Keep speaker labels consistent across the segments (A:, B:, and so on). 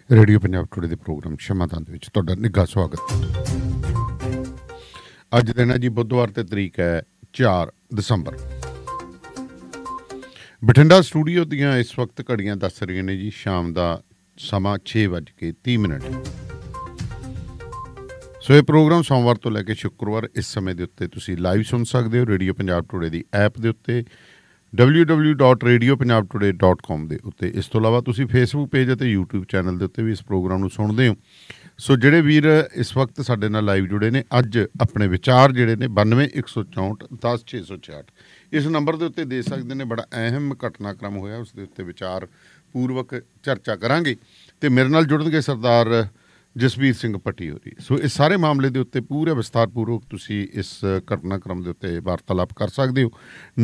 A: Radio Punjab Today ਦੇ programme ਸ਼ਮਾਦਾਨ ਦੇ ਵਿੱਚ ਤੁਹਾਡਾ ਨਿੱਘਾ ਸਵਾਗਤ। ਅੱਜ ਦਿਨ ਹੈ ਜੀ ਬੁੱਧਵਾਰ ਤੇ ਤਰੀਕ ਹੈ 4 ਦਸੰਬਰ। ਬਠਿੰਡਾ ਸਟੂਡੀਓ ਦੀਆਂ ਇਸ ਵਕਤ ਘੜੀਆਂ ਦੱਸ ਰਹੀਆਂ ਨੇ ਜੀ ਸ਼ਾਮ ਦਾ ਸਮਾਂ 6:30। ਸੋ ਇਹ ਪ੍ਰੋਗਰਾਮ ਸੋਮਵਾਰ ਤੋਂ ਲੈ ਕੇ ਸ਼ੁੱਕਰਵਾਰ ਇਸ ਸਮੇਂ ਦੇ ਉੱਤੇ ਤੁਸੀਂ ਲਾਈਵ ਸੁਣ ਸਕਦੇ ਹੋ ਰੇਡੀਓ ਪੰਜਾਬ ਟੂਡੇ ਦੀ ਐਪ ਦੇ ਉੱਤੇ www.radiopunjabtoday.com ਦੇ ਉੱਤੇ। ਇਸ ਤੋਂ ਇਲਾਵਾ ਤੁਸੀਂ ਫੇਸਬੁੱਕ ਪੇਜ ਅਤੇ YouTube ਚੈਨਲ ਦੇ ਉੱਤੇ ਵੀ ਇਸ ਪ੍ਰੋਗਰਾਮ ਨੂੰ ਸੁਣਦੇ ਹੋ। ਸੋ ਜਿਹੜੇ ਵੀਰ ਇਸ ਵਕਤ ਸਾਡੇ ਨਾਲ ਲਾਈਵ ਜੁੜੇ ਨੇ, ਅੱਜ ਆਪਣੇ ਵਿਚਾਰ ਜਿਹੜੇ ਨੇ 92-164-10666 ਇਸ ਨੰਬਰ ਦੇ ਉੱਤੇ ਦੇ ਸਕਦੇ ਨੇ। ਬੜਾ ਅਹਿਮ ਘਟਨਾਕ੍ਰਮ ਹੋਇਆ, ਉਸ ਦੇ ਉੱਤੇ ਵਿਚਾਰ ਪੂਰਵਕ ਚਰਚਾ ਕਰਾਂਗੇ ਅਤੇ ਮੇਰੇ ਨਾਲ ਜੁੜਨਗੇ ਸਰਦਾਰ ਜਸਵੀਰ ਸਿੰਘ ਪੱਟੀ ਹੋਰੀ। ਸੋ ਇਸ ਸਾਰੇ ਮਾਮਲੇ ਦੇ ਉੱਤੇ ਪੂਰੇ ਵਿਸਥਾਰਪੂਰਵਕ ਤੁਸੀਂ ਇਸ ਘਟਨਾਕ੍ਰਮ ਦੇ ਉੱਤੇ ਵਾਰਤਾਲਾਪ ਕਰ ਸਕਦੇ ਹੋ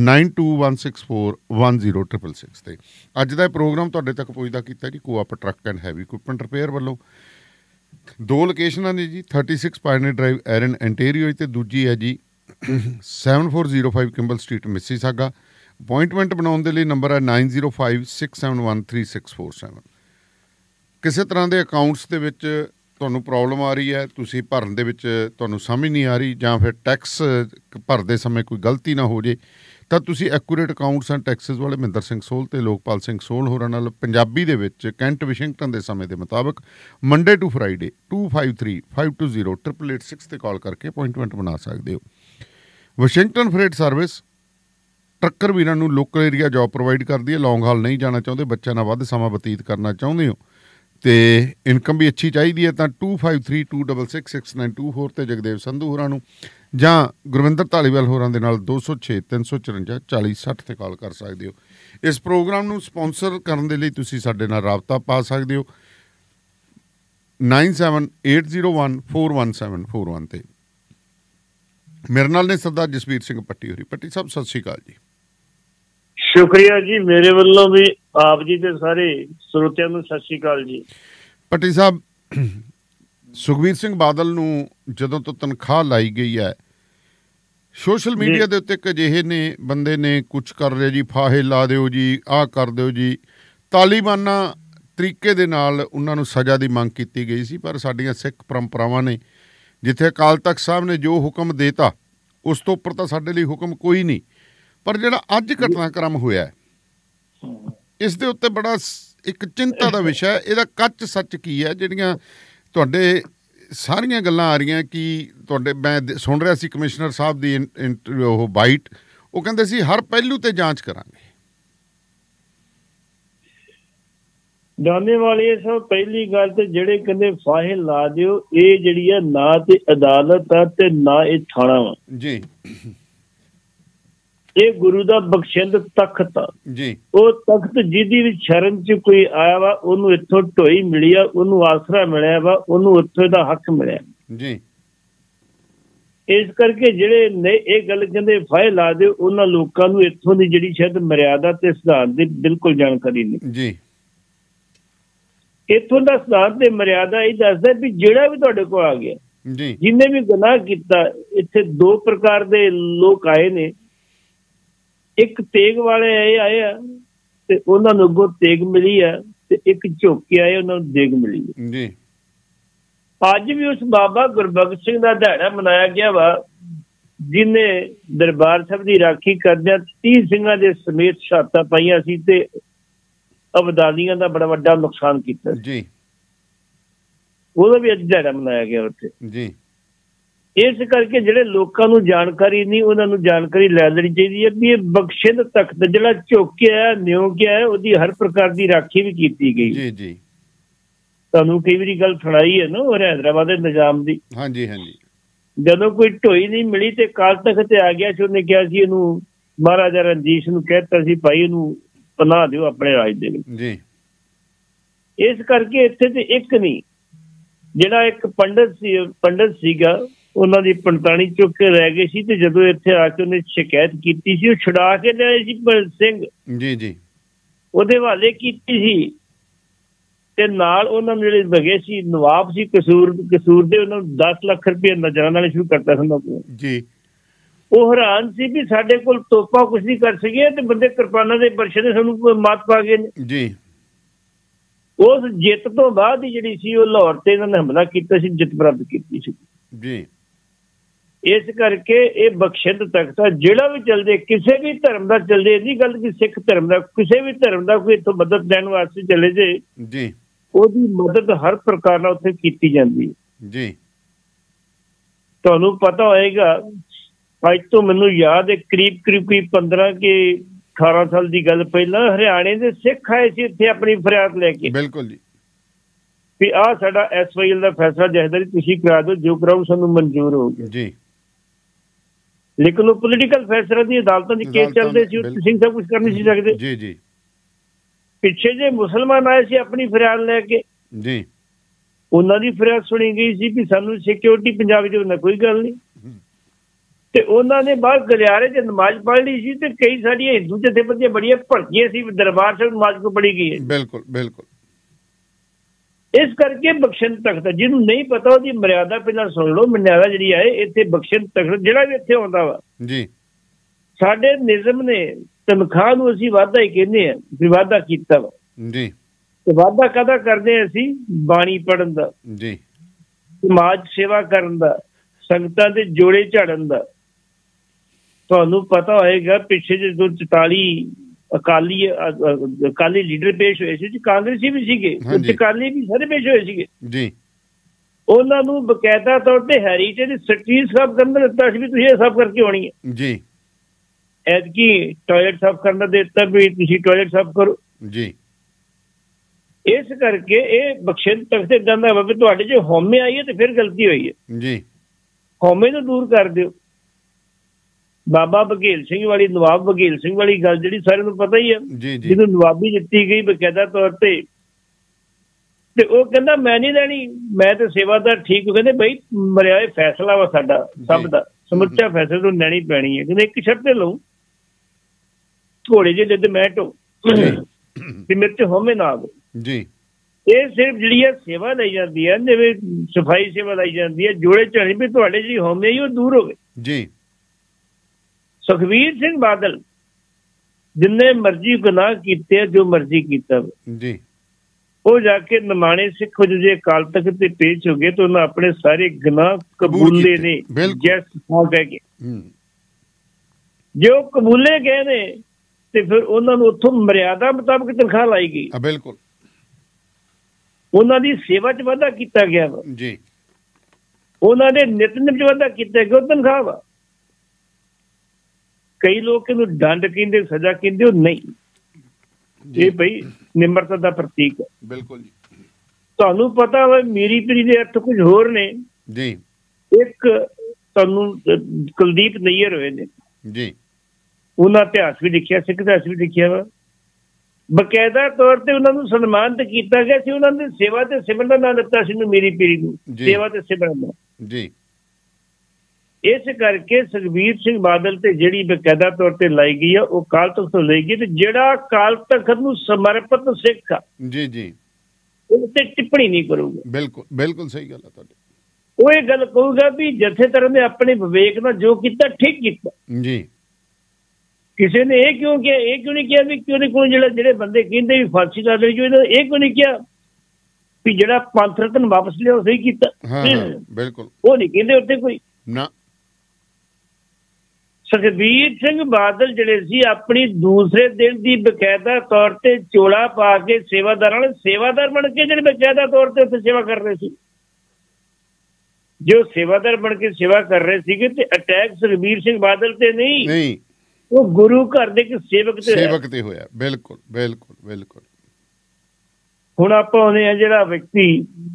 A: 92-164-10666 'ਤੇ। ਅੱਜ ਦਾ ਇਹ ਪ੍ਰੋਗਰਾਮ ਤੁਹਾਡੇ ਤੱਕ ਪਹੁੰਚਦਾ ਕੀਤਾ ਜੀ co-op truck and heavy equipment repair ਵੱਲੋਂ। ਦੋ ਲੋਕੇਸ਼ਨਾਂ ਨੇ ਜੀ, 36 ਪਾਇਨੀਅਰ ਡਰਾਈਵ ਐਰਨ ਐਂਟੇਰੀਓ ਅਤੇ ਦੂਜੀ ਹੈ ਜੀ 7405 ਕਿੰਬਲ ਸਟਰੀਟ ਮਿਸੀਸਾਗਾ। ਅਪੋਇੰਟਮੈਂਟ ਬਣਾਉਣ ਦੇ ਲਈ ਨੰਬਰ ਹੈ 9056713647। ਕਿਸੇ ਤਰ੍ਹਾਂ ਦੇ ਅਕਾਊਂਟਸ ਦੇ ਵਿੱਚ ਤੁਹਾਨੂੰ ਪ੍ਰੋਬਲਮ ਆ ਰਹੀ ਹੈ, ਤੁਸੀਂ ਭਰਨ ਦੇ ਵਿੱਚ ਤੁਹਾਨੂੰ ਸਮਝ ਨਹੀਂ ਆ ਰਹੀ, ਜਾਂ ਫਿਰ ਟੈਕਸ ਭਰਦੇ ਸਮੇਂ ਕੋਈ ਗਲਤੀ ਨਾ ਹੋ ਜੇ, ਤਾਂ ਤੁਸੀਂ ਐਕੂਰੇਟ ਅਕਾਊਂਟਸ ਐਂਡ ਟੈਕਸਿਸ ਵਾਲੇ ਮਹਿੰਦਰ ਸਿੰਘ ਸੋਲ ਅਤੇ ਲੋਕਪਾਲ ਸਿੰਘ ਸੋਲ ਹੋਰਾਂ ਨਾਲ ਪੰਜਾਬੀ ਦੇ ਵਿੱਚ ਕੈਂਟ ਵਾਸ਼ਿੰਗਟਨ ਦੇ ਸਮੇਂ ਦੇ ਮੁਤਾਬਕ ਮੰਡੇ ਟੂ ਫਰਾਈਡੇ 2535208886 'ਤੇ ਕਾਲ ਕਰਕੇ ਅਪੋਇੰਟਮੈਂਟ ਬਣਾ ਸਕਦੇ ਹੋ। ਵਾਸ਼ਿੰਗਟਨ ਫਰੇਟ ਸਰਵਿਸ ਟਰੱਕਰ ਵੀਰਾਂ ਨੂੰ ਲੋਕਲ ਏਰੀਆ ਜੋਬ ਪ੍ਰੋਵਾਈਡ ਕਰਦੀ ਹੈ। ਲੌਂਗ ਹਾਲ ਨਹੀਂ ਜਾਣਾ ਚਾਹੁੰਦੇ, ਬੱਚਿਆਂ ਨਾਲ ਵੱਧ ਸਮਾਂ ਬਤੀਤ ਕਰਨਾ ਚਾਹੁੰਦੇ ਹੋ ਅਤੇ ਇਨਕਮ ਵੀ ਅੱਛੀ ਚਾਹੀਦੀ ਹੈ, ਤਾਂ 2532666924 'ਤੇ ਜਗਦੇਵ ਸੰਧੂ ਹੋਰਾਂ ਨੂੰ ਜਾਂ ਗੁਰਵਿੰਦਰ ਧਾਲੀਵਾਲ ਹੋਰਾਂ ਦੇ ਨਾਲ 206-354-4060 'ਤੇ ਕਾਲ ਕਰ ਸਕਦੇ ਹੋ। ਇਸ ਪ੍ਰੋਗਰਾਮ ਨੂੰ ਸਪੋਂਸਰ ਕਰਨ ਦੇ ਲਈ ਤੁਸੀਂ ਸਾਡੇ ਨਾਲ ਰਾਬਤਾ ਪਾ ਸਕਦੇ ਹੋ 9780141741 'ਤੇ। ਮੇਰੇ ਨਾਲ ਨੇ ਸਰਦਾਰ ਜਸਵੀਰ ਸਿੰਘ ਪੱਟੀ ਹੋਰੀ। ਪੱਟੀ ਸਾਹਿਬ ਸਤਿ ਸ਼੍ਰੀ ਅਕਾਲ ਜੀ।
B: ਸ਼ੁਕਰੀਆ ਜੀ, ਮੇਰੇ ਵੱਲੋਂ ਵੀ ਆਪ ਜੀ ਤੇ ਸਾਰੇ ਸਰੋਤਿਆਂ ਨੂੰ ਸਤਿ ਸ਼੍ਰੀ ਅਕਾਲ ਜੀ।
A: ਪੱਟੀ ਸਾਹਿਬ, ਸੁਖਬੀਰ ਸਿੰਘ ਬਾਦਲ ਨੂੰ ਜਦੋਂ ਤੋਂ ਤਨਖਾਹ ਲਾਈ ਗਈ ਹੈ, ਸੋਸ਼ਲ ਮੀਡੀਆ ਦੇ ਉੱਤੇ ਇੱਕ ਅਜਿਹੇ ਨੇ ਬੰਦੇ ਨੇ ਕੁਛ ਕਰ ਰਹੇ ਜੀ, ਫਾਹੇ ਲਾ ਦਿਓ ਜੀ, ਆਹ ਕਰ ਦਿਓ ਜੀ। ਤਾਲੀਬਾਨਾਂ ਤਰੀਕੇ ਦੇ ਨਾਲ ਉਹਨਾਂ ਨੂੰ ਸਜ਼ਾ ਦੀ ਮੰਗ ਕੀਤੀ ਗਈ ਸੀ, ਪਰ ਸਾਡੀਆਂ ਸਿੱਖ ਪਰੰਪਰਾਵਾਂ ਨੇ ਜਿੱਥੇ ਅਕਾਲ ਤਖਤ ਸਾਹਿਬ ਨੇ ਜੋ ਹੁਕਮ ਦੇਤਾ ਉਸ ਤੋਂ ਉੱਪਰ ਤਾਂ ਸਾਡੇ ਲਈ ਹੁਕਮ ਕੋਈ ਨਹੀਂ। ਪਰ ਜਿਹੜਾ ਅੱਜ ਘਟਨਾਕ੍ਰਮ ਹੋਇਆ ਇਸ ਦੇ ਉੱਤੇ ਬੜਾ ਇੱਕ ਚਿੰਤਾ ਦਾ ਵਿਸ਼ਾ ਹੈ। ਇਹਦਾ ਕੱਚ ਸੱਚ ਕੀ ਹੈ? ਜਿਹੜੀਆਂ ਤੁਹਾਡੇ ਸਾਰੀਆਂ ਗੱਲਾਂ ਆ ਰਹੀਆਂ ਕਿ ਤੁਹਾਡੇ, ਮੈਂ ਸੁਣ ਰਿਹਾ ਸੀ ਕਮਿਸ਼ਨਰ ਸਾਹਿਬ ਦੀ ਉਹ ਬਾਈਟ, ਉਹ ਕਹਿੰਦੇ ਸੀ ਹਰ ਪਹਿਲੂ ਤੇ ਜਾਂਚ ਕਰਾਂਗੇ।
B: ਜਾਣੇ ਵਾਲੀ ਸਭ ਪਹਿਲੀ ਗੱਲ ਤੇ ਜਿਹੜੇ ਕਹਿੰਦੇ ਫਾਹੇ ਲਾ ਦਿਓ, ਇਹ ਜਿਹੜੀ ਆ ਨਾ ਤੇ ਅਦਾਲਤ ਆ ਤੇ ਨਾ ਇਹ ਥਾਣਾ ਵਾ ਜੀ। ਇਹ ਗੁਰੂ ਦਾ ਬਖਸ਼ਿੰਦ ਤਖਤ ਆ ਜੀ। ਉਹ ਤਖਤ ਜਿਹਦੀ ਵੀ ਸ਼ਰਨ ਚ ਕੋਈ ਆਇਆ ਵਾ, ਉਹਨੂੰ ਇੱਥੋਂ ਢੋਈ ਮਿਲੀ ਆ, ਉਹਨੂੰ ਆਸਰਾ ਮਿਲਿਆ ਵਾ, ਉਹਨੂੰ ਉੱਥੋਂ ਦਾ ਹੱਕ ਮਿਲਿਆ ਜੀ। ਇਸ ਕਰਕੇ ਜਿਹੜੇ ਨੇ ਇਹ ਗੱਲ ਕਹਿੰਦੇ ਫਾਹੇ ਲਾ ਦਿਓ, ਉਹਨਾਂ ਲੋਕਾਂ ਨੂੰ ਇੱਥੋਂ ਦੀ ਜਿਹੜੀ ਸ਼ਾਇਦ ਮਰਿਆਦਾ ਤੇ ਸਿਧਾਂਤ ਦੀ ਬਿਲਕੁਲ ਜਾਣਕਾਰੀ ਨਹੀਂ ਜੀ। ਇੱਥੋਂ ਦਾ ਸਿਧਾਂਤ ਤੇ ਮਰਿਆਦਾ ਇਹ ਦੱਸਦਾ ਵੀ ਜਿਹੜਾ ਵੀ ਤੁਹਾਡੇ ਕੋਲ ਆ ਗਿਆ, ਜਿਹਨੇ ਵੀ ਗੁਨਾਹ ਕੀਤਾ, ਇੱਥੇ ਦੋ ਪ੍ਰਕਾਰ ਦੇ ਲੋਕ ਆਏ ਨੇ। ਇੱਕ ਤੇਗ ਵਾਲੇ ਆਏ ਆ ਤੇ ਉਹਨਾਂ ਨੂੰ ਅੱਗੋਂ ਤੇਗ ਮਿਲੀ ਆ, ਤੇ ਇੱਕ ਝੋਕੇ ਆਏ, ਉਹਨਾਂ ਨੂੰ ਦੇਗ ਮਿਲੀ ਜੀ। ਅੱਜ ਵੀ ਉਸ ਬਾਬਾ ਗੁਰਬਖਸ਼ ਸਿੰਘ ਦਾ ਦਿਹਾੜਾ ਮਨਾਇਆ ਗਿਆ ਵਾ, ਜਿਹਨੇ ਦਰਬਾਰ ਸਾਹਿਬ ਦੀ ਰਾਖੀ ਕਰਦਿਆਂ 30 ਸਿੰਘਾਂ ਦੇ ਸਮੇਤ ਸ਼ਹਾਦਤਾਂ ਪਾਈਆਂ ਸੀ ਤੇ ਅਬਦਾਲੀਆਂ ਦਾ ਬੜਾ ਵੱਡਾ ਨੁਕਸਾਨ ਕੀਤਾ ਜੀ। ਉਹਦਾ ਵੀ ਅੱਜ ਦਿਹਾੜਾ ਮਨਾਇਆ ਗਿਆ ਉੱਥੇ ਜੀ। ਇਸ ਕਰਕੇ ਜਿਹੜੇ ਲੋਕਾਂ ਨੂੰ ਜਾਣਕਾਰੀ ਨਹੀਂ, ਉਹਨਾਂ ਨੂੰ ਜਾਣਕਾਰੀ ਲੈ ਲੈਣੀ ਚਾਹੀਦੀ ਹੈ ਵੀ ਇਹ ਬਖਸ਼ਿੰਦ ਤਖਤ ਜਿਹੜਾ ਝੁਕਿਆ ਨਿਉ ਗਿਆ, ਉਹਦੀ ਹਰ ਪ੍ਰਕਾਰ ਦੀ ਰਾਖੀ ਵੀ ਕੀਤੀ ਗਈ ਜੀ ਜੀ। ਤੁਹਾਨੂੰ ਕਈ ਵਾਰੀ ਗੱਲ ਸੁਣਾਈ ਹੈ ਨਾ ਉਹ ਹੈਦਰਾਬਾਦ ਦੇ ਨਿਜ਼ਾਮ ਦੀ। ਹਾਂਜੀ ਹਾਂਜੀ। ਜਦੋਂ ਕੋਈ ਢੋਈ ਨਹੀਂ ਮਿਲੀ ਤੇ ਅਕਾਲ ਤਖਤ ਤੇ ਆ ਗਿਆ ਸੀ, ਉਹਨੇ ਕਿਹਾ ਸੀ ਇਹਨੂੰ, ਮਹਾਰਾਜਾ ਰਣਜੀਤ ਨੂੰ ਕਹਿਤਾ ਸੀ ਭਾਈ ਇਹਨੂੰ ਪਨਾਹ ਦਿਓ ਆਪਣੇ ਰਾਜ ਦੇ ਵਿੱਚ ਜੀ। ਇਸ ਕਰਕੇ ਇੱਥੇ ਤੇ ਇੱਕ ਨਹੀਂ, ਜਿਹੜਾ ਇੱਕ ਪੰਡਤ ਸੀਗਾ, ਉਹਨਾਂ ਦੀ 45 ਚੁੱਕ ਕੇ ਰਹਿ ਗਏ ਸੀ, ਤੇ ਜਦੋਂ ਇੱਥੇ ਆ ਕੇ ਉਹਨੇ ਸ਼ਿਕਾਇਤ ਕੀਤੀ ਸੀ, ਉਹ ਛੁਡਾ ਕੇ ਲਿਆਏ ਸੀ ਭਗਤ ਸਿੰਘ ਜੀ ਜੀ, ਉਹਦੇ ਹਵਾਲੇ ਕੀਤੀ ਸੀ। ਤੇ ਨਾਲ ਉਹਨਾਂ ਨੂੰ ਜਿਹੜੇ ਵਗੇ ਸੀ ਨਵਾਬ ਸੀ ਕਸੂਰ ਦੇ, ਉਹਨਾਂ ਨੂੰ 10 ਲੱਖ ਰੁਪਏ ਨਜ਼ਰਾਨਾ ਨਾਲ ਸ਼ੁਰੂ ਕਰਤਾ ਸੀ ਜੀ। ਉਹ ਹੈਰਾਨ ਸੀ ਵੀ ਸਾਡੇ ਕੋਲ ਤੋਪਾਂ ਕੁਛ ਨਹੀਂ ਕਰ ਸਕੀਆਂ ਤੇ ਬੰਦੇ ਕਿਰਪਾਨਾਂ ਦੇ ਬਰਸ਼ੇ ਨੇ ਸਾਨੂੰ ਮਾਤ ਪਾ ਗਏ ਨੇ ਜੀ। ਉਸ ਜਿੱਤ ਤੋਂ ਬਾਅਦ ਹੀ ਜਿਹੜੀ ਸੀ ਉਹ ਲਾਹੌਰ ਤੇ ਇਹਨਾਂ ਨੇ ਹਮਲਾ ਕੀਤਾ ਸੀ, ਜਿੱਤ ਪ੍ਰਾਪਤ ਕੀਤੀ ਸੀ
A: ਜੀ।
B: ਇਸ ਕਰਕੇ ਇਹ ਬਖਸ਼ਿੰਦ ਤਖਤ ਆ, ਜਿਹੜਾ ਵੀ ਚੱਲਦੇ ਕਿਸੇ ਵੀ ਧਰਮ ਦਾ ਚੱਲਦੇ, ਇਹਦੀ ਗੱਲ ਕਿ ਸਿੱਖ ਧਰਮ ਦਾ, ਕਿਸੇ ਵੀ ਧਰਮ ਦਾ ਕੋਈ ਇੱਥੋਂ ਮਦਦ ਲੈਣ ਵਾਸਤੇ ਚਲੇ ਜੇ
A: ਜੀ,
B: ਉਹਦੀ ਮਦਦ ਹਰ ਪ੍ਰਕਾਰ ਨਾਲ ਉੱਥੇ ਕੀਤੀ ਜਾਂਦੀ ਹੈ
A: ਜੀ।
B: ਤੁਹਾਨੂੰ ਪਤਾ ਹੋਏਗਾ, ਅੱਜ ਤੋਂ ਮੈਨੂੰ ਯਾਦ ਹੈ ਕਰੀਬ 15 ਕੇ 18 ਸਾਲ ਦੀ ਗੱਲ ਪਹਿਲਾਂ, ਹਰਿਆਣੇ ਦੇ ਸਿੱਖ ਆਏ ਸੀ ਇੱਥੇ ਆਪਣੀ ਫਰਿਆਦ ਲੈ ਕੇ।
A: ਬਿਲਕੁਲ ਜੀ।
B: ਵੀ ਆਹ ਸਾਡਾ SYL ਦਾ ਫੈਸਲਾ ਜਥੇਦਾਰੀ ਤੁਸੀਂ ਕਰਾ ਦਿਓ, ਜੋ ਕਰਾਓ ਸਾਨੂੰ ਮਨਜ਼ੂਰ ਹੋ ਗਿਆ
A: ਜੀ।
B: ਲੇਕਿਨ ਉਹ ਪੋਲੀਟੀਕਲ ਫੈਸਲਾ ਦੀ ਅਦਾਲਤਾਂ ਦੇ ਕੇਸ ਚੱਲਦੇ ਸੀ, ਤੁਸੀਂ ਸਭ ਕੁਝ ਕਰ ਨਹੀਂ ਸੀ ਸਕਦੇ
A: ਜੀ ਜੀ।
B: ਪਿੱਛੇ ਜੇ ਮੁਸਲਮਾਨ ਆਏ ਸੀ ਆਪਣੀ ਫਰਿਆਦ ਲੈ ਕੇ
A: ਜੀ,
B: ਉਹਨਾਂ ਦੀ ਫਰਿਆਦ ਸੁਣੀ ਗਈ ਸੀ ਵੀ ਸਾਨੂੰ ਸਿਕਿਉਰਿਟੀ ਪੰਜਾਬ 'ਚ ਉਹਨਾਂ ਕੋਈ ਗੱਲ ਨਹੀਂ, ਤੇ ਉਹਨਾਂ ਨੇ ਬਾਹਰ ਗਲਿਆਰੇ 'ਚ ਨਮਾਜ਼ ਪੜ੍ਹ ਲਈ ਸੀ, ਤੇ ਕਈ ਸਾਡੀਆਂ ਹਿੰਦੂ ਜਥੇਬੰਦੀਆਂ ਬੜੀਆਂ ਭੜਕੀਆਂ ਸੀ, ਦਰਬਾਰ ਸਾਹਿਬ ਨਮਾਜ਼ ਕੋ ਪੜ੍ਹੀ ਗਈ ਹੈ।
A: ਬਿਲਕੁਲ ਬਿਲਕੁਲ।
B: ਇਸ ਕਰਕੇ ਬਖਸ਼ਿੰਦ ਤਖਤ, ਜਿਹਨੂੰ ਨਹੀਂ ਪਤਾ ਉਹਦੀ ਮਰਿਆਦਾ ਪਹਿਲਾਂ ਸੁਣ ਲਓ। ਮਰਿਆਦਾ ਜਿਹੜੀ ਹੈ ਇੱਥੇ ਬਖਸ਼ਿੰਦ ਤਖਤ ਜਿਹੜਾ ਵੀ ਇੱਥੇ ਆਉਂਦਾ ਵਾ
A: ਜੀ,
B: ਸਾਡੇ ਨਿਜ਼ਮ ਨੇ ਤਨਖਾਹ ਨੂੰ ਅਸੀਂ ਵਾਧਾ ਹੀ ਕਹਿੰਦੇ ਆ ਵੀ ਵਾਧਾ ਕੀਤਾ ਵਾ
A: ਜੀ।
B: ਤੇ ਵਾਧਾ ਕਾਹਦਾ ਕਰਦੇ ਅਸੀਂ? ਬਾਣੀ ਪੜ੍ਹਨ ਦਾ
A: ਜੀ,
B: ਸਮਾਜ ਸੇਵਾ ਕਰਨ ਦਾ, ਸੰਗਤਾਂ ਦੇ ਜੋੜੇ ਝਾੜਨ ਦਾ। ਤੁਹਾਨੂੰ ਪਤਾ ਹੋਏਗਾ ਪਿੱਛੇ ਜਦੋਂ 44 ਅਕਾਲੀ ਲੀਡਰ ਪੇਸ਼ ਹੋਏ ਸੀ, ਕਾਂਗਰਸੀ ਵੀ ਸੀਗੇ, ਅਕਾਲੀ ਵੀ ਸਾਰੇ ਪੇਸ਼ ਹੋਏ ਸੀਗੇ
A: ਜੀ। ਉਹਨਾਂ
B: ਨੂੰ ਬਕਾਇਦਾ ਤੌਰ ਤੇ ਹੈਰੀਟੇਜ ਸਟਰੀਟ ਸਾਫ਼ ਕਰਨ ਦਾ ਦਿੱਤਾ ਸੀ ਵੀ ਤੁਸੀਂ ਇਹ ਸਾਫ਼ ਕਰਕੇ ਆਉਣੀ ਹੈ
A: ਜੀ।
B: ਐਤਕੀ ਟਾਇਲਟ ਸਾਫ਼ ਕਰਨ ਦਾ ਦਿੱਤਾ ਵੀ ਤੁਸੀਂ ਟਾਇਲਟ ਸਾਫ਼ ਕਰੋ
A: ਜੀ।
B: ਇਸ ਕਰਕੇ ਇਹ ਬਖਸ਼ਿੰਦ ਤਖਤ ਏਦਾਂ ਦਾ ਵਾ, ਤੁਹਾਡੇ ਜੇ ਹਉਮੈ ਆਈ ਹੈ ਤੇ ਫਿਰ ਗਲਤੀ ਹੋਈ ਹੈ
A: ਜੀ।
B: ਹਉਮੈ ਨੂੰ ਦੂਰ ਕਰ ਦਿਓ। ਬਾਬਾ ਬਘੇਲ ਸਿੰਘ ਵਾਲੀ, ਨਵਾਬ ਬਘੇਲ ਸਿੰਘ ਵਾਲੀ ਗੱਲ ਜਿਹੜੀ ਸਾਰਿਆਂ ਨੂੰ ਪਤਾ ਹੀ ਹੈ, ਜਿਹਨੂੰ ਨਵਾਬੀ ਦਿੱਤੀ ਗਈ ਬਕਾਇਦਾ ਤੌਰ ਤੇ ਉਹ ਕਹਿੰਦਾ ਮੈਂ ਨਹੀਂ ਲੈਣੀ, ਮੈਂ ਤੇ ਸੇਵਾਦਾਰ ਠੀਕ। ਕਹਿੰਦੇ ਬਈ ਮਰਿਆ ਇਹ ਫੈਸਲਾ ਵਾ ਸਾਡਾ ਸਭ ਦਾ, ਸਮੁੱਚਾ ਫੈਸਲਾ ਤੋਂ ਲੈਣੀ ਪੈਣੀ ਹੈ। ਕਹਿੰਦੇ ਇੱਕ ਸ਼ਰਤ ਤੇ ਲਊ, ਘੋੜੇ ਜਿਹੇ ਦੇ ਮੈਂ ਢੋ ਤੇ ਮੇਰੇ ਚ ਹਉਮੈ ਨਾ ਆਵੇ
A: ਜੀ।
B: ਇਹ ਸਿਰਫ ਜਿਹੜੀ ਹੈ ਸੇਵਾ ਲਈ ਜਾਂਦੀ ਹੈ, ਜਿਵੇਂ ਸਫਾਈ ਸੇਵਾ ਲਈ ਜਾਂਦੀ ਹੈ, ਜੋੜੇ ਝਾੜੀ ਵੀ ਤੁਹਾਡੇ ਜਿਹੜੀ ਹਉਮੈ ਹੀ ਉਹ ਦੂਰ ਹੋਵੇ ਜੀ। ਸੁਖਬੀਰ ਸਿੰਘ ਬਾਦਲ ਜਿੰਨੇ ਮਰਜ਼ੀ ਗੁਨਾਹ ਕੀਤੇ, ਜੋ ਮਰਜ਼ੀ ਕੀਤਾ ਜੀ, ਉਹ ਜਾ ਕੇ ਨਿਮਾਣੇ ਸਿੱਖ ਜੇ ਅਕਾਲ ਤਖਤ ਤੇ ਪੇਸ਼ ਹੋ ਗਏ ਤਾਂ ਉਹਨਾਂ ਆਪਣੇ ਸਾਰੇ ਗੁਨਾਹ ਕਬੂਲੇ ਨੇ। ਜੈਸ ਕਹਿ ਕੇ ਜੇ ਉਹ ਕਬੂਲੇ ਗਏ ਨੇ ਤੇ ਫਿਰ ਉਹਨਾਂ ਨੂੰ ਉੱਥੋਂ ਮਰਿਆਦਾ ਮੁਤਾਬਕ ਤਨਖਾਹ ਲਾਈ ਗਈ।
A: ਬਿਲਕੁਲ।
B: ਉਹਨਾਂ ਦੀ ਸੇਵਾ 'ਚ ਵਾਧਾ ਕੀਤਾ ਗਿਆ ਵਾ ਜੀ, ਉਹਨਾਂ ਦੇ ਨਿਤਨੇਮ 'ਚ ਵਾਧਾ ਕੀਤਾ ਗਿਆ, ਉਹ ਤਨਖਾਹ ਵਾ। ਕਈ ਲੋਕ ਇਹਨੂੰ ਦੰਡ ਕਹਿੰਦੇ, ਸਜ਼ਾ ਕਹਿੰਦੇ, ਉਹ ਨਹੀਂ, ਇਹ ਬਈ ਨਿਮਰਤਾ ਦਾ ਪ੍ਰਤੀਕ ਹੈ। ਬਿਲਕੁਲ ਜੀ। ਤੁਹਾਨੂੰ ਪਤਾ ਵਾ ਮੀਰੀ ਪੀਰੀ ਦੇ ਅਰਥ ਕੁਝ ਹੋਰ ਨੇ ਜੀ। ਇੱਕ ਤੁਹਾਨੂੰ ਕੁਲਦੀਪ ਨਈਅਰ ਹੋਏ ਨੇ ਜੀ, ਉਹਨਾਂ ਇਤਿਹਾਸ ਵੀ ਲਿਖਿਆ, ਸਿੱਖ ਇਤਿਹਾਸ ਵੀ ਲਿਖਿਆ ਵਾ। ਬਕਾਇਦਾ ਤੌਰ ਤੇ ਉਹਨਾਂ ਨੂੰ ਸਨਮਾਨਿਤ ਕੀਤਾ ਗਿਆ ਸੀ, ਉਹਨਾਂ ਦੀ ਸੇਵਾ ਤੇ ਸਿਮਰਨ ਦਾ ਨਾਂ ਦਿੱਤਾ ਸੀ ਮੀਰੀ ਪੀਰੀ ਨੂੰ, ਸੇਵਾ ਤੇ ਸਿਮਰਨ ਦਾ ਜੀ। ਇਸ ਕਰਕੇ ਸੁਖਬੀਰ ਸਿੰਘ ਬਾਦਲ ਤੇ ਜਿਹੜੀ ਬਕਾਇਦਾ ਤੌਰ ਤੇ ਲਾਈ ਗਈ ਆ ਉਹ ਅਕਾਲ ਤਖਤ ਤੋਂ ਲਈ ਗਈ, ਤੇ ਜਿਹੜਾ ਅਕਾਲ ਤਖਤ ਨੂੰ ਸਮਰਪਿਤ ਸਿੱਖ ਆ ਜੀ ਜੀ ਉਹ ਤੇ ਟਿੱਪਣੀ ਨਹੀਂ ਕਰੂਗਾ। ਬਿਲਕੁਲ ਬਿਲਕੁਲ ਸਹੀ ਗੱਲ ਹੈ ਤੁਹਾਡੀ। ਉਹ ਇਹ ਗੱਲ ਕਹੂਗਾ ਵੀ ਜਥੇਦਾਰ ਨੇ ਆਪਣੇ ਵਿਵੇਕ ਨਾਲ ਜੋ ਕੀਤਾ ਠੀਕ ਕੀਤਾ ਜੀ। ਕਿਸੇ ਨੇ ਇਹ ਕਿਉਂ ਕਿਹਾ, ਇਹ ਕਿਉਂ ਨਹੀਂ ਕਿਹਾ ਵੀ ਕਿਉਂ ਨਹੀਂ, ਕੋਈ ਜਿਹੜੇ ਬੰਦੇ ਕਹਿੰਦੇ ਵੀ ਫਾਂਸੀ ਲਾ ਦੇ, ਇਹ ਕਿਉਂ ਨਹੀਂ ਕਿਹਾ ਵੀ ਜਿਹੜਾ ਪੰਥ ਰਤਨ ਵਾਪਸ ਲਿਆ ਉਹ ਸਹੀ ਕੀਤਾ? ਬਿਲਕੁਲ ਉਹ ਨਹੀਂ ਕਹਿੰਦੇ ਉੱਥੇ ਕੋਈ ਨਾ। ਸੁਖਬੀਰ ਸਿੰਘ ਬਾਦਲ ਜਿਹੜੇ ਸੀ ਆਪਣੀ ਦੂਸਰੇ ਦਿਨ ਦੀ ਬਕਾਇਦਾ ਤੌਰ ਤੇ ਚੋਲਾ ਪਾ ਕੇ ਸੇਵਾਦਾਰਾਂ ਨਾਲ ਸੇਵਾਦਾਰ ਬਣ ਕੇ ਜਿਹੜੇ ਬਕਾਇਦਾ ਤੌਰ ਤੇ ਉੱਥੇ ਸੇਵਾ ਕਰ ਰਹੇ ਸੀ, ਜੋ ਸੇਵਾਦਾਰ ਬਣ ਕੇ ਸੇਵਾ ਕਰ ਰਹੇ ਸੀਗੇ, ਤੇ ਅਟੈਕ ਸੁਖਬੀਰ ਸਿੰਘ ਬਾਦਲ ਤੇ ਨਹੀਂ, ਉਹ ਗੁਰੂ ਘਰ ਦੇ ਇੱਕ ਸੇਵਕ ਤੇ ਹੋਇਆ। ਬਿਲਕੁਲ ਬਿਲਕੁਲ ਬਿਲਕੁਲ। ਹੁਣ ਆਪਾਂ ਆਉਂਦੇ ਆ ਜਿਹੜਾ ਵਿਅਕਤੀ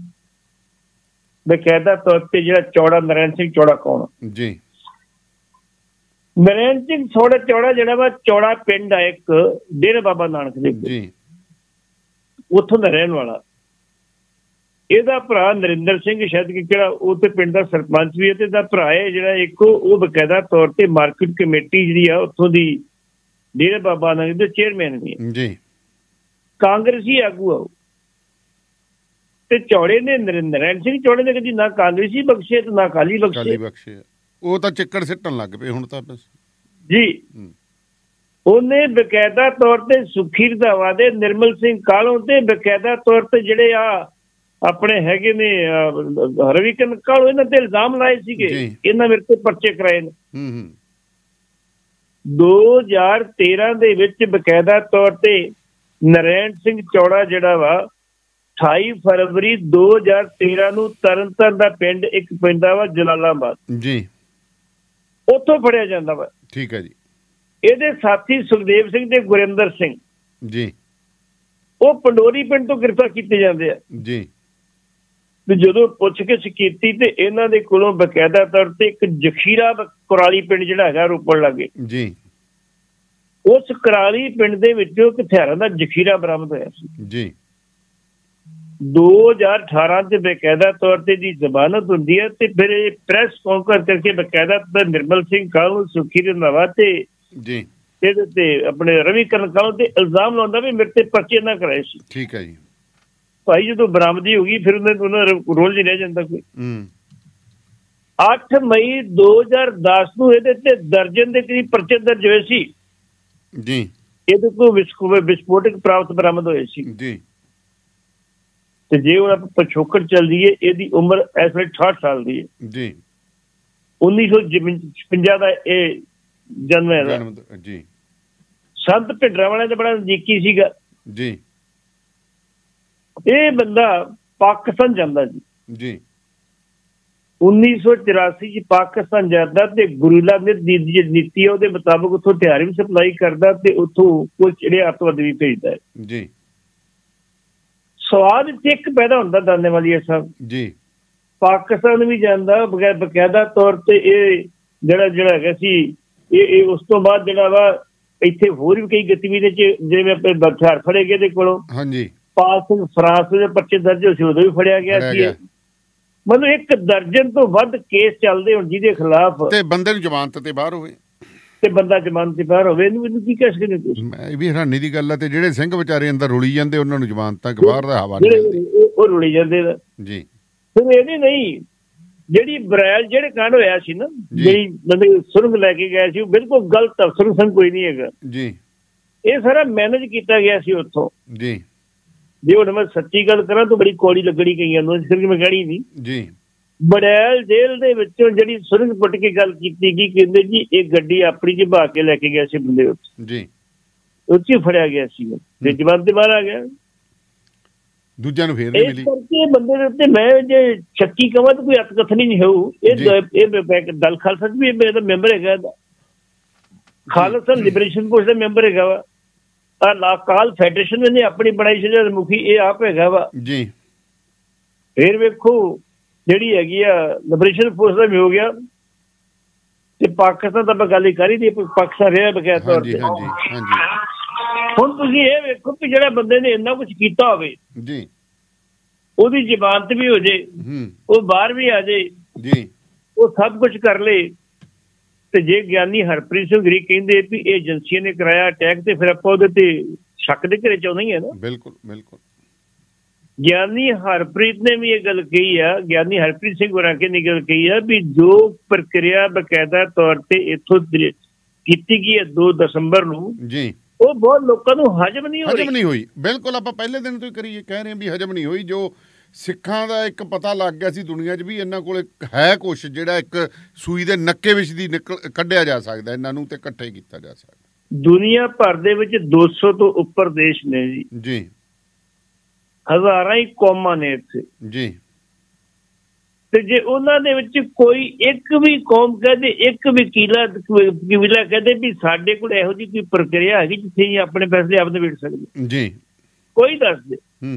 B: ਬਕਾਇਦਾ ਤੌਰ ਤੇ ਜਿਹੜਾ ਚੌੜਾ, ਨਰੈਣ ਸਿੰਘ ਚੌੜਾ ਕੌਣ ਜੀ? ਨਰੈਣ ਸਿੰਘ ਚੌੜਾ ਜਿਹੜਾ ਵਾ, ਚੌੜਾ ਪਿੰਡ ਆ ਇੱਕ ਡੇਰਾ ਬਾਬਾ ਨਾਨਕ ਦੇ ਜੀ, ਉੱਥੋਂ ਦਾ ਰਹਿਣ ਵਾਲਾ। ਇਹਦਾ ਭਰਾ ਨਰਿੰਦਰ ਸਿੰਘ ਸ਼ਾਇਦ ਕਿ ਕਿਹੜਾ ਉਹ ਤੇ ਪਿੰਡ ਦਾ ਸਰਪੰਚ ਵੀ ਹੈ, ਤੇ ਇਹਦਾ ਭਰਾ ਹੈ ਜਿਹੜਾ ਇੱਕ ਉਹ ਬਕਾਇਦਾ ਤੌਰ ਤੇ ਮਾਰਕੀਟ ਕਮੇਟੀ ਜਿਹੜੀ ਆ ਉੱਥੋਂ ਦੀ ਡੇਰਾ ਬਾਬਾ ਨਾਨਕ ਦੇ ਚੇਅਰਮੈਨ ਵੀ ਜੀ, ਕਾਂਗਰਸੀ ਆਗੂ ਆ। ਤੇ ਚੌੜੇ ਨੇ, ਨਰੈਣ ਸਿੰਘ ਚੌੜੇ ਨੇ ਕਦੀ ਨਾ ਕਾਂਗਰਸੀ ਬਖਸ਼ੇ ਤੇ ਨਾ ਅਕਾਲੀ ਬਖਸ਼ੇ। ਉਹ ਤਾਂ ਚੱਕਰ ਸਿੱਟਣ ਲੱਗ ਪਏ ਹੁਣ ਤਾਂ ਬਸ ਜੀ। ਉਹਨੇ ਬਕਾਇਦਾ ਤੌਰ ਤੇ ਸੁੱਖੀ ਰੰਧਾਵਾ ਦੇ ਨਿਰਮਲ ਸਿੰਘ ਕਾਹਲੋਂ ਤੇ ਬਕਾਇਦਾ ਤੌਰ ਤੇ ਜਿਹੜੇ ਆਪਣੇ ਹੈਗੇ ਨੇ ਰਵੀ ਕਿਰਨ ਕਾਹਲੋਂ ਇਹਨਾਂ ਤੇ ਇਲਜ਼ਾਮ ਲਾਏ ਸੀਗੇ, ਇਹਨਾਂ ਮੇਰੇ ਤੇ ਪਰਚੇ ਕਰਾਏ ਨੇ। 2013 ਦੇ ਵਿੱਚ ਬਕਾਇਦਾ ਤੌਰ ਤੇ ਨਰੈਣ ਸਿੰਘ ਚੌੜਾ ਜਿਹੜਾ ਵਾ 28 ਫਰਵਰੀ 2013 ਨੂੰ ਤਰਨਤਾਰਨ ਦਾ ਪਿੰਡ ਇੱਕ ਪੈਂਦਾ ਵਾ ਜਲਾਲਾਬਾਦ ਜੀ, ਉੱਥੋਂ ਫੜਿਆ ਜਾਂਦਾ ਵਾ।
A: ਠੀਕ ਹੈ ਜੀ।
B: ਇਹਦੇ ਸਾਥੀ ਸੁਖਦੇਵ ਸਿੰਘ ਤੇ ਗੁਰਿੰਦਰ ਸਿੰਘ
A: ਜੀ
B: ਉਹ ਪੰਡੋਰੀ ਪਿੰਡ ਤੋਂ ਗ੍ਰਿਫਤਾਰ ਕੀਤੇ ਜਾਂਦੇ ਆ
A: ਜੀ।
B: ਤੇ ਜਦੋਂ ਪੁੱਛਗਿੱਛ ਕੀਤੀ ਤੇ ਇਹਨਾਂ ਦੇ ਕੋਲੋਂ ਬਕਾਇਦਾ ਤੌਰ ਤੇ ਇੱਕ ਜ਼ਖੀਰਾ ਕੁਰਾਲੀ ਪਿੰਡ ਜਿਹੜਾ ਹੈਗਾ ਰੋਪੜ ਲਾਗੇ ਜੀ, ਉਸ ਕੁਰਾਲੀ ਪਿੰਡ ਦੇ ਵਿੱਚੋਂ ਹਥਿਆਰਾਂ ਦਾ ਜ਼ਖੀਰਾ ਬਰਾਮਦ ਹੋਇਆ ਸੀ ਜੀ। 2018 ਚ ਬਕਾਇਦਾ ਤੌਰ ਤੇ ਦੀ ਜ਼ਮਾਨਤ ਹੁੰਦੀ ਹੈ ਤੇ ਫਿਰ ਇਹ ਪ੍ਰੈਸ ਕਾਨਫਰੰਸ ਕਰਕੇ ਬਕਾਇਦਾ ਨਿਰਮਲ ਸਿੰਘ ਕਾਹਲੋਂ, ਸੁੱਖੀ ਰੰਧਾਵਾ ਤੇ ਜੀ ਇਹਦੇ ਤੇ ਆਪਣੇ ਰਵੀ ਕਿਰਨ ਕਾਹਲੋਂ ਤੇ ਇਲਜ਼ਾਮ ਲਾਉਂਦਾ ਵੀ ਮੇਰੇ ਤੇ ਪਰਚੇ ਨਾ ਕਰਾਏ ਸੀ।
A: ਠੀਕ ਹੈ ਜੀ।
B: ਭਾਈ ਜਦੋਂ ਬਰਾਮਦੀ ਹੋ ਗਈ ਫਿਰ ਉਹਨਾਂ ਰੋਲ ਨਹੀਂ ਰਹਿ ਜਾਂਦਾ ਕੋਈ। 8 ਮਈ 2010 ਨੂੰ ਇਹਦੇ ਤੇ ਦਰਜਨ ਦੇ ਕਰੀਬ ਪਰਚੇ ਦਰਜ ਹੋਏ ਸੀ ਜੀ। ਇਹਦੇ ਕੋਲ ਵਿਸਫੋਟਕ ਪ੍ਰਾਪਤ ਬਰਾਮਦ ਹੋਏ ਸੀ ਜੀ। ਤੇ ਜੇ ਹੁਣ ਆਪਾਂ ਪਿਛੋਕੜ ਚੱਲਦੀ ਹੈ, ਇਹਦੀ ਉਮਰ ਇਸ ਵੇਲੇ 68 ਸਾਲ ਦੀ ਹੈ ਜੀ। 1956 ਦਾ ਇਹ ਜਨਮ ਹੈ ਜੀ। ਸੰਤ ਭਿੰਡਰਾਂ ਵਾਲਿਆਂ ਦਾ ਬੜਾ ਨਜ਼ਦੀਕੀ ਸੀਗਾ ਜੀ। ਇਹ ਬੰਦਾ ਪਾਕਿਸਤਾਨ ਜਾਂਦਾ ਜੀ। 1984 ਚ ਪਾਕਿਸਤਾਨ ਜਾਂਦਾ ਤੇ ਗੁਰੀਲਾ ਦੀ ਨੀਤੀ ਹੈ ਉਹਦੇ ਮੁਤਾਬਕ ਉੱਥੋਂ ਹਥਿਆਰ ਵੀ ਸਪਲਾਈ ਕਰਦਾ ਤੇ ਉੱਥੋਂ ਕੁਝ ਜਿਹੜੇ ਅੱਤਵਾਦੀ ਵੀ ਭੇਜਦਾ ਜੀ। ਸਵਾਲ ਇੱਥੇ ਇੱਕ ਪੈਦਾ ਹੁੰਦਾ ਦਾਨੇ ਵਾਲੀ ਸਾਹਿਬ ਜੀ, ਪਾਕਿਸਤਾਨ ਵੀ ਜਾਂਦਾ ਬਕਾਇਦਾ ਤੌਰ ਤੇ ਇਹ ਜਿਹੜਾ ਹੈਗਾ ਸੀ ਇਹ ਉਸ ਤੋਂ ਬਾਅਦ ਜਿਹੜਾ ਵਾ ਇੱਥੇ ਹੋਰ ਵੀ ਕਈ ਗਤੀਵਿਧੀਆਂ ਚ ਜਿਵੇਂ ਹਥਿਆਰ ਫੜੇ ਗਏ ਇਹਦੇ ਕੋਲੋਂ। ਹਾਂਜੀ। ਪਾਲ ਸਿੰਘ ਫਰਾਂਸ ਦੇ ਪਰਚੇ ਦਰਜ ਹੋਏ ਸੀ, ਉਦੋਂ ਵੀ ਫੜਿਆ ਗਿਆ ਸੀ। ਮਤਲਬ 1 ਦਰਜਨ ਤੋਂ ਵੱਧ ਕੇਸ ਚੱਲਦੇ ਹੁਣ ਜਿਹਦੇ ਖਿਲਾਫ ਤੇ ਬੰਦੇ ਨੂੰ ਜ਼ਮਾਨਤ ਤੇ ਬਾਹਰ ਹੋਵੇ ਤੇ ਬੰਦਾ ਜ਼ਮਾਨਤ ਤੇ ਬਾਹਰ ਹੋਵੇ, ਇਹਨੂੰ ਕੀ ਕਹਿ ਸਕਦੇ ਤੁਸੀਂ? ਇਹ ਵੀ ਹੈਰਾਨੀ ਦੀ ਗੱਲ ਹੈ। ਤੇ ਜਿਹੜੇ ਸਿੰਘ ਵਿਚਾਰੇ ਅੰਦਰ ਰੁਲੀ ਜਾਂਦੇ ਉਹਨਾਂ ਨੂੰ ਜ਼ਮਾਨਤਾਂ ਬਾਹਰ ਦਾ ਹਵਾਲੇ ਉਹ ਰੁਲੀ ਜਾਂਦੇ ਜੀ। ਫਿਰ ਇਹਦੀ ਨਹੀਂ ਜਿਹੜੀ ਬਰੈਲ ਜਿਹੜੇ ਕਾਂਡ ਹੋਇਆ ਸੀ ਨਾ, ਜਿਹੜੀ ਬੰਦੇ ਸੁਰੰਗ ਲੈ ਕੇ ਗਏ ਸੀ, ਉਹ ਬਿਲਕੁਲ ਗਲਤ ਅਫਸਰ ਸੰਗ ਕੋਈ ਨਹੀਂ ਹੈਗਾ ਜੀ। ਇਹ ਸਾਰਾ ਮੈਨੇਜ ਕੀਤਾ ਗਿਆ ਸੀ ਉੱਥੋਂ ਜੀ। ਜੇ ਹੁਣ ਮੈਂ ਸੱਚੀ ਗੱਲ ਕਰਾਂ ਤਾਂ ਬੜੀ ਕੌੜੀ ਲੱਗਣੀ ਕਈਆਂ ਨੂੰ, ਇਸ ਕਰਕੇ ਮੈਂ ਕਹਿਣੀ ਨਹੀਂ ਜੀ। ਬੜੈਲ ਜੇਲ੍ਹ ਦੇ ਵਿੱਚੋਂ ਜਿਹੜੀ ਸੁਰੰਗ ਪੁੱਟ ਕੇ ਗੱਲ ਕੀਤੀ ਗਈ, ਕਹਿੰਦੇ ਜੀ ਇਹ ਗੱਡੀ ਆਪਣੀ ਚ ਬਹਾ ਕੇ ਲੈ ਕੇ ਗਿਆ ਸੀ ਬੰਦੇ ਉੱਥੇ ਜੀ, ਉੱਥੇ ਫੜਿਆ ਗਿਆ ਸੀ ਤੇ ਜਵਾਨ ਤੇ ਬਾਹਰ ਆ ਗਿਆ, ਦੂਜਿਆਂ ਨੂੰ ਫੇਰ ਨਹੀਂ ਮਿਲੀ। ਇਸ ਕਰਕੇ ਬੰਦੇ ਦੇ ਉੱਤੇ ਮੈਂ ਜੇ ਸ਼ੱਕੀ ਕਵਾਂ ਤਾਂ ਕੋਈ ਅਤਕਥਨੀ ਨਹੀਂ ਹੋਊ। ਇਹ ਦਲ ਖਾਲਸਾ ਵੀ ਇਹਦਾ ਮੈਂਬਰ ਹੈਗਾ, ਖਾਲਸਾ ਲਿਬਰੇਸ਼ਨ ਫੋਰਸ ਦਾ ਮੈਂਬਰ ਹੈਗਾ ਵਾ। ਕਾਲ ਫੈਡਰੇਸ਼ਨ ਇਹਨੇ ਆਪਣੀ ਬਣਾਈ ਸੀ ਮੁਖੀ, ਇਹ ਆਪ ਹੈਗਾ ਵਾ ਜੀ। ਫੇਰ ਵੇਖੋ ਜਿਹੜੀ ਹੈਗੀ ਆ ਲਿਬਰੇਸ਼ਨ ਫੋਰਸ ਦਾ ਵੀ ਹੋ ਗਿਆ ਤੇ ਪਾਕਿਸਤਾਨ ਤਾਂ ਆਪਾਂ ਗੱਲ ਹੀ ਕਰੀ ਦੀ, ਪਾਕਿਸਤਾਨ ਰਿਹਾ ਬਕਾਇਦਾ ਤੌਰ ਤੇ। ਹੁਣ ਤੁਸੀਂ ਇਹ ਵੇਖੋ ਕਿ ਜਿਹੜਾ ਬੰਦੇ ਨੇ ਇੰਨਾ ਕੁਛ ਕੀਤਾ ਹੋਵੇ ਜੀ, ਉਹਦੀ ਜ਼ਮਾਨਤ ਵੀ ਹੋ ਜੇ, ਉਹ ਬਾਹਰ ਵੀ ਆ ਜੇ ਜੀ, ਉਹ ਸਭ ਕੁਛ ਕਰ ਲੇ ਤੇ ਜੇ ਗਿਆਨੀ ਹਰਪ੍ਰੀਤ ਸਿੰਘ ਗਿਰੀ ਕਹਿੰਦੇ ਵੀ ਇਹ ਏਜੰਸੀਆਂ ਨੇ ਕਰਾਇਆ ਅਟੈਕ ਤੇ ਫਿਰ ਆਪਾਂ ਉਹਦੇ ਤੇ ਸ਼ੱਕ ਦੇ ਘਰੇ ਚਾਹੁੰਦੇ ਹੀ ਹੈ ਨਾ। ਬਿਲਕੁਲ ਬਿਲਕੁਲ। ਗਿਆਨੀ ਹਰਪ੍ਰੀਤ ਨੇ ਵੀ ਇਹ ਗੱਲ ਕਹੀ ਆ, ਗਿਆਨੀ ਹਰਪ੍ਰੀਤ ਸਿੰਘ ਗੁਰਾਂਕੇ ਨੇ ਗੱਲ ਕਹੀ ਆ ਵੀ ਜੋ ਪ੍ਰਕਿਰਿਆ ਬਕਾਇਦਾ ਤੌਰ ਤੇ ਇੱਥੋਂ ਕੀਤੀ ਗਈ ਹੈ 2 ਦਸੰਬਰ ਨੂੰ ਜੀ, ਉਹ ਬਹੁਤ ਲੋਕਾਂ ਨੂੰ ਹਜਮ ਨਹੀਂ ਹੋਈ। ਬਿਲਕੁਲ ਆਪਾਂ ਪਹਿਲੇ ਦਿਨ ਤੋਂ ਹੀ ਕਰੀਏ ਕਹਿ ਰਹੇ ਵੀ ਹਜਮ ਨਹੀਂ ਹੋਈ। ਜੋ ਸਿੱਖਾਂ ਦਾ ਇੱਕ ਪਤਾ ਲੱਗ ਗਿਆ ਸੀ ਦੁਨੀਆ 'ਚ ਵੀ ਇਹਨਾਂ ਕੋਲ ਹੈ ਕੁਛ ਜਿਹੜਾ ਇੱਕ ਸੂਈ ਦੇ ਨੱਕੇ ਵਿੱਚ ਦੀ ਕੱਢਿਆ ਜਾ ਸਕਦਾ, ਇਹਨਾਂ ਨੂੰ ਤੇ ਇਕੱਠੇ ਕੀਤਾ ਜਾ ਸਕਦਾ। ਦੁਨੀਆ ਭਰ ਦੇ ਵਿੱਚ 200 ਤੋਂ ਉੱਪਰ ਦੇਸ਼ ਨੇ ਜੀ, ਹਜ਼ਾਰਾਂ ਹੀ ਕੌਮਾਂ ਨੇ ਇੱਥੇ ਜੀ। ਤੇ ਜੇ ਉਹਨਾਂ ਦੇ ਵਿੱਚ ਕੋਈ ਇੱਕ ਵੀ ਕੌਮ ਕਹਦੇ, ਇੱਕ ਵਕੀਲਾ ਕਹਦੇ ਵੀ ਸਾਡੇ ਕੋਲ ਇਹੋ ਜਿਹੀ ਕੋਈ ਪ੍ਰਕਿਰਿਆ ਹੈਗੀ ਜਿੱਥੇ ਅਸੀਂ ਆਪਣੇ ਫੈਸਲੇ ਆਪ ਨਿਬੇੜ ਸਕਦੇ ਜੀ, ਕੋਈ ਦੱਸ ਦੇ।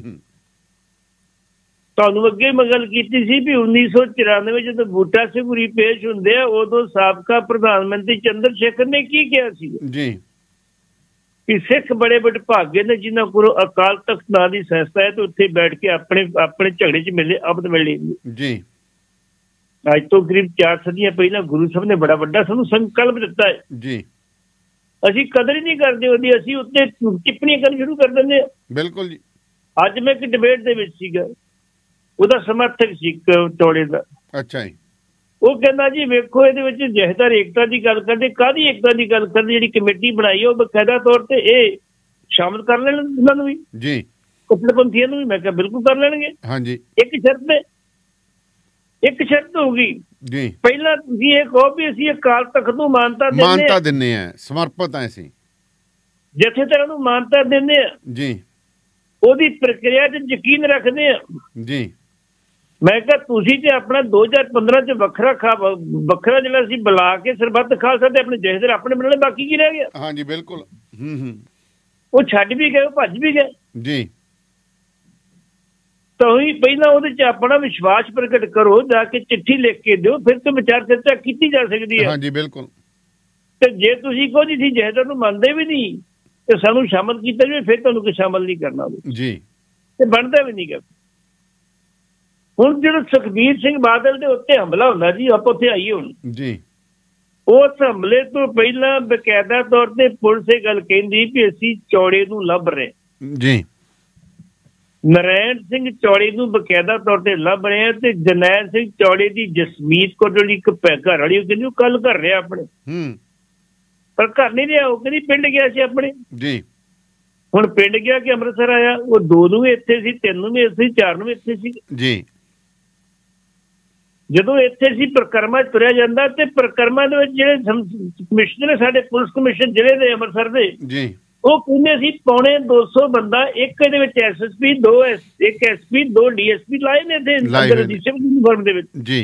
B: ਤੁਹਾਨੂੰ ਅੱਗੇ ਮੈਂ ਗੱਲ ਕੀਤੀ ਸੀ ਵੀ 1994 ਜਦੋਂ ਬੂਟਾ ਸਿੰਘ ਹੁਰੀ ਪੇਸ਼ ਹੁੰਦੇ ਆ, ਉਦੋਂ ਸਾਬਕਾ ਪ੍ਰਧਾਨ ਮੰਤਰੀ ਚੰਦਰ ਸ਼ੇਖਰ ਨੇ ਕੀ ਕਿਹਾ ਸੀ ਜੀ ਕਿ ਸਿੱਖ ਬੜੇ ਭਾਗੇ ਨੇ ਜਿਨ੍ਹਾਂ ਕੋਲੋਂ ਅਕਾਲ ਤਖਤ ਨਾਂ ਦੀ ਸੰਸਥਾ ਹੈ ਤੇ ਉੱਥੇ ਬੈਠ ਕੇ ਆਪਣੇ ਝਗੜੇ 'ਚ ਮਿਲੇ ਅਬਦ ਮਿਲੇ ਜੀ। ਅੱਜ ਤੋਂ ਕਰੀਬ 4 ਸਦੀਆਂ ਪਹਿਲਾਂ ਗੁਰੂ ਸਾਹਿਬ ਨੇ ਬੜਾ ਵੱਡਾ ਸਾਨੂੰ ਸੰਕਲਪ ਦਿੱਤਾ ਹੈ ਜੀ, ਅਸੀਂ ਕਦਰ ਹੀ ਨਹੀਂ ਕਰਦੇ ਉਹਦੀ, ਅਸੀਂ ਉੱਤੇ ਟਿੱਪਣੀਆਂ ਕਰਨੀ ਸ਼ੁਰੂ ਕਰ ਦਿੰਦੇ ਹਾਂ। ਬਿਲਕੁਲ ਜੀ। ਅੱਜ ਮੈਂ ਇੱਕ ਡਿਬੇਟ ਦੇ ਵਿੱਚ ਸੀਗਾ, ਉਹਦਾ ਸਮਰਥਕ ਸੀ ਟੋੜੇ ਦਾ। ਅੱਛਾ ਜੀ। ਉਹ ਕਹਿੰਦਾ ਜੀ ਵੇਖੋ ਇਹਦੇ ਵਿੱਚ ਜਥੇਦਾਰ ਏਕਤਾ ਦੀ ਗੱਲ ਕਰਦੇ, ਕਾਹਦੀ ਏਕਤਾ ਦੀ ਗੱਲ ਕਰਦੇ? ਜਿਹੜੀ ਕਮੇਟੀ ਬਣਾਈ ਉਹ ਬਕਾਇਦਾ ਤੌਰ ਤੇ ਇਹ ਸ਼ਾਮਲ ਕਰ ਲੈਣ ਇਹਨਾਂ ਨੂੰ ਵੀ
A: ਜੀ,
B: ਕੱਟੜਪੰਥੀਆਂ ਨੂੰ ਵੀ। ਮੈਂ ਕਿਹਾ ਬਿਲਕੁਲ ਕਰ ਲੈਣਗੇ।
A: ਹਾਂਜੀ,
B: ਇੱਕ ਸ਼ਰਤ ਹੋਊਗੀ
A: ਜੀ,
B: ਪਹਿਲਾਂ ਤੁਸੀਂ ਇਹ ਕਹੋ ਵੀ ਅਸੀਂ ਅਕਾਲ ਤਖਤ ਨੂੰ ਮਾਨਤਾ
A: ਦਿੰਦੇ ਆ, ਸਮਰਪਿਤ ਆ ਅਸੀਂ,
B: ਜਥੇਦਾਰਾਂ ਨੂੰ ਮਾਨਤਾ ਦਿੰਦੇ ਆ
A: ਜੀ, ਉਹਦੀ
B: ਪ੍ਰਕਿਰਿਆ 'ਚ ਯਕੀਨ ਰੱਖਦੇ ਆ
A: ਜੀ।
B: ਮੈਂ ਕਿਹਾ ਤੁਸੀਂ ਤੇ ਆਪਣਾ 2015 'ਚ ਵੱਖਰਾ ਜਿਹੜਾ ਅਸੀਂ ਬੁਲਾ ਕੇ ਸਰਬੱਤ ਖਾਲਸਾ ਤੇ ਆਪਣੇ ਜਥੇਦਾਰ ਆਪਣੇ ਬਣਾਉਣੇ, ਬਾਕੀ ਕੀ ਰਹਿ ਗਿਆ?
A: ਹਾਂਜੀ ਬਿਲਕੁਲ।
B: ਉਹ ਛੱਡ ਵੀ ਗਏ, ਉਹ ਭੱਜ ਵੀ ਗਏ
A: ਜੀ।
B: ਤਾਂ ਹੀ ਪਹਿਲਾਂ ਉਹਦੇ 'ਚ ਆਪਣਾ ਵਿਸ਼ਵਾਸ ਪ੍ਰਗਟ ਕਰੋ, ਜਾ ਕੇ ਚਿੱਠੀ ਲਿਖ ਕੇ ਦਿਓ, ਫਿਰ ਤੋਂ ਵਿਚਾਰ ਚਰਚਾ ਕੀਤੀ ਜਾ ਸਕਦੀ ਹੈ।
A: ਹਾਂਜੀ ਬਿਲਕੁਲ।
B: ਤੇ ਜੇ ਤੁਸੀਂ ਕਹੋ ਜੀ ਜਥੇਦਾਰ ਨੂੰ ਮੰਨਦੇ ਵੀ ਨਹੀਂ ਤੇ ਸਾਨੂੰ ਸ਼ਾਮਲ ਕੀਤਾ ਜਾਵੇ, ਫਿਰ ਤੁਹਾਨੂੰ ਕੋਈ ਸ਼ਾਮਲ ਨਹੀਂ ਕਰਨਾ
A: ਜੀ,
B: ਤੇ ਬਣਦਾ ਵੀ ਨਹੀਂ ਗਾ। ਹੁਣ ਜਿਹੜਾ ਸੁਖਬੀਰ ਸਿੰਘ ਬਾਦਲ ਦੇ ਉੱਤੇ ਹਮਲਾ ਹੁੰਦਾ ਜੀ, ਆਪਾਂ ਉੱਥੇ ਆਈਏ ਹੁਣ
A: ਜੀ।
B: ਉਸ ਹਮਲੇ ਤੋਂ ਪਹਿਲਾਂ ਬਕਾਇਦਾ ਤੌਰ ਤੇ ਪੁਲਿਸ ਇਹ ਗੱਲ ਕਹਿੰਦੀ ਵੀ ਅਸੀਂ ਚੌੜੇ ਨੂੰ ਲੱਭ ਰਹੇ
A: ਜੀ,
B: ਨਰੈਣ ਸਿੰਘ ਚੌੜੇ ਨੂੰ ਬਕਾਇਦਾ ਤੌਰ ਤੇ ਲੱਭ ਰਹੇ ਆ। ਤੇ ਜਰਨੈਲ ਸਿੰਘ ਚੌੜੇ ਦੀ ਜਸਮੀਤ ਕੌਰ ਜਿਹੜੀ ਇੱਕ ਘਰ ਵਾਲੀ, ਉਹ ਕਹਿੰਦੀ ਉਹ ਕੱਲ ਘਰ ਰਿਹਾ ਆਪਣੇ, ਪਰ ਘਰ ਨਹੀਂ ਰਿਹਾ, ਉਹ ਕਹਿੰਦੀ ਪਿੰਡ ਗਿਆ ਸੀ ਆਪਣੇ
A: ਜੀ।
B: ਹੁਣ ਪਿੰਡ ਗਿਆ ਕਿ ਅੰਮ੍ਰਿਤਸਰ ਆਇਆ? ਉਹ 2 ਨੂੰ ਵੀ ਇੱਥੇ ਸੀ, 3 ਨੂੰ ਵੀ ਇੱਥੇ ਸੀ, 4 ਨੂੰ ਵੀ ਇੱਥੇ ਸੀ
A: ਜੀ।
B: ਜਦੋਂ ਇੱਥੇ ਸੀ ਪਰਿਕਰਮਾ ਤੁਰਿਆ ਜਾਂਦਾ, ਤੇ ਪਰਿਕਰਮਾ ਦੇ ਵਿੱਚ ਜਿਹੜੇ ਕਮਿਸ਼ਨਰ ਨੇ ਸਾਡੇ ਪੁਲਿਸ ਕਮਿਸ਼ਨ ਜ਼ਿਲ੍ਹੇ ਦੇ ਅੰਮ੍ਰਿਤਸਰ ਦੇ
A: ਜੀ,
B: ਉਹ ਕਹਿੰਦੇ ਸੀ 250 ਬੰਦਾ, ਇੱਕ ਇਹਦੇ ਵਿੱਚ SSP, ਇੱਕ SP, 2 DSP ਲਾਏ ਨੇ ਇੱਥੇ ਯੂਨੀਫਾਰਮ ਦੇ ਵਿੱਚ
A: ਜੀ।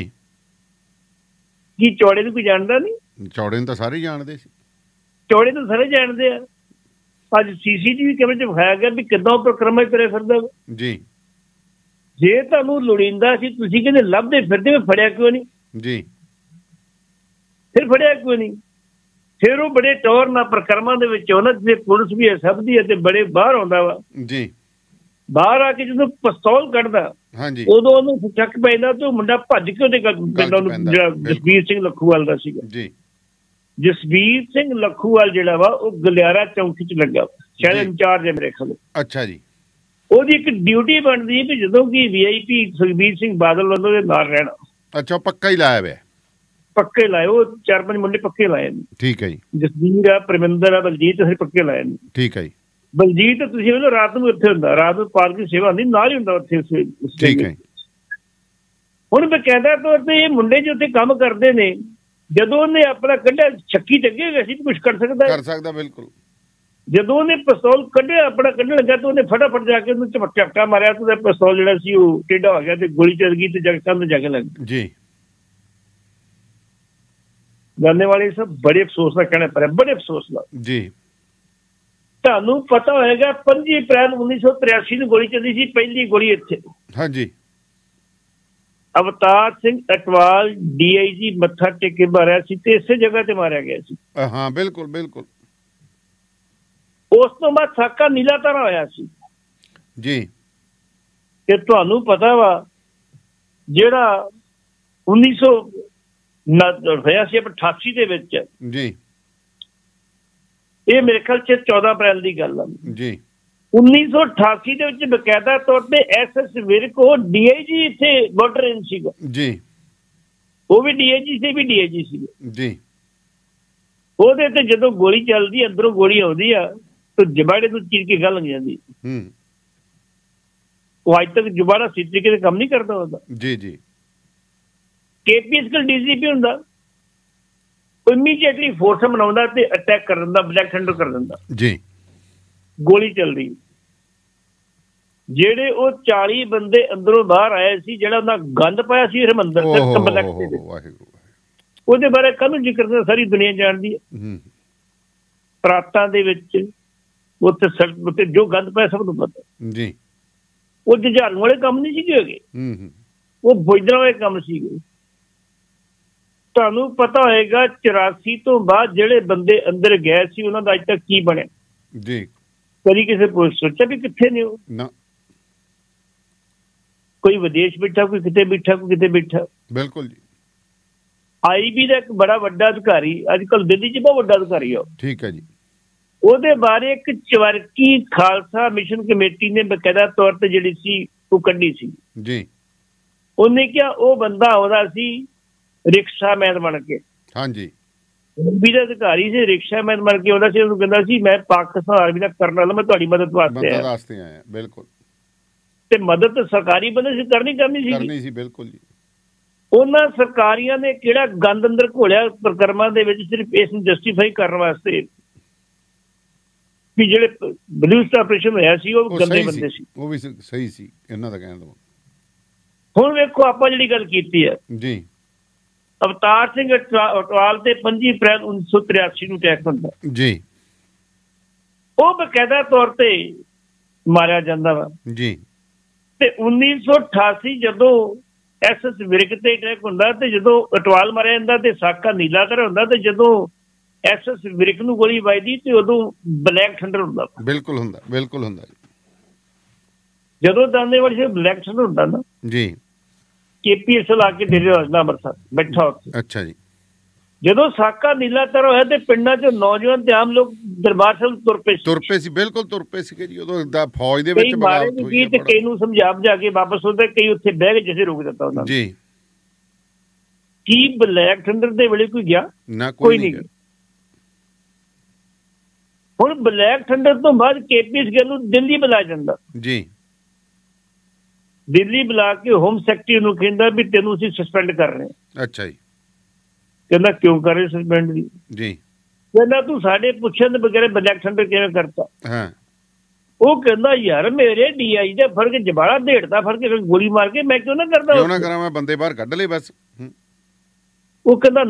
B: ਕੀ ਚੌੜੇ ਨੂੰ ਕੋਈ ਜਾਣਦਾ ਨਹੀਂ?
A: ਚੌੜੇ ਨੂੰ ਤਾਂ ਸਾਰੇ ਜਾਣਦੇ ਸੀ,
B: ਚੌੜੇ ਨੂੰ ਸਾਰੇ ਜਾਣਦੇ ਆ। ਅੱਜ CCTV ਕੈਮਰੇ 'ਚ ਵਿਖਾਇਆ ਗਿਆ ਵੀ ਕਿੱਦਾਂ ਉਹ ਪਰਿਕਰਮਾ ਤੁਰੇ ਫਿਰਦਾ
A: ਜੀ।
B: ਜੇ ਤੁਹਾਨੂੰ ਲੋੜੀਂਦਾ ਸੀ, ਤੁਸੀਂ ਕਹਿੰਦੇ ਲੱਭਦੇ ਫਿਰਦੇ, ਫੜਿਆ ਕਿਉਂ ਨਹੀਂ
A: ਜੀ?
B: ਫਿਰ ਫੜਿਆ ਕਿਉਂ ਨਹੀਂ? ਫਿਰ ਉਹ ਬੜੇ ਟੌਰ ਨਾਲ ਪ੍ਰਕਰਮਾਂ ਦੇ ਵਿੱਚ ਉਹਨਾਂ ਦੇ ਪੁਲਿਸ ਵੀ ਹੈ, ਸਭ ਦੀ ਹੈ, ਤੇ ਬੜੇ ਬਾਹਰ ਆਉਂਦਾ ਵਾ
A: ਜੀ।
B: ਬਾਹਰ ਆ ਕੇ ਜਦੋਂ ਪਿਸਤੌਲ ਕੱਢਦਾ, ਹਾਂਜੀ, ਉਦੋਂ ਉਹਨੂੰ ਚੱਕ ਪੈਂਦਾ ਤੇ ਉਹ ਮੁੰਡਾ ਭੱਜ ਕੇ ਉਹਦੇ ਪਿੰਡਾਂ ਨੂੰ, ਜਿਹੜਾ ਜਸਬੀਰ ਸਿੰਘ ਲੱਖੂਵਾਲ ਦਾ ਸੀਗਾ ਜੀ। ਜਸਬੀਰ ਸਿੰਘ ਲੱਖੂਵਾਲ ਜਿਹੜਾ ਵਾ ਉਹ ਗਲਿਆਰਾ ਚੌਂਕੀ 'ਚ ਲੱਗਾ, ਸ਼ਾਇਦ ਇੰਚਾਰਜ ਹੈ ਮੇਰੇ ਖਿਆਲ। ਅੱਛਾ ਜੀ। ਉਹਦੀ ਇੱਕ ਡਿਊਟੀ ਬਣਦੀ ਹੈ ਵੀ ਜਦੋਂ ਕਿ VIP ਸੁਖਬੀਰ ਸਿੰਘ ਬਾਦਲ ਵੱਲੋਂ ਦੇ ਨਾਲ ਰਹਿਣਾ। ਅੱਛਾ, ਪੱਕਾ ਹੀ ਲਾਇਆ ਹੋਇਆ? ਪੱਕੇ ਲਾਏ, ਉਹ 4-5 ਮੁੰਡੇ ਪੱਕੇ ਲਾਏ ਨੇ। ਠੀਕ ਹੈ ਜੀ। ਜਸਬੀਰ ਆ, ਪਰਮਿੰਦਰ ਆ, ਬਲਜੀਤ, ਅਸੀਂ ਪੱਕੇ ਲਾਏ ਨੇ। ਠੀਕ ਹੈ ਜੀ। ਬਲਜੀਤ ਤੁਸੀਂ ਵੇਖੋ ਰਾਤ ਨੂੰ ਇੱਥੇ ਹੁੰਦਾ, ਰਾਤ ਨੂੰ ਪਾਰਕ ਦੀ ਸੇਵਾ ਹੁੰਦੀ, ਨਾਲ ਹੀ ਹੁੰਦਾ ਉੱਥੇ। ਠੀਕ ਹੈ। ਹੁਣ ਬਕਾਇਦਾ ਤੌਰ ਤੇ ਇਹ ਮੁੰਡੇ ਜੋ ਉੱਥੇ ਕੰਮ ਕਰਦੇ ਨੇ, ਜਦੋਂ ਉਹਨੇ ਆਪਣਾ ਕੱਢਿਆ, ਛੱਕੀ ਟੱਗੇ ਅਸੀਂ ਵੀ ਕੁਛ ਕਰ ਸਕਦਾ ਬਿਲਕੁਲ। ਜਦੋਂ ਉਹਨੇ ਪਿਸਤੌਲ ਕੱਢਿਆ, ਆਪਣਾ ਕੱਢਣ ਲੱਗਾ, ਤਾਂ ਉਹਨੇ ਫਟਾਫਟ ਜਾ ਕੇ ਉਹਨੂੰ ਝਪਟਾ ਮਾਰਿਆ, ਤੇ ਪਿਸਤੌਲ ਜਿਹੜਾ ਸੀ ਉਹ ਟੇਢਾ ਹੋ ਗਿਆ ਤੇ ਗੋਲੀ ਚੱਲ ਗਈ ਤੇ ਜਗਤਾਂ ਜਾ ਕੇ ਲੱਗ ਜੀ। ਜਾਣੇ ਵਾਲੇ ਸਭ ਬੜੇ ਅਫਸੋਸ ਨਾਲ ਕਹਿਣਾ ਪੜਿਆ, ਬੜੇ ਅਫਸੋਸ ਨਾਲ ਜੀ। ਤੁਹਾਨੂੰ ਪਤਾ ਹੋਏਗਾ 5 ਅਪ੍ਰੈਲ 1983 ਨੂੰ ਗੋਲੀ ਚੱਲੀ ਸੀ, ਪਹਿਲੀ ਗੋਲੀ ਇੱਥੇ। ਹਾਂਜੀ। ਅਵਤਾਰ ਸਿੰਘ ਅਟਵਾਲ DIG ਮੱਥਾ ਟੇਕੇ ਮਾਰਿਆ ਸੀ ਤੇ ਇਸੇ ਜਗ੍ਹਾ ਤੇ ਮਾਰਿਆ ਗਿਆ ਸੀ। ਹਾਂ ਬਿਲਕੁਲ ਬਿਲਕੁਲ। ਉਸ ਤੋਂ ਬਾਅਦ ਸਾਕਾ ਨੀਲਾ ਤਾਰਾ ਹੋਇਆ ਸੀ ਜੀ। ਤੇ ਤੁਹਾਨੂੰ ਪਤਾ ਵਾ ਜਿਹੜਾ 1900 ਹੋਇਆ ਸੀ 88 ਦੇ ਵਿੱਚ ਜੀ, ਇਹ ਮੇਰੇ ਖਿਆਲ 'ਚ 14 ਅਪ੍ਰੈਲ ਦੀ ਗੱਲ ਆ ਜੀ। 1988 ਦੇ ਵਿੱਚ ਬਕਾਇਦਾ ਤੌਰ ਤੇ SS ਵਿਰਕ ਉਹ DIG ਇੱਥੇ ਬਾਰਡਰ ਰੇਂਜ ਸੀਗਾ ਜੀ। ਉਹ ਵੀ DIG ਸੀ, ਵੀ DIG ਸੀ ਜੀ। ਉਹਦੇ ਤੇ ਜਦੋਂ ਗੋਲੀ ਚੱਲਦੀ, ਅੰਦਰੋਂ ਗੋਲੀ ਆਉਂਦੀ ਆ, ਤੇ ਜਬਾੜੇ ਨੂੰ ਚੀਰ ਕੇ ਗੱਲ ਲੱਗ ਜਾਂਦੀ। ਉਹ ਅੱਜ ਤੱਕ ਜਬਾੜਾ ਸੀ ਤਰੀਕੇ ਦੇ ਕੰਮ ਨਹੀਂ ਕਰਦਾ ਹੁੰਦਾ ਜੀ ਜੀ। KPS ਕੋਲ DGP ਹੁੰਦਾ, ਇਮੀਡੀਏਟਲੀ ਫੋਰਸ ਬਣਾਉਂਦਾ ਤੇ ਅਟੈਕ ਕਰ ਦਿੰਦਾ, ਬਲੈਕ ਹੈਂਡਰ ਕਰ ਦਿੰਦਾ ਜੀ। ਗੋਲੀ ਚੱਲਦੀ, ਜਿਹੜੇ ਉਹ 40 ਬੰਦੇ ਅੰਦਰੋਂ ਬਾਹਰ ਆਏ ਸੀ, ਜਿਹੜਾ ਉਹਨਾਂ ਗੰਦ ਪਾਇਆ ਸੀ ਹਰਿਮੰਦਰ ਸਾਹਿਬ ਕੰਪਲੈਕਸ ਦੇ ਵਿੱਚ, ਉਹਦੇ ਬਾਰੇ ਕਾਹਨੂੰ ਜ਼ਿਕਰ ਕਰਦਾ, ਸਾਰੀ ਦੁਨੀਆ ਜਾਣਦੀ ਹੈ। ਪਰਾਤਾਂ ਦੇ ਵਿੱਚ ਉੱਥੇ ਜੋ ਗੰਦ ਪਾਇਆ ਸਭ ਨੂੰ ਪਤਾ ਜੀ। ਉਹ ਜੁਝਾਰੂ ਵਾਲੇ ਕੰਮ ਨਹੀਂ ਸੀਗੇ ਹੈਗੇ, ਉਹ ਬੋਝਰਾਂ ਵਾਲੇ ਕੰਮ ਸੀਗੇ। ਤੁਹਾਨੂੰ ਪਤਾ ਹੋਏਗਾ 84 ਤੋਂ ਬਾਅਦ ਜਿਹੜੇ ਬੰਦੇ ਅੰਦਰ ਗਏ ਸੀ, ਉਹਨਾਂ ਦਾ ਅੱਜ ਤੱਕ ਕੀ ਬਣਿਆ ਜੀ? ਕਦੀ ਕਿਸੇ ਪੁਲਿਸ ਸੋਚਿਆ ਵੀ ਕਿੱਥੇ ਨੇ ਉਹ? ਨਾ, ਕੋਈ ਵਿਦੇਸ਼ ਬੈਠਾ, ਕੋਈ ਕਿਤੇ ਬੈਠਾ, ਕੋਈ ਕਿਤੇ ਬੈਠਾ। ਬਿਲਕੁਲ ਜੀ। IB ਦਾ ਇੱਕ ਬੜਾ ਵੱਡਾ ਅਧਿਕਾਰੀ ਅੱਜ ਕੱਲ੍ਹ ਦਿੱਲੀ 'ਚ ਬਹੁਤ ਵੱਡਾ ਅਧਿਕਾਰੀ ਆ। ਠੀਕ ਹੈ ਜੀ। ਉਹਦੇ ਬਾਰੇ ਇੱਕ ਚਵਰਕੀ ਖਾਲਸਾ ਮਿਸ਼ਨ ਕਮੇਟੀ ਨੇ ਬਕਾਇਦਾ ਤੌਰ ਤੇ ਜਿਹੜੀ ਸੀ ਉਹ ਕੱਢੀ ਸੀ ਜੀ। ਉਹਨੇ ਕਿਹਾ ਉਹ ਬੰਦਾ ਆਉਂਦਾ ਸੀ ਰਿਕਸ਼ਾਮੈਨ ਬਣ ਕੇ।
A: ਹਾਂਜੀ,
B: ਵੀ ਦਾ ਅਧਿਕਾਰੀ ਸੀ, ਰਿਕਸ਼ਾਮੈਨ ਬਣ ਕੇ ਆਉਂਦਾ ਸੀ। ਉਹਨੂੰ ਕਹਿੰਦਾ ਸੀ ਮੈਂ ਪਾਕਿਸਤਾਨ ਆਰਮੀ ਦਾ ਕਰਨਲ, ਮੈਂ ਤੁਹਾਡੀ ਮਦਦ ਵਾਸਤੇ
A: ਆਇਆ। ਬਿਲਕੁਲ।
B: ਤੇ ਮਦਦ ਸਰਕਾਰੀ ਬੰਦੇ ਸੀ ਕਰਨੀ ਸੀ
A: ਬਿਲਕੁਲ ਜੀ। ਉਹਨਾਂ
B: ਸਰਕਾਰੀਆਂ ਨੇ ਕਿਹੜਾ ਗੰਦ ਅੰਦਰ ਘੋਲਿਆ ਪ੍ਰਕਰਮਾਂ ਦੇ ਵਿੱਚ, ਸਿਰਫ ਇਸ ਨੂੰ ਜਸਟੀਫਾਈ ਕਰਨ ਵਾਸਤੇ ਵੀ ਜਿਹੜੇ ਬਲੂਸਟ ਆਪਰੇਸ਼ਨ ਹੋਇਆ ਸੀ ਉਹ ਗੰਦੇ ਬੰਦੇ ਸੀ।
A: ਉਹ ਵੀ ਸਹੀ ਸੀ ਇਹਨਾਂ ਦਾ ਕਹਿਣ ਦਾ।
B: ਹੁਣ ਵੇਖੋ ਆਪਾਂ ਜਿਹੜੀ ਗੱਲ ਕੀਤੀ ਹੈ
A: ਜੀ,
B: ਅਵਤਾਰ ਸਿੰਘ ਅਟਵਾਲ ਤੇ 25 ਅਪ੍ਰੈਲ 1983 ਨੂੰ ਅਟੈਕ ਹੁੰਦਾ
A: ਜੀ,
B: ਉਹ ਬਕਾਇਦਾ ਤੌਰ ਤੇ ਮਾਰਿਆ ਜਾਂਦਾ ਵਾ
A: ਜੀ।
B: ਤੇ 1988 ਜਦੋਂ SS ਵਿਰਕ ਤੇ ਅਟੈਕ ਹੁੰਦਾ ਤੇ ਜਦੋਂ ਅਟਵਾਲ ਮਾਰਿਆ ਜਾਂਦਾ ਤੇ ਸਾਕਾ ਨੀਲਾਧਰ ਹੁੰਦਾ ਤੇ ਜਦੋਂ SS ਵਿਰਕ ਨੂੰ ਗੋਲੀ ਵੱਜਦੀ ਤੇ ਉਦੋਂ ਬਲੈਕ ਥੰਡਰ ਹੁੰਦਾ।
A: ਬਿਲਕੁਲ ਹੁੰਦਾ
B: ਜਦੋਂ ਦਾਨੇਵਾਲ ਬਲੈਕ ਥੰਡਰ ਹੁੰਦਾ ਨਾ
A: ਜੀ,
B: KPS ਲਾ ਕੇ ਡੇਰੇ ਰਜਨਾ ਅੰਮ੍ਰਿਤਸਰ ਬੈਠਾ ਉੱਥੇ।
A: ਅੱਛਾ ਜੀ।
B: ਜਦੋਂ ਸਾਕਾ ਨੀਲਾਧਰ ਹੋਇਆ ਤੇ ਪਿੰਡਾਂ 'ਚ ਨੌਜਵਾਨ ਤੇ ਆਮ ਲੋਕ ਦਰਬਾਰ ਸਾਹਿਬ ਤੁਰ ਪਏ ਸੀ।
A: ਬਿਲਕੁਲ ਤੁਰ ਪਏ ਸੀ ਜੀ। ਉਦੋਂ ਫੌਜ ਦੇ ਵਿੱਚ
B: ਬਗਾਵਤ ਹੋਈ ਤੇ ਕਈ ਨੂੰ ਸਮਝਾ ਕੇ ਵਾਪਸ ਹੁੰਦੇ, ਕਈ ਉੱਥੇ ਬਹਿ ਕੇ ਜਿਸੇ ਰੋਕ ਦਿੱਤਾ ਉਹਨਾਂ
A: ਜੀ।
B: ਕੀ ਬਲੈਕ ਥੰਡਰ ਦੇ ਵੇਲੇ ਕੋਈ ਗਿਆ?
A: ਨਾ, ਕੋਈ ਨਹੀਂ।
B: ਹੁਣ ਬਲੈਕ ਥੰਡਰ ਤੋਂ ਬਾਅਦ KPS ਗਿੱਲ ਨੂੰ ਦਿੱਲੀ ਬੁਲਾਇਆ ਜਾਂਦਾ
A: ਜੀ।
B: ਦਿੱਲੀ ਬੁਲਾ ਕੇ ਹੋਮ ਸੈਕਟਰੀ ਨੂੰ ਕਹਿੰਦਾ ਵੀ ਤੈਨੂੰ ਅਸੀਂ ਸਸਪੈਂਡ ਕਰ ਰਹੇ ਹਾਂ।
A: ਅੱਛਾ ਜੀ।
B: ਕਹਿੰਦਾ ਕਿਉਂ ਕਰ ਰਹੇ ਸਸਪੈਂਡ
A: ਜੀ?
B: ਕਹਿੰਦਾ ਤੂੰ ਸਾਡੇ ਪੁੱਛਣ ਦੇ ਬਗੈਰ ਬਲੈਕ ਥੰਡਰ ਕਿਵੇਂ ਕਰਤਾ?
A: ਹਾਂ।
B: ਉਹ ਕਹਿੰਦਾ ਯਾਰ ਮੇਰੇ DI ਦਾ ਫਰਕ ਜਬਾੜਾ ਢੇੜਦਾ ਫਰਕ ਗੋਲੀ ਮਾਰ ਕੇ ਮੈਂ ਕਿਉਂ ਨਾ ਕਰਦਾ?
A: ਕਿਉਂ ਨਾ ਕਰਾਂ, ਮੈਂ ਬੰਦੇ ਬਾਹਰ ਕੱਢ ਲਏ ਬਸ।
B: ਉਹ ਕਹਿੰਦਾ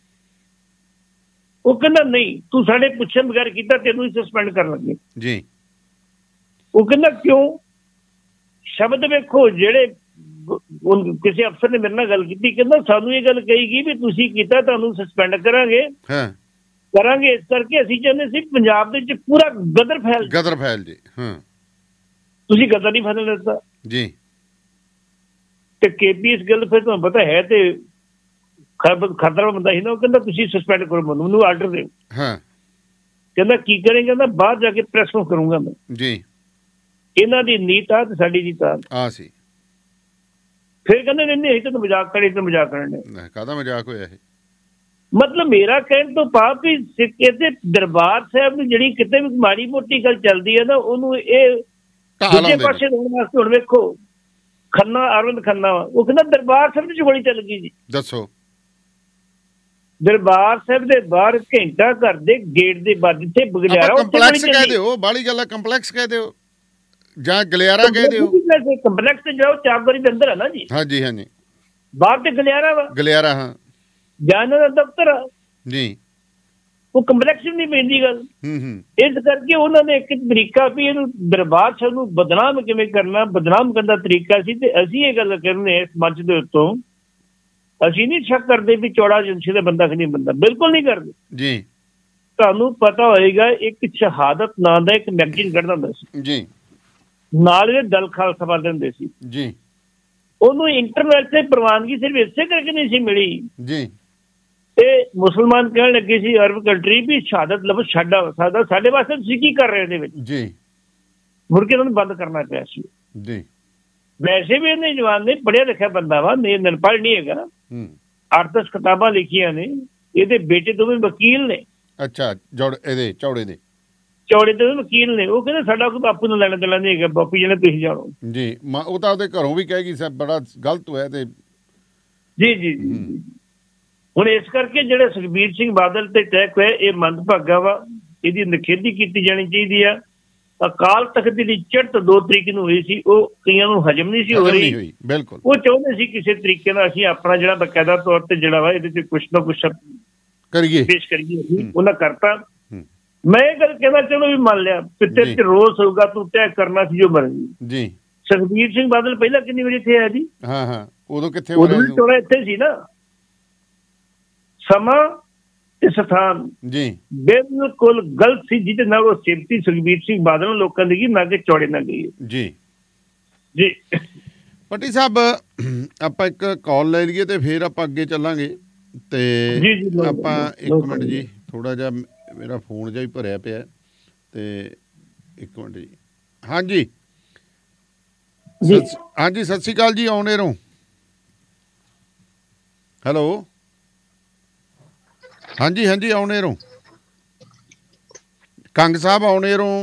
B: ਨਹੀਂ, ਤੂੰ ਸਾਡੇ ਪੁੱਛਣ ਬਗੈਰ ਕੀਤਾ, ਤੈਨੂੰ ਹੀ ਸਸਪੈਂਡ ਕਰਨ ਲੱਗੇ
A: ਜੀ।
B: ਉਹ ਕਹਿੰਦਾ ਕਿਉਂ? ਸ਼ਬਦ ਵੇਖੋ ਜਿਹੜੇ ਕਿਸੇ ਅਫਸਰ ਨੇ ਮੇਰੇ ਨਾਲ ਗੱਲ ਕੀਤੀ, ਕਹਿੰਦਾ ਸਾਨੂੰ ਇਹ ਗੱਲ ਕਹੀ ਗਈ ਵੀ ਤੁਸੀਂ ਕੀਤਾ, ਤੁਹਾਨੂੰ ਸਸਪੈਂਡ ਕਰਾਂਗੇ ਇਸ ਕਰਕੇ ਅਸੀਂ ਚਾਹੁੰਦੇ ਸੀ ਪੰਜਾਬ ਦੇ ਵਿੱਚ ਪੂਰਾ ਗਦਰ ਫੈਲ ਜੇ। ਤੁਸੀਂ ਗਦਰ ਨਹੀਂ ਫੈਲਣ ਦਿੱਤਾ
A: ਜੀ।
B: ਤੇ KPS ਗਿੱਲ ਫਿਰ ਤੁਹਾਨੂੰ ਪਤਾ ਹੈ ਤੇ ਖਤਰਾ ਬੰਦਾ ਸੀ ਨਾ, ਉਹ ਕਹਿੰਦਾ ਤੁਸੀਂ ਸਸਪੈਂਡ ਕਰੋ, ਮੈਨੂੰ ਆਰਡਰ ਦਿਓ। ਕਹਿੰਦਾ ਕੀ ਕਰੇਂਗੇ? ਕਹਿੰਦਾ ਬਾਹਰ ਜਾ ਕੇ ਪ੍ਰੈਸ ਨੂੰ ਕਰੂੰਗਾ ਮੈਂ
A: ਜੀ।
B: ਇਹਨਾਂ ਦੀ ਨੀਤ ਆ ਤੇ ਸਾਡੀ ਨੀਤ ਆ
A: ਸੀ।
B: ਫਿਰ ਕਹਿੰਦੇ ਨਹੀਂ ਤਾਂ ਮਜ਼ਾਕ ਕਰਨ
A: ਕਾਹਦਾ ਮਜ਼ਾਕ ਹੋਇਆ ਇਹ?
B: ਮਤਲਬ ਮੇਰਾ ਕਹਿਣ ਤੋਂ ਭਾਵ ਵੀ ਇਹਦੇ ਦਰਬਾਰ ਸਾਹਿਬ ਨੂੰ ਜਿਹੜੀ ਕਿਤੇ ਵੀ ਮਾੜੀ ਮੋਟੀ ਗੱਲ ਚੱਲਦੀ ਹੈ ਨਾ, ਉਹਨੂੰ ਇਹ ਦੂਜੇ ਪਾਸੇ ਲਾਉਣ ਵਾਸਤੇ। ਹੁਣ ਵੇਖੋ ਅਰਵਿੰਦ ਖੰਨਾ ਉਹ ਕਹਿੰਦਾ ਦਰਬਾਰ ਸਾਹਿਬ ਵਿੱਚ ਗੋਲੀ ਚੱਲ ਗਈ ਜੀ।
A: ਦੱਸੋ।
B: ਦਰਬਾਰ ਸਾਹਿਬ ਦੇ ਬਾਹਰ ਘੰਟਾ ਘਰ ਦੇ ਗੇਟ ਦੇ ਬਾਹਰ ਜਿੱਥੇ ਬਗਲਿਆਰਾ
A: ਕੰਪਲੈਕਸ ਕਹਿ ਦਿਓ, ਬਾਹਲੀ ਗੱਲ ਕੰਪਲੈਕਸ ਕਹਿ ਦਿਓ ਜਾਂ ਗਲਿਆਰਾ ਕਹਿ ਦਿਓ।
B: ਕੰਪਲੈਕਸ ਤੇ ਜਾਓ, ਚਾਕਰੀ ਦੇ ਅੰਦਰ ਹੈ ਨਾ ਜੀ।
A: ਹਾਂਜੀ।
B: ਬਾਹਰ ਤੇ ਗਲਿਆਰਾ
A: ਹਾਂ।
B: ਜਾਂ ਇਹਨਾਂ ਦਾ ਦਫ਼ਤਰ ਆ
A: ਜੀ।
B: ਉਹ ਕੰਪਲੈਕਸ ਨਹੀਂ ਪੈਂਦੀ ਗੱਲ। ਇਸ ਕਰਕੇ ਉਹਨਾਂ ਨੇ ਇੱਕ ਤਰੀਕਾ ਵੀ ਇਹਨੂੰ ਦਰਬਾਰ ਸਾਹਿਬ ਨੂੰ ਬਦਨਾਮ ਕਿਵੇਂ ਕਰਨਾ, ਬਦਨਾਮ ਕਰਨ ਦਾ ਤਰੀਕਾ ਸੀ। ਤੇ ਅਸੀਂ ਇਹ ਗੱਲ ਕਰਨੇ ਇਸ ਮੰਚ ਦੇ ਉੱਤੋਂ, ਅਸੀਂ ਨਹੀਂ ਸ਼ੱਕ ਕਰਦੇ ਵੀ ਚੌੜਾ ਏਜੰਸੀ ਦਾ ਬੰਦਾ ਕਿ ਨਹੀਂ ਬੰਦਾ, ਬਿਲਕੁਲ ਨਹੀਂ ਕਰਦੇ
A: ਜੀ।
B: ਤੁਹਾਨੂੰ ਪਤਾ ਹੋਏਗਾ ਇੱਕ ਸ਼ਹਾਦਤ ਨਾਂ ਦਾ ਇੱਕ ਮੈਗਜ਼ੀਨ ਕੱਢਦਾ ਹੁੰਦਾ ਸੀ
A: ਜੀ,
B: ਨਾਲ ਇਹ ਦਲ ਖਾਲਸਾ ਵਾਲੇ ਹੁੰਦੇ ਸੀ
A: ਜੀ। ਉਹਨੂੰ
B: ਇੰਟਰਨੈਟ ਤੇ ਪ੍ਰਵਾਨਗੀ ਸਿਰਫ ਇਸੇ ਕਰਕੇ ਨਹੀਂ ਸੀ ਮਿਲੀ
A: ਜੀ।
B: ਤੇ ਮੁਸਲਮਾਨ ਕਹਿਣ ਲੱਗੇ ਸੀ ਅਰਬ ਕੰਟਰੀ ਵੀ ਸ਼ਹਾਦਤ ਲਫ਼ਜ਼ ਛੱਡ ਸਕਦਾ, ਸਾਡੇ ਵਾਸਤੇ ਤੁਸੀਂ ਕੀ ਕਰ ਰਹੇ ਇਹਦੇ ਵਿੱਚ
A: ਜੀ।
B: ਮੁੜ ਕੇ ਉਹਨਾਂ ਨੂੰ ਬੰਦ ਕਰਨਾ ਪਿਆ ਸੀ
A: ਜੀ।
B: ਵੈਸੇ ਵੀ ਇਹਨੇ ਜਵਾਨ ਨੇ ਪੜ੍ਹਿਆ ਲਿਖਿਆ ਬੰਦਾ ਵਾ, ਨਨਪੜ੍ਹ ਨਹੀਂ ਹੈਗਾ। 8-10 ਕਿਤਾਬਾਂ ਲਿਖੀਆਂ ਨੇ। ਇਹਦੇ ਬੇਟੇ ਦੋਵੇਂ ਵਕੀਲ ਨੇ।
A: ਅੱਛਾ,
B: ਚੌੜੇ ਦੇ ਵਕੀਲ ਨੇ। ਉਹ ਕਹਿੰਦੇ ਸਾਡਾ ਕੋਈ ਬਾਪੂ ਨੂੰ ਲੈਣਾ ਦੇਣਾ ਨਹੀਂ ਹੈਗਾ, ਬਾਪੂ ਜੀ ਨੇ ਤੁਸੀਂ ਜਾਣੋ
A: ਜੀ। ਉਹ ਤਾਂ ਉਹਦੇ ਘਰੋਂ ਵੀ ਕਹੇਗੀ ਸਰ ਬੜਾ ਗਲਤ ਹੋਇਆ ਤੇ
B: ਜੀ। ਹੁਣ ਇਸ ਕਰਕੇ ਜਿਹੜੇ ਸੁਖਬੀਰ ਸਿੰਘ ਬਾਦਲ ਤੇ ਅਟੈਕ ਹੋਇਆ ਇਹ ਮੰਦਭਾਗਾ ਵਾ, ਇਹਦੀ ਨਿਖੇਧੀ ਕੀਤੀ ਜਾਣੀ ਚਾਹੀਦੀ ਆ। ਅਕਾਲ ਤਖਤ ਦੀ ਚੜ੍ਹਤ 2 ਤਰੀਕ ਨੂੰ ਹੋਈ ਸੀ, ਉਹ ਕਈਆਂ ਨੂੰ ਹਜਮ ਨਹੀਂ ਸੀ ਹੋ ਰਹੀ।
A: ਬਿਲਕੁਲ।
B: ਉਹ ਚਾਹੁੰਦੇ ਸੀ ਕਿਸੇ ਤਰੀਕੇ ਨਾਲ ਅਸੀਂ ਆਪਣਾ ਜਿਹੜਾ ਬਕਾਇਦਾ ਤੌਰ ਤੇ ਜਿਹੜਾ ਵਾ ਇਹਦੇ ਚ ਕੁਛ ਨਾ ਕੁਛ ਪੇਸ਼ ਕਰੀਏ। ਉਹਨਾਂ ਕਰਤਾ। ਮੈਂ ਇਹ ਗੱਲ ਕਹਿੰਦਾ ਚਲੋ ਵੀ ਮੰਨ ਲਿਆ, ਪਿੱਤੇ ਚ ਰੋਸ ਹੋਊਗਾ, ਤੂੰ ਤੈਅ ਕਰਨਾ ਸੀ ਜੋ ਮਰਜ਼ੀ ਜੀ। ਸੁਖਬੀਰ ਸਿੰਘ ਬਾਦਲ ਪਹਿਲਾਂ ਕਿੰਨੀ ਵਾਰੀ ਇੱਥੇ ਆਇਆ ਜੀ?
A: ਉਦੋਂ ਕਿੱਥੇ?
B: ਉਦੋਂ ਵੀ ਚੋਣਾ ਇੱਥੇ ਸੀ ਨਾ। ਸਮਾਂ ਤੇ ਸਥਾਨ
A: ਜੀ
B: ਬਿਲਕੁਲ ਗਲਤ ਸੀ, ਜਿਹਦੇ ਨਾਲ ਉਹ ਸਿਮਤੀ ਸੁਖਬੀਰ ਸਿੰਘ ਬਾਦਲ ਨੂੰ ਲੋਕਾਂ ਦੀ ਨਾ ਕਿ ਚੌੜੇ ਨਾ ਗਈ ਜੀ।
A: ਪੱਟੀ ਸਾਹਿਬ ਆਪਾਂ ਇੱਕ ਕਾਲ ਲੈ ਲਈਏ ਤੇ ਫਿਰ ਆਪਾਂ ਅੱਗੇ ਚੱਲਾਂਗੇ। ਤੇ ਆਪਾਂ 1 ਮਿੰਟ ਜੀ, ਥੋੜਾ ਜਿਹਾ ਮੇਰਾ ਫੋਨ ਜਿਹਾ ਹੀ ਭਰਿਆ ਪਿਆ ਤੇ 1 ਮਿੰਟ ਜੀ। ਹਾਂਜੀ ਸਤਿ ਸ਼੍ਰੀ ਅਕਾਲ ਜੀ, ਆਉਣੇ ਰਹੋ। ਹੈਲੋ ਹਾਂਜੀ ਹਾਂਜੀ ਆਉਣੇ ਰੋਂ ਕੰਗ ਸਾਹਿਬ ਆਉਣੇ ਰੋਂ।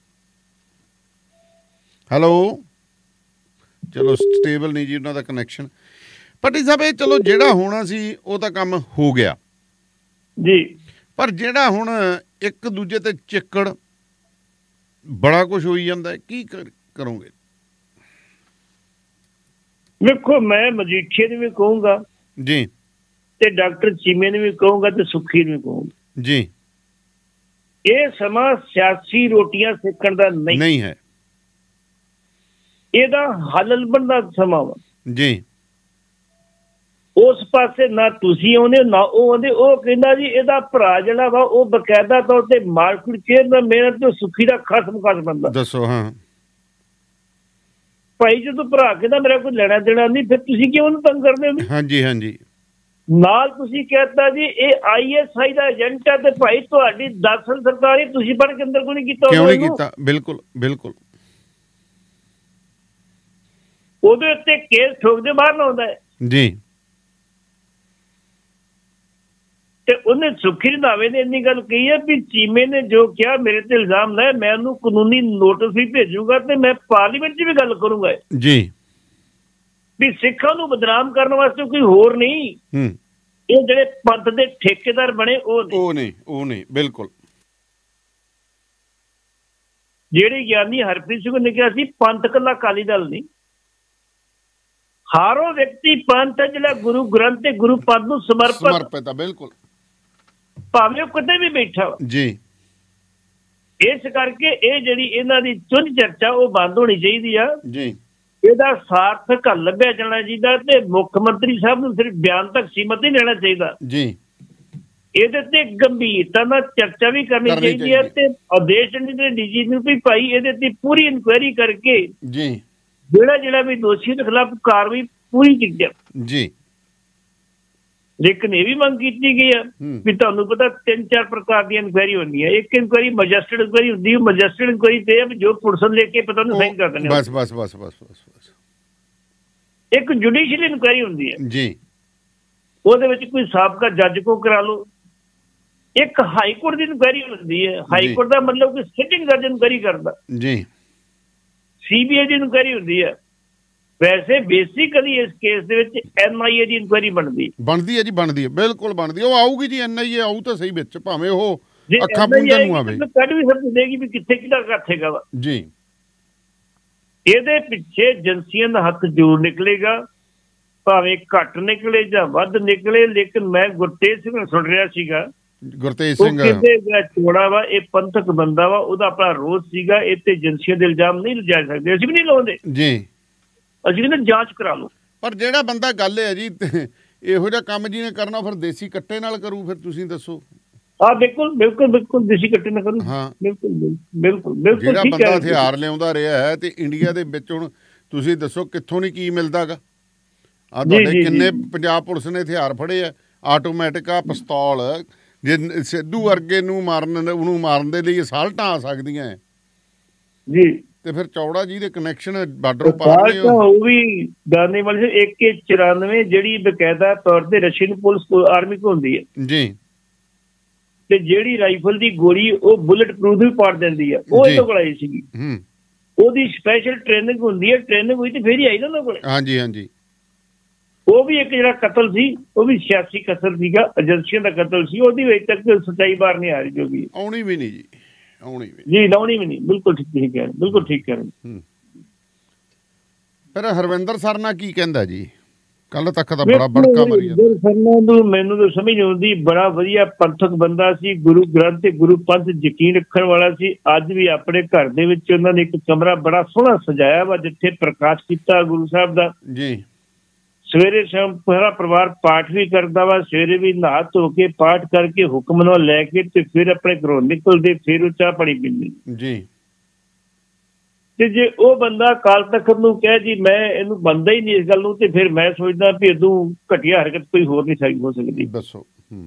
A: ਹੈਲੋ ਚਲੋ ਸਟੇਬਲ ਨਹੀਂ ਜੀ ਉਹਨਾਂ ਦਾ ਕਨੈਕਸ਼ਨ। ਭੱਟੀ ਸਾਹਿਬ ਇਹ ਚਲੋ ਜਿਹੜਾ ਹੋਣਾ ਸੀ ਉਹ ਤਾਂ ਕੰਮ ਹੋ ਗਿਆ
B: ਜੀ,
A: ਪਰ ਜਿਹੜਾ ਹੁਣ ਇੱਕ ਦੂਜੇ ਤੇ ਚਿੱਕੜ ਬੜਾ ਕੁਝ ਹੋਈ ਜਾਂਦਾ, ਕੀ ਕਰੋਗੇ?
B: ਵੇਖੋ ਮੈਂ ਮਜੀਠੀਏ ਨੂੰ ਵੀ ਕਹੂੰਗਾ
A: ਜੀ
B: ਤੇ ਡਾਕਟਰ ਚੀਮੇ ਨੂੰ ਵੀ ਕਹੂੰਗਾ ਤੇ ਸੁੱਖੀ ਨੂੰ ਵੀ ਕਹੂੰਗਾ
A: ਜੀ,
B: ਇਹ ਸਮਾਂ ਸਿਆਸੀ ਰੋਟੀਆਂ ਸੇਕਣ ਦਾ ਨਹੀਂ
A: ਹੈ,
B: ਇਹਦਾ ਹੱਲ ਲੱਭਣ ਦਾ ਸਮਾਂ ਵਾ
A: ਜੀ।
B: ਉਸ ਪਾਸੇ ਨਾ ਤੁਸੀਂ ਆਉਂਦੇ ਨਾ ਉਹ ਆਉਂਦੇ। ਉਹ ਕਹਿੰਦਾ ਜੀ ਇਹਦਾ ਭਰਾ ਜਿਹੜਾ ਵਾ ਉਹ ਬਕਾਇਦਾ ਤੌਰ ਤੇ ਮਾਰਕੀਟ ਚੇਅਰਮੈਨ ਮਿਹਨਤ ਤੇ ਸੁੱਖੀ ਦਾ ਖਸਮ ਬੰਦਾ।
A: ਦੱਸੋ। ਹਾਂ
B: ਭਾਈ ਜਦੋਂ ਭਰਾ ਕਹਿੰਦਾ ਮੇਰਾ ਕੋਈ ਲੈਣਾ ਦੇਣਾ ਨਹੀਂ, ਫਿਰ ਤੁਸੀਂ ਕਿਉਂ ਉਹਨੂੰ ਤੰਗ ਕਰਦੇ ਹੋ?
A: ਹਾਂਜੀ ਹਾਂਜੀ।
B: ਨਾਲ ਤੁਸੀਂ ਕਹਿਤਾ ਜੀ ਇਹ ISI ਦਾ ਏਜੰਟ ਹੈ ਤੇ ਭਾਈ ਤੁਹਾਡੀ 10 ਸਰਕਾਰੀ ਤੁਸੀਂ ਬਣ ਕੇ ਅੰਦਰ ਕੋਈ ਨਹੀਂ ਕੀਤਾ।
A: ਕਿਉਂ ਨਹੀਂ ਕੀਤਾ? ਬਿਲਕੁਲ ਬਿਲਕੁਲ।
B: ਉਹਦੇ ਉੱਤੇ ਕੇਸ ਠੋਕਦੇ ਬਾਹਰ ਨਾ ਆਉਂਦਾ ਹੈ
A: ਜੀ।
B: ਤੇ ਉਹਨੇ ਸੁੱਖੀ ਰੰਧਾਵੇ ਨੇ ਇੰਨੀ ਗੱਲ ਕਹੀ ਹੈ ਵੀ ਚੀਮੇ ਨੇ ਜੋ ਕਿਹਾ ਮੇਰੇ ਤੇ ਇਲਜ਼ਾਮ ਲਾਇਆ, ਮੈਂ ਉਹਨੂੰ ਕਾਨੂੰਨੀ ਨੋਟਿਸ ਵੀ ਭੇਜੂਗਾ ਤੇ ਮੈਂ ਪਾਰਲੀਮੈਂਟ 'ਚ ਵੀ ਗੱਲ ਕਰੂੰਗਾ
A: ਜੀ
B: ਵੀ ਸਿੱਖਾਂ ਨੂੰ ਬਦਨਾਮ ਕਰਨ ਵਾਸਤੇ ਕੋਈ ਹੋਰ ਨਹੀਂ, ਇਹ ਜਿਹੜੇ ਪੰਥ ਦੇ ਠੇਕੇਦਾਰ ਬਣੇ ਉਹ ਨਹੀਂ। ਬਿਲਕੁਲ। ਜਿਹੜੇ ਗਿਆਨੀ ਹਰਪ੍ਰੀਤ ਸਿੰਘ ਨੇ ਕਿਹਾ ਸੀ ਪੰਥ ਇਕੱਲਾ ਅਕਾਲੀ ਦਲ ਨਹੀਂ, ਹਾਰੋ ਵਿਅਕਤੀ ਪੰਥ ਹੈ ਜਿਹੜਾ ਗੁਰੂ ਗ੍ਰੰਥ ਤੇ ਗੁਰੂ ਪਦ ਨੂੰ ਸਮਰਪਿਤ। ਬਿਲਕੁਲ। ਭਾਵੇਂ ਉਹ ਕਿਤੇ ਵੀ ਬੈਠਾ ਵਾ ਜੀ। ਇਸ ਕਰਕੇ ਇਹ ਜਿਹੜੀ ਇਹਨਾਂ ਦੀ ਚੁੱਝ ਚਰਚਾ ਉਹ ਬੰਦ ਹੋਣੀ ਚਾਹੀਦੀ ਆ ਜੀ। ਇਹਦਾ ਸਾਰਥਕ ਹੱਲ ਲੱਭਿਆ ਜਾਣਾ ਚਾਹੀਦਾ ਤੇ ਮੁੱਖ ਮੰਤਰੀ ਸਾਹਿਬ ਨੂੰ ਸਿਰਫ ਬਿਆਨ ਤੱਕ ਸੀਮਤ ਨਹੀਂ ਰਹਿਣਾ ਚਾਹੀਦਾ ਜੀ। ਇਹਦੇ ਤੇ ਗੰਭੀਰਤਾ ਨਾਲ ਚਰਚਾ ਵੀ ਕਰਨੀ ਚਾਹੀਦੀ ਹੈ ਤੇ ਆਦੇਸ਼ ਦੇ DG ਨੂੰ ਵੀ ਭਾਈ ਇਹਦੇ ਤੇ ਪੂਰੀ ਇਨਕੁਆਇਰੀ ਕਰਕੇ ਜੀ ਜਿਹੜਾ ਵੀ ਦੋਸ਼ੀ ਦੇ ਖਿਲਾਫ ਕਾਰਵਾਈ ਪੂਰੀ ਕੀਤੀ ਜਾਵੇ ਜੀ। ਲੇਕਿਨ ਇਹ ਵੀ ਮੰਗ ਕੀਤੀ ਗਈ ਆ ਵੀ ਤੁਹਾਨੂੰ ਪਤਾ 3-4 ਪ੍ਰਕਾਰ ਦੀਆਂ ਇਨਕੁਆਇਰੀ ਹੁੰਦੀਆਂ। ਇੱਕ ਇਨਕੁਆਇਰੀ ਮੈਜਿਸਟਰੇਟ ਇਨਕੁਆਇਰੀ ਹੁੰਦੀ ਹੈ। ਮੈਜਿਸਟਰੇਟ ਇਨਕੁਆਇਰੀ ਤੇ ਜੋ ਪੁਲਿਸ ਨੂੰ ਲੈ ਕੇ ਪਤਾ ਨੂੰ ਸਾਈਨ ਕਰ ਦਿੰਦੇ ਬਸ। ਇੱਕ ਜੁਡੀਸ਼ੀਅਲ ਇਨਕੁਆਇਰੀ ਹੁੰਦੀ ਹੈ ਜੀ, ਉਹਦੇ ਵਿੱਚ ਕੋਈ ਸਾਬਕਾ ਜੱਜ ਕੋ ਕਰਾ ਲਓ। ਇੱਕ ਹਾਈ ਕੋਰਟ ਦੀ ਇਨਕੁਆਇਰੀ ਹੁੰਦੀ ਹੈ। ਹਾਈ ਕੋਰਟ ਦਾ ਮਤਲਬ ਕਿ ਸਿਟਿੰਗ ਜੱਜ ਇਨਕੁਆਇਰੀ ਕਰਦਾ ਜੀ। CBI ਦੀ ਇਨਕੁਆਇਰੀ ਹੁੰਦੀ ਹੈ। ਵੈਸੇ ਬੇਸਿਕਲੀ ਇਸ ਕੇਸ ਦੇ ਵਿੱਚ NIA ਦੀ ਇਨਕੁਆਇਰੀ ਬਣਦੀ ਹੈ ਜੀ। ਬਣਦੀ ਹੈ ਬਿਲਕੁਲ ਬਣਦੀ। ਉਹ ਆਊਗੀ ਜੀ, NIA ਆਊ ਤਾਂ ਸਹੀ ਵਿੱਚ, ਭਾਵੇਂ ਉਹ ਅੱਖਾਂ ਪੂੰਝਣ ਨੂੰ ਆਵੇ, ਕੱਢ ਵੀ ਸਭ ਦੇਗੀ ਵੀ ਕਿੱਥੇ ਕਿਹਦਾ ਕੱਥੇਗਾ ਵਾ ਜੀ। ਇਹਦੇ ਪਿੱਛੇ ਏਜੰਸੀਆਂ ਦਾ ਹੱਥ ਜ਼ਰੂਰ ਨਿਕਲੇਗਾ, ਭਾਵੇਂ ਘੱਟ ਨਿਕਲੇ ਜਾਂ ਵੱਧ ਨਿਕਲੇ। ਲੇਕਿਨ ਮੈਂ ਗੁਰਤੇਜ ਸਿੰਘ ਨੂੰ ਸੁਣ ਰਿਹਾ ਸੀਗਾ, ਗੁਰਤੇਜ ਸਿੰਘ ਜਿਹੜਾ ਚੋੜਾ ਵਾ ਇਹ ਪੰਥਕ ਬੰਦਾ ਵਾ, ਉਹਦਾ ਆਪਣਾ ਰੋਸ ਸੀਗਾ। ਇਹ ਤੇ ਏਜੰਸੀਆਂ ਦੇ ਇਲਜ਼ਾਮ ਨਹੀਂ ਲਜਾ ਸਕਦੇ, ਅਸੀਂ ਵੀ ਨਹੀਂ ਲਾਉਂਦੇ ਜੀ। ਅਸੀਂ ਕਹਿੰਦੇ ਜਾਂਚ ਕਰਾ ਲਓ। ਪਰ ਜਿਹੜਾ ਬੰਦਾ ਗੱਲ ਹੈ ਜੀ ਇਹੋ ਜਿਹਾ ਕੰਮ ਜਿਹਨੇ ਕਰਨਾ ਫਿਰ ਦੇਸੀ ਕੱਟੇ ਨਾਲ ਕਰੂ, ਫਿਰ ਤੁਸੀਂ ਦੱਸੋ। ਹਾਂ ਬਿਲਕੁਲ ਦੇਸੀ ਕੱਟੇ ਨਾਲ ਕਰੂ। ਹਾਂ ਬਿਲਕੁਲ। ਜਿਹੜਾ ਬੰਦਾ ਹਥਿਆਰ ਲਿਆਉਂਦਾ ਰਿਹਾ ਹੈ ਤੇ ਇੰਡੀਆ ਦੇ ਵਿੱਚ ਹੁਣ ਤੁਸੀਂ ਦੱਸੋ ਕਿੱਥੋਂ ਨਹੀਂ ਕੀ ਮਿਲਦਾ ਗਾ। ਆ ਤੁਹਾਡੇ ਕਿੰਨੇ ਪੰਜਾਬ ਪੁਲਿਸ ਨੇ ਹਥਿਆਰ ਫੜੇ ਆ, ਆਟੋਮੈਟਿਕ ਆ ਪਿਸਤੌਲ। ਜੇ ਸਿੱਧੂ ਵਰਗੇ ਨੂੰ ਉਹਨੂੰ ਮਾਰਨ ਦੇ ਲਈ ਅਸਾਲਟਾਂ ਆ ਸਕਦੀਆਂ ਜੀ, ਤੇ ਫਿਰ ਚੌੜਾ ਜੀ ਦੇ ਕਨੈਕਸ਼ਨ ਬਾਰਡਰ ਪਾਰ ਨੇ। ਉਹ ਵੀ ਗਾਨੇ ਵਾਲੇ AK-94 ਜਿਹੜੀ ਬਕਾਇਦਾ ਤੌਰ ਤੇ ਰਸ਼ੀਅਨ ਪੁਲਿਸ ਆਰਮੀ ਕੋ ਹੁੰਦੀ ਹੈ ਜੀ, ਤੇ ਜਿਹੜੀ ਰਾਈਫਲ ਦੀ ਗੋਲੀ ਉਹ ਬੁਲਟ ਪ੍ਰੂਫ ਵੀ ਪਾੜ ਦਿੰਦੀ ਹੈ, ਉਹ ਇਹਦੇ ਕੋਲ ਆਈ ਸੀਗੀ। ਉਹਦੀ ਸਪੈਸ਼ਲ ਟ੍ਰੇਨਿੰਗ ਹੁੰਦੀ ਹੈ, ਟ੍ਰੇਨਿੰਗ ਹੋਈ ਤੇ ਫਿਰ ਹੀ ਆਈ ਨਾ ਉਹਨਾਂ ਕੋਲ। ਹਾਂਜੀ। ਉਹ ਵੀ ਇੱਕ ਜਿਹੜਾ ਕਤਲ ਸੀ ਉਹ ਵੀ ਸਿਆਸੀ ਕਤਲ ਸੀਗਾ, ਏਜੰਸੀਆਂ ਦਾ ਕਤਲ ਸੀ। ਉਹਦੀ ਅਜੇ ਤੱਕ ਸੱਚਾਈ ਬਾਹਰ ਨਹੀਂ ਆ ਰਹੀ, ਜੋ ਵੀ ਆਉਣੀ ਵੀ ਨਹੀਂ ਜੀ। ਲਾਉਣੀ ਵੀ ਨਹੀਂ। ਬਿਲਕੁਲ ਠੀਕ ਕਹਿ ਰਹੇ। ਫਿਰ ਹਰਵਿੰਦਰ ਸਰਨਾ ਕੀ ਕਹਿੰਦਾ ਜੀ? ਕੱਲ ਤੱਕ ਤਾਂ ਬੜਾ ਬੜਕਾ ਮਾਰੀ ਜਾਂਦਾ। ਮੈਨੂੰ ਤਾਂ ਸਮਝ ਨਹੀਂ ਆਉਂਦੀ। ਬੜਾ ਵਧੀਆ ਪੰਥਕ ਬੰਦਾ ਸੀ, ਗੁਰੂ ਗ੍ਰੰਥ ਤੇ ਗੁਰੂ ਪੰਥ ਯਕੀਨ ਰੱਖਣ ਵਾਲਾ ਸੀ। ਅੱਜ ਵੀ ਆਪਣੇ ਘਰ ਦੇ ਵਿੱਚ ਉਹਨਾਂ ਨੇ ਇੱਕ ਕਮਰਾ ਬੜਾ ਸੋਹਣਾ ਸਜਾਇਆ ਵਾ, ਜਿੱਥੇ ਪ੍ਰਕਾਸ਼ ਕੀਤਾ ਗੁਰੂ ਸਾਹਿਬ ਦਾ ਜੀ। ਸਵੇਰੇ ਸ਼ਾਮ ਪੂਰਾ ਪਰਿਵਾਰ ਪਾਠ ਵੀ ਕਰਦਾ ਵਾ। ਸਵੇਰੇ ਵੀ ਨਹਾ ਧੋ ਕੇ ਪਾਠ ਕਰਕੇ ਹੁਕਮਨਾਮਾ ਲੈ ਕੇ ਤੇ ਫਿਰ ਆਪਣੇ ਘਰੋਂ ਨਿਕਲਦੇ, ਫਿਰ ਉਹ ਚਾਹ ਪਾਣੀ ਪੀਂਦੇ ਜੀ। ਤੇ ਜੇ ਉਹ ਬੰਦਾ ਅਕਾਲ ਤਖਤ ਨੂੰ ਕਹੇ ਜੀ ਮੈਂ ਇਹਨੂੰ ਮੰਨਦਾ ਹੀ ਨਹੀਂ ਇਸ ਗੱਲ ਨੂੰ, ਤੇ ਫਿਰ ਮੈਂ ਸੋਚਦਾ ਵੀ ਇਦੋਂ ਘਟੀਆ ਹਰਕਤ ਕੋਈ ਹੋਰ ਨਹੀਂ ਹੋ ਸਕਦੀ। ਦੱਸੋ।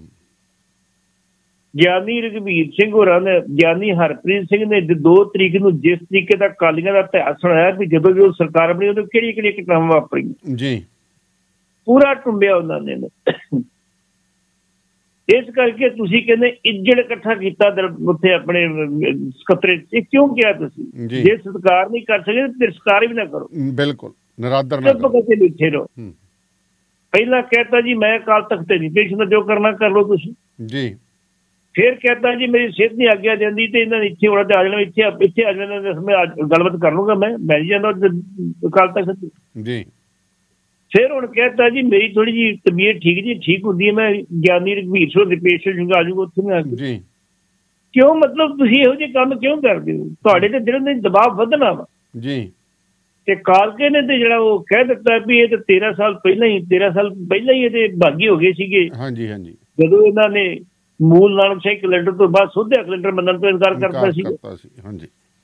B: ਗਿਆਨੀ ਰਘਬੀਰ ਸਿੰਘ ਹੋਰਾਂ ਨੇ, ਗਿਆਨੀ ਹਰਪ੍ਰੀਤ ਸਿੰਘ ਨੇ 2 ਤਰੀਕ ਨੂੰ ਜਿਸ ਤਰੀਕੇ ਦਾ ਅਕਾਲੀਆਂ ਦਾ ਇਤਿਹਾਸ ਸੁਣਾਇਆ ਵੀ ਜਦੋਂ ਵੀ ਉਹ ਸਰਕਾਰ ਬਣੀ ਉਦੋਂ ਕਿਹੜੀਆਂ ਘਟਨਾਵਾਂ ਵਾਪਰੀਆਂ ਜੀ, ਪੂਰਾ ਟੁੰਬਿਆ ਉਹਨਾਂ ਨੇ। ਇਸ ਕਰਕੇ ਤੁਸੀਂ ਕਹਿੰਦੇ ਇੱਜੜ ਇਕੱਠਾ ਕੀਤਾ ਉੱਥੇ ਆਪਣੇ ਸਕੱਤਰੇ, ਇਹ ਕਿਉਂ ਕਿਹਾ ਤੁਸੀਂ? ਜੇ ਸਤਿਕਾਰ ਨਹੀਂ ਕਰ ਸਕਦੇ ਤਿਰਸਕਾਰ ਵੀ ਨਾ ਕਰੋ,
A: ਬਿਲਕੁਲ ਨਰਾਦਰ ਨਾ ਕਰੋ,
B: ਬੈਠੇ ਰਹੋ। ਪਹਿਲਾਂ ਕਹਿਤਾ ਜੀ ਮੈਂ ਅਕਾਲ ਤਖਤ ਤੇ ਨਹੀਂ ਪੇਸ਼ ਹੁੰਦਾ, ਜੋ ਕਰਨਾ ਕਰ ਲਓ ਤੁਸੀਂ ਜੀ। ਫਿਰ ਕਹਿਤਾ ਜੀ ਮੇਰੀ ਸਿਹਤ ਨਹੀਂ ਆਗਿਆ ਜਾਂਦੀ ਤੇ ਇਹਨਾਂ ਨੇ ਇੱਥੇ ਹੋਣਾ ਤੇ ਆ ਜਾਣਾ, ਇੱਥੇ ਆ ਜਾਣਾ, ਮੈਂ ਗੱਲਬਾਤ ਕਰ ਲੂੰਗਾ, ਮੈਂ ਨਹੀਂ ਜਾਂਦਾ ਅਕਾਲ ਤਖਤ ਜੀ। ਫਿਰ ਹੁਣ ਕਹਿਤਾ ਜੀ ਮੇਰੀ ਥੋੜੀ ਜਿਹੀ ਤਬੀਅਤ ਠੀਕ ਹੁੰਦੀ ਹੈ, ਮੈਂ ਗਿਆਨੀ ਰਘਵੀਰ ਸਿੰਘ ਦੇ ਪੇਸ਼ ਆ ਜਾਊਗਾ, ਉੱਥੇ ਮੈਂ ਆ ਜੀ। ਕਿਉਂ ਮਤਲਬ ਤੁਸੀਂ ਇਹੋ ਜਿਹੇ ਕੰਮ ਕਿਉਂ ਕਰਦੇ ਹੋ? ਤੁਹਾਡੇ ਤੇ ਦਿਨ ਦਿਨ ਦਬਾਅ ਵਧਣਾ ਵਾ ਜੀ। ਤੇ ਕਾਲਕੇ ਨੇ ਤੇ ਜਿਹੜਾ ਉਹ ਕਹਿ ਦਿੱਤਾ ਵੀ ਇਹ ਤੇ 13 ਸਾਲ ਪਹਿਲਾਂ ਹੀ ਇਹਦੇ ਭਾਗੀ ਹੋ ਗਏ ਸੀਗੇ। ਹਾਂਜੀ ਹਾਂਜੀ, ਜਦੋਂ ਇਹਨਾਂ ਨੇ ਮੂਲ ਨਾਨਕ ਸ਼ਾਹੀ ਕੈਲੰਡਰ ਤੋਂ ਬਾਅਦ ਸੋਧਿਆ ਕੈਲੰਡਰ ਮੰਨਣ ਤੋਂ ਇਨਕਾਰ ਕਰਤਾ ਸੀ। ਹਾਂਜੀ,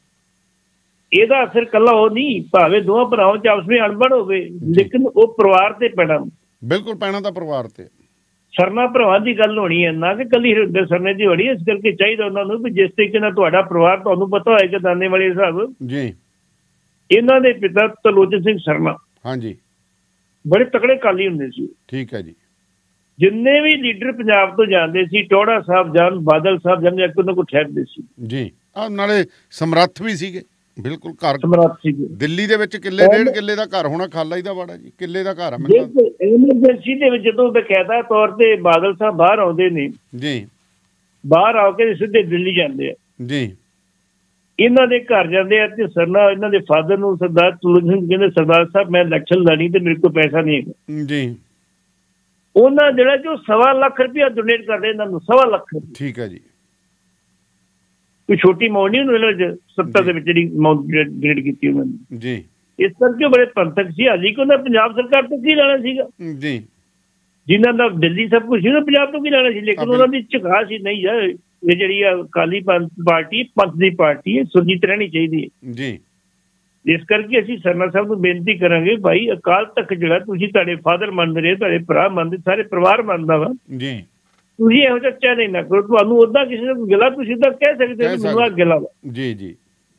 B: ਇਹਦਾ ਅਸਰ ਇਕੱਲਾ ਉਹ ਨਹੀਂ, ਭਾਵੇਂ ਦੋਵਾਂ ਭਰਾਵਾਂ ਚ ਆਪਸ ਵਿੱਚ ਅਣਬਣ ਹੋਵੇ, ਲੇਕਿਨ ਉਹ ਪਰਿਵਾਰ ਤੇ ਪੈਣਾ, ਬਿਲਕੁਲ ਪੈਣਾ ਤਾਂ ਪਰਿਵਾਰ ਤੇ। ਸਰਨਾ ਭਰਾਵਾਂ ਦੀ ਗੱਲ ਹੋਣੀ ਹੈ, ਨਾ ਕਿ ਕੱਲੀ ਹਰਿੰਦਰ ਸਰਨੇ ਦੀ ਹੋਣੀ। ਇਸ ਕਰਕੇ ਚਾਹੀਦਾ ਉਹਨਾਂ ਨੂੰ ਵੀ ਜਿਸ ਤਰੀਕੇ ਨਾਲ ਤੁਹਾਡਾ ਪਰਿਵਾਰ, ਤੁਹਾਨੂੰ ਪਤਾ ਹੋਏਗਾ ਦਾਨੇ ਵਾਲੇ ਸਾਹਿਬ ਜੀ, ਇਹਨਾਂ ਦੇ ਪਿਤਾ ਤਰਲੋਚਨ ਸਿੰਘ ਸਰਨਾ ਹਾਂਜੀ ਬੜੇ ਤਕੜੇ ਕਾਲੀ ਹੁੰਦੇ ਸੀ। ਠੀਕ ਹੈ ਜੀ। ਜਿੰਨੇ ਵੀ ਲੀਡਰ ਪੰਜਾਬ ਤੋਂ ਜਾਂਦੇ ਸੀ, ਟੌੜਾ ਸਾਹਿਬ ਜਾਨ, ਬਾਦਲ ਸਾਹਿਬ ਜਾਨ, ਇੱਕ ਉਹਨਾਂ ਕੋਲ ਠਹਿਰਦੇ ਸੀ ਜੀ। ਨਾਲੇ ਸਮਰੱਥ ਵੀ ਸੀਗੇ, ਬਿਲਕੁਲ ਘਰ ਸਮਰੱਥ ਸੀਗੇ। ਦਿੱਲੀ ਦੇ ਵਿੱਚ ਕਿੱਲੇ, 1.5 ਕਿੱਲੇ ਦਾ ਘਰ ਹੋਣਾ, ਖਾਲਾ ਹੀ ਦਾ ਵਾੜਾ ਜੀ, ਕਿੱਲੇ ਦਾ ਘਰ ਆ। ਐਮਰਜੈਂਸੀ ਦੇ ਵਿੱਚ ਜਦੋਂ ਬਕਾਇਦਾ ਤੌਰ ਤੇ ਬਾਦਲ ਸਾਹਿਬ ਬਾਹਰ ਆਉਂਦੇ ਨੇ ਜੀ, ਬਾਹਰ ਆ ਕੇ ਸਿੱਧੇ ਦਿੱਲੀ ਜਾਂਦੇ ਆ ਜੀ, ਇਹਨਾਂ ਦੇ ਘਰ ਜਾਂਦੇ ਆ ਤੇ ਸਰਨਾ ਇਹਨਾਂ ਦੇ ਫਾਦਰ ਨੂੰ ਸਰਦਾਰ ਤਰਲੋਚਨ ਸਿੰਘ ਕਹਿੰਦੇ ਸਰਦਾਰ ਸਾਹਿਬ ਮੈਂ ਇਲੈਕਸ਼ਨ ਲੜੀ ਤੇ ਮੇਰੇ ਕੋਲ ਪੈਸਾ ਨਹੀਂ ਹੈਗਾ ਜੀ। ਉਹਨਾਂ ਜਿਹੜਾ ਜੋ 1.25 ਲੱਖ ਰੁਪਇਆ ਡੋਨੇਟ ਕਰਦੇ ਇਹਨਾਂ ਨੂੰ, 1.25 ਲੱਖ। ਠੀਕ ਹੈ ਜੀ। ਕੋਈ ਛੋਟੀ ਅਮਾਊਂਟ ਨਹੀਂ ਉਹਨਾਂ ਸੱਤਾ ਦੇ ਵਿੱਚ ਜਿਹੜੀ ਅਮਾਊਂਟ ਡੋਨੇਟ ਕੀਤੀ ਉਹਨਾਂ ਨੇ ਜੀ। ਇਸ ਕਰਕੇ ਬੜੇ ਪੰਥਕ ਸੀ। ਹਾਲੀ ਕਿ ਉਹਨਾਂ ਪੰਜਾਬ ਸਰਕਾਰ ਤੋਂ ਕੀ ਲੈਣਾ ਸੀਗਾ ਜੀ, ਜਿਨ੍ਹਾਂ ਦਾ ਦਿੱਲੀ ਸਭ ਕੁਝ ਸੀ ਨਾ, ਪੰਜਾਬ ਤੋਂ ਕੀ ਲੈਣਾ ਸੀ। ਲੇਕਿਨ ਉਹਨਾਂ ਦੀ ਝੁਕਾ ਸੀ ਨਹੀਂ ਯਾਰ, ਇਹ ਜਿਹੜੀ ਆ ਅਕਾਲੀ ਪਾਰਟੀ ਪੰਥ ਦੀ ਪਾਰਟੀ ਹੈ, ਸੁਰਜੀਤ ਰਹਿਣੀ ਚਾਹੀਦੀ ਹੈ ਜੀ। ਇਸ ਕਰਕੇ ਅਸੀਂ ਸਰਨਾ ਸਾਹਿਬ ਨੂੰ ਬੇਨਤੀ ਕਰਾਂਗੇ, ਭਾਈ ਅਕਾਲ ਤਖਤ ਜਿਹੜਾ ਤੁਸੀਂ ਤੁਹਾਡੇ ਫਾਦਰ ਮੰਨਦੇ ਰਹੇ, ਤੁਹਾਡੇ ਭਰਾ ਮੰਨਦੇ, ਸਾਰੇ ਪਰਿਵਾਰ ਮੰਨਦਾ ਵਾ ਜੀ, ਤੁਸੀਂ ਇਹੋ ਜਿਹਾ ਚੈਲੰਜ ਨਾ ਕਰੋ। ਤੁਹਾਨੂੰ ਓਦਾਂ ਕਿਸੇ ਨੂੰ ਗਿਲਾ ਤੁਸੀਂ ਤਾਂ ਕਹਿ ਸਕਦੇ ਹੋ ਮੈਨੂੰ ਆ ਗਿਲਾ ਵਾ ਜੀ ਜੀ।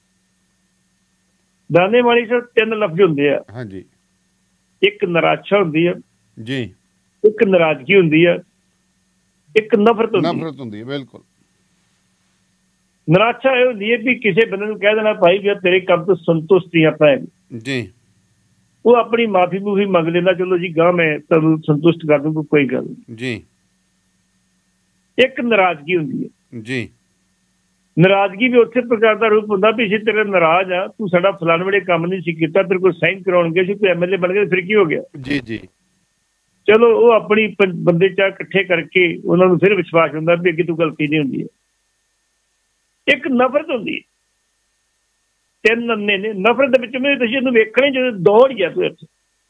B: ਦਾਨੇ ਵਾਲੀ ਸਰ 3 ਲਫ਼ਜ਼ ਹੁੰਦੇ ਆ ਹਾਂਜੀ, ਇੱਕ ਨਿਰਾਸ਼ਾ ਹੁੰਦੀ ਹੈ ਜੀ, ਇੱਕ ਨਾਰਾਜ਼ਗੀ ਹੁੰਦੀ ਹੈ, ਇੱਕ ਨਫ਼ਰਤ ਹੁੰਦੀ ਹੈ। ਬਿਲਕੁਲ। ਨਿਰਾਸ਼ਾ ਇਹ ਹੁੰਦੀ ਹੈ ਵੀ ਕਿਸੇ ਬੰਦੇ ਨੂੰ ਕਹਿ ਦੇਣਾ ਭਾਈ ਵੀ ਤੇਰੇ ਕੰਮ ਤੋਂ ਸੰਤੁਸ਼ਟ ਨਹੀਂ ਆਪਾਂ ਜੀ, ਉਹ ਆਪਣੀ ਮਾਫੀ ਮੂਫੀ ਮੰਗ ਲੈਂਦਾ, ਚਲੋ ਜੀ ਗਾਂ ਮੈਂ ਤੁਹਾਨੂੰ ਸੰਤੁਸ਼ਟ ਕਰ ਦੂੰ, ਕੋਈ ਗੱਲ ਜੀ। ਇੱਕ ਨਾਰਾਜ਼ਗੀ ਹੁੰਦੀ ਹੈ ਜੀ, ਨਾਰਾਜ਼ਗੀ ਵੀ ਉੱਥੇ ਪ੍ਰਕਾਰ ਦਾ ਰੂਪ ਹੁੰਦਾ ਵੀ ਅਸੀਂ ਤੇਰੇ ਨਾਰਾਜ਼ ਆ, ਤੂੰ ਸਾਡਾ ਫਲਾਣ ਵੇਲੇ ਕੰਮ ਨਹੀਂ ਸੀ ਕੀਤਾ, ਤੇਰੇ ਕੋਲ ਸਾਈਨ ਕਰਾਉਣਗੇ ਸੀ, ਕੋਈ MLA ਬਣ ਗਿਆ, ਫਿਰ ਕੀ ਹੋ ਗਿਆ ਜੀ ਜੀ। ਚਲੋ ਉਹ ਆਪਣੀ ਬੰਦੇ ਚਾਹ ਇਕੱਠੇ ਕਰਕੇ ਉਹਨਾਂ ਨੂੰ ਫਿਰ ਵਿਸ਼ਵਾਸ ਹੁੰਦਾ ਵੀ ਅੱਗੇ ਤੂੰ ਗਲਤੀ ਨਹੀਂ ਹੁੰਦੀ ਹੈ। ਇੱਕ ਨਫ਼ਰਤ ਹੁੰਦੀ ਹੈ, 3 ਅੰਨੇ ਨੇ ਨਫ਼ਰਤ ਦੇ ਵਿੱਚ ਮੈਂ ਤੁਸੀਂ ਇਹਨੂੰ ਵੇਖਣੇ ਜਦੋਂ ਦੌੜ ਗਿਆ ਤੂੰ ਇੱਥੇ।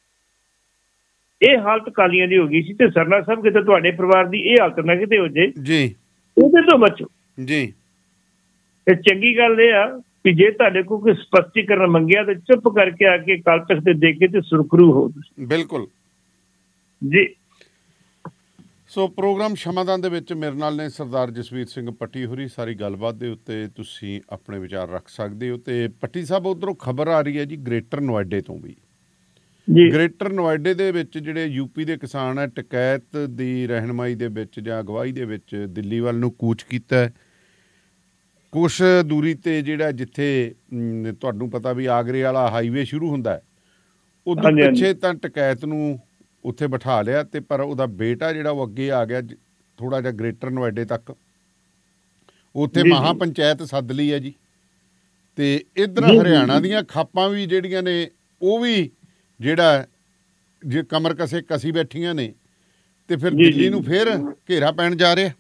B: ਇਹ ਹਾਲਤ ਕਾਲੀਆਂ ਦੀ ਹੋ ਗਈ ਸੀ ਤੇ ਸਰਨਾ ਸਾਹਿਬ ਕਿਤੇ ਤੁਹਾਡੇ ਪਰਿਵਾਰ ਦੀ ਇਹ ਹਾਲਤ ਨਾ ਕਿਤੇ ਹੋ ਜੇ ਜੀ, ਉਹਦੇ ਤੋਂ ਬਚੋ ਜੀ। ਤੇ ਚੰਗੀ ਗੱਲ ਇਹ ਆ ਵੀ ਜੇ ਤੁਹਾਡੇ ਕੋਲ ਕੋਈ ਸਪਸ਼ਟੀਕਰਨ ਮੰਗਿਆ ਤੇ ਚੁੱਪ ਕਰਕੇ ਆ ਕੇ ਅਕਾਲ ਤਖਤ ਤੇ ਦੇ ਕੇ ਤੇ ਸੁਰਖਰੂ ਹੋ ਤੁਸੀਂ। ਬਿਲਕੁਲ ਜੀ। ਸੋ ਪ੍ਰੋਗਰਾਮ ਸ਼ਮਾਦਾਨ ਦੇ ਵਿੱਚ ਮੇਰੇ ਨਾਲ ਨੇ ਸਰਦਾਰ ਜਸਵੀਰ ਸਿੰਘ ਪੱਟੀ ਹੋਰੀ। ਸਾਰੀ ਗੱਲਬਾਤ ਦੇ ਉੱਤੇ ਤੁਸੀਂ ਆਪਣੇ ਵਿਚਾਰ ਰੱਖ ਸਕਦੇ ਹੋ। ਤੇ ਪੱਟੀ ਸਾਹਿਬ ਉੱਧਰੋਂ ਖਬਰ ਆ ਰਹੀ ਹੈ ਜੀ ਗ੍ਰੇਟਰ ਨੋਇਡੇ ਤੋਂ ਵੀ। ਗ੍ਰੇਟਰ ਨੋਇਡੇ ਦੇ ਵਿੱਚ ਜਿਹੜੇ ਯੂਪੀ ਦੇ ਕਿਸਾਨ ਹੈ, ਟਕੈਤ ਦੀ ਰਹਿਨਮਾਈ ਦੇ ਵਿੱਚ ਜਾਂ ਅਗਵਾਈ ਦੇ ਵਿੱਚ ਦਿੱਲੀ ਵੱਲ ਨੂੰ ਕੂਚ ਕੀਤਾ। ਕੁਛ ਦੂਰੀ 'ਤੇ ਜਿਹੜਾ ਜਿੱਥੇ ਤੁਹਾਨੂੰ ਪਤਾ ਵੀ ਆਗਰੇ ਵਾਲਾ ਹਾਈਵੇ ਸ਼ੁਰੂ ਹੁੰਦਾ, ਉਦੋਂ ਪਿੱਛੇ ਤਾਂ ਟਕੈਤ ਨੂੰ ਉੱਥੇ ਬਿਠਾ ਲਿਆ ਤੇ ਪਰ ਉਹਦਾ ਬੇਟਾ ਜਿਹੜਾ ਉਹ ਅੱਗੇ ਆ ਗਿਆ ਥੋੜ੍ਹਾ ਜਿਹਾ ਗ੍ਰੇਟਰ ਨੋਇਡੇ ਤੱਕ। ਉੱਥੇ ਮਹਾਂ ਪੰਚਾਇਤ ਸੱਦ ਲਈ ਹੈ ਜੀ। ਤੇ ਇੱਧਰ ਹਰਿਆਣਾ ਦੀਆਂ ਖਾਪਾਂ ਵੀ ਜਿਹੜੀਆਂ ਨੇ ਉਹ ਵੀ ਜਿਹੜਾ ਜੇ ਕਮਰ ਕਸੀ ਬੈਠੀਆਂ ਨੇ ਤੇ ਫਿਰ ਦਿੱਲੀ ਨੂੰ ਫਿਰ ਘੇਰਾ ਪੈਣ ਜਾ ਰਿਹਾ।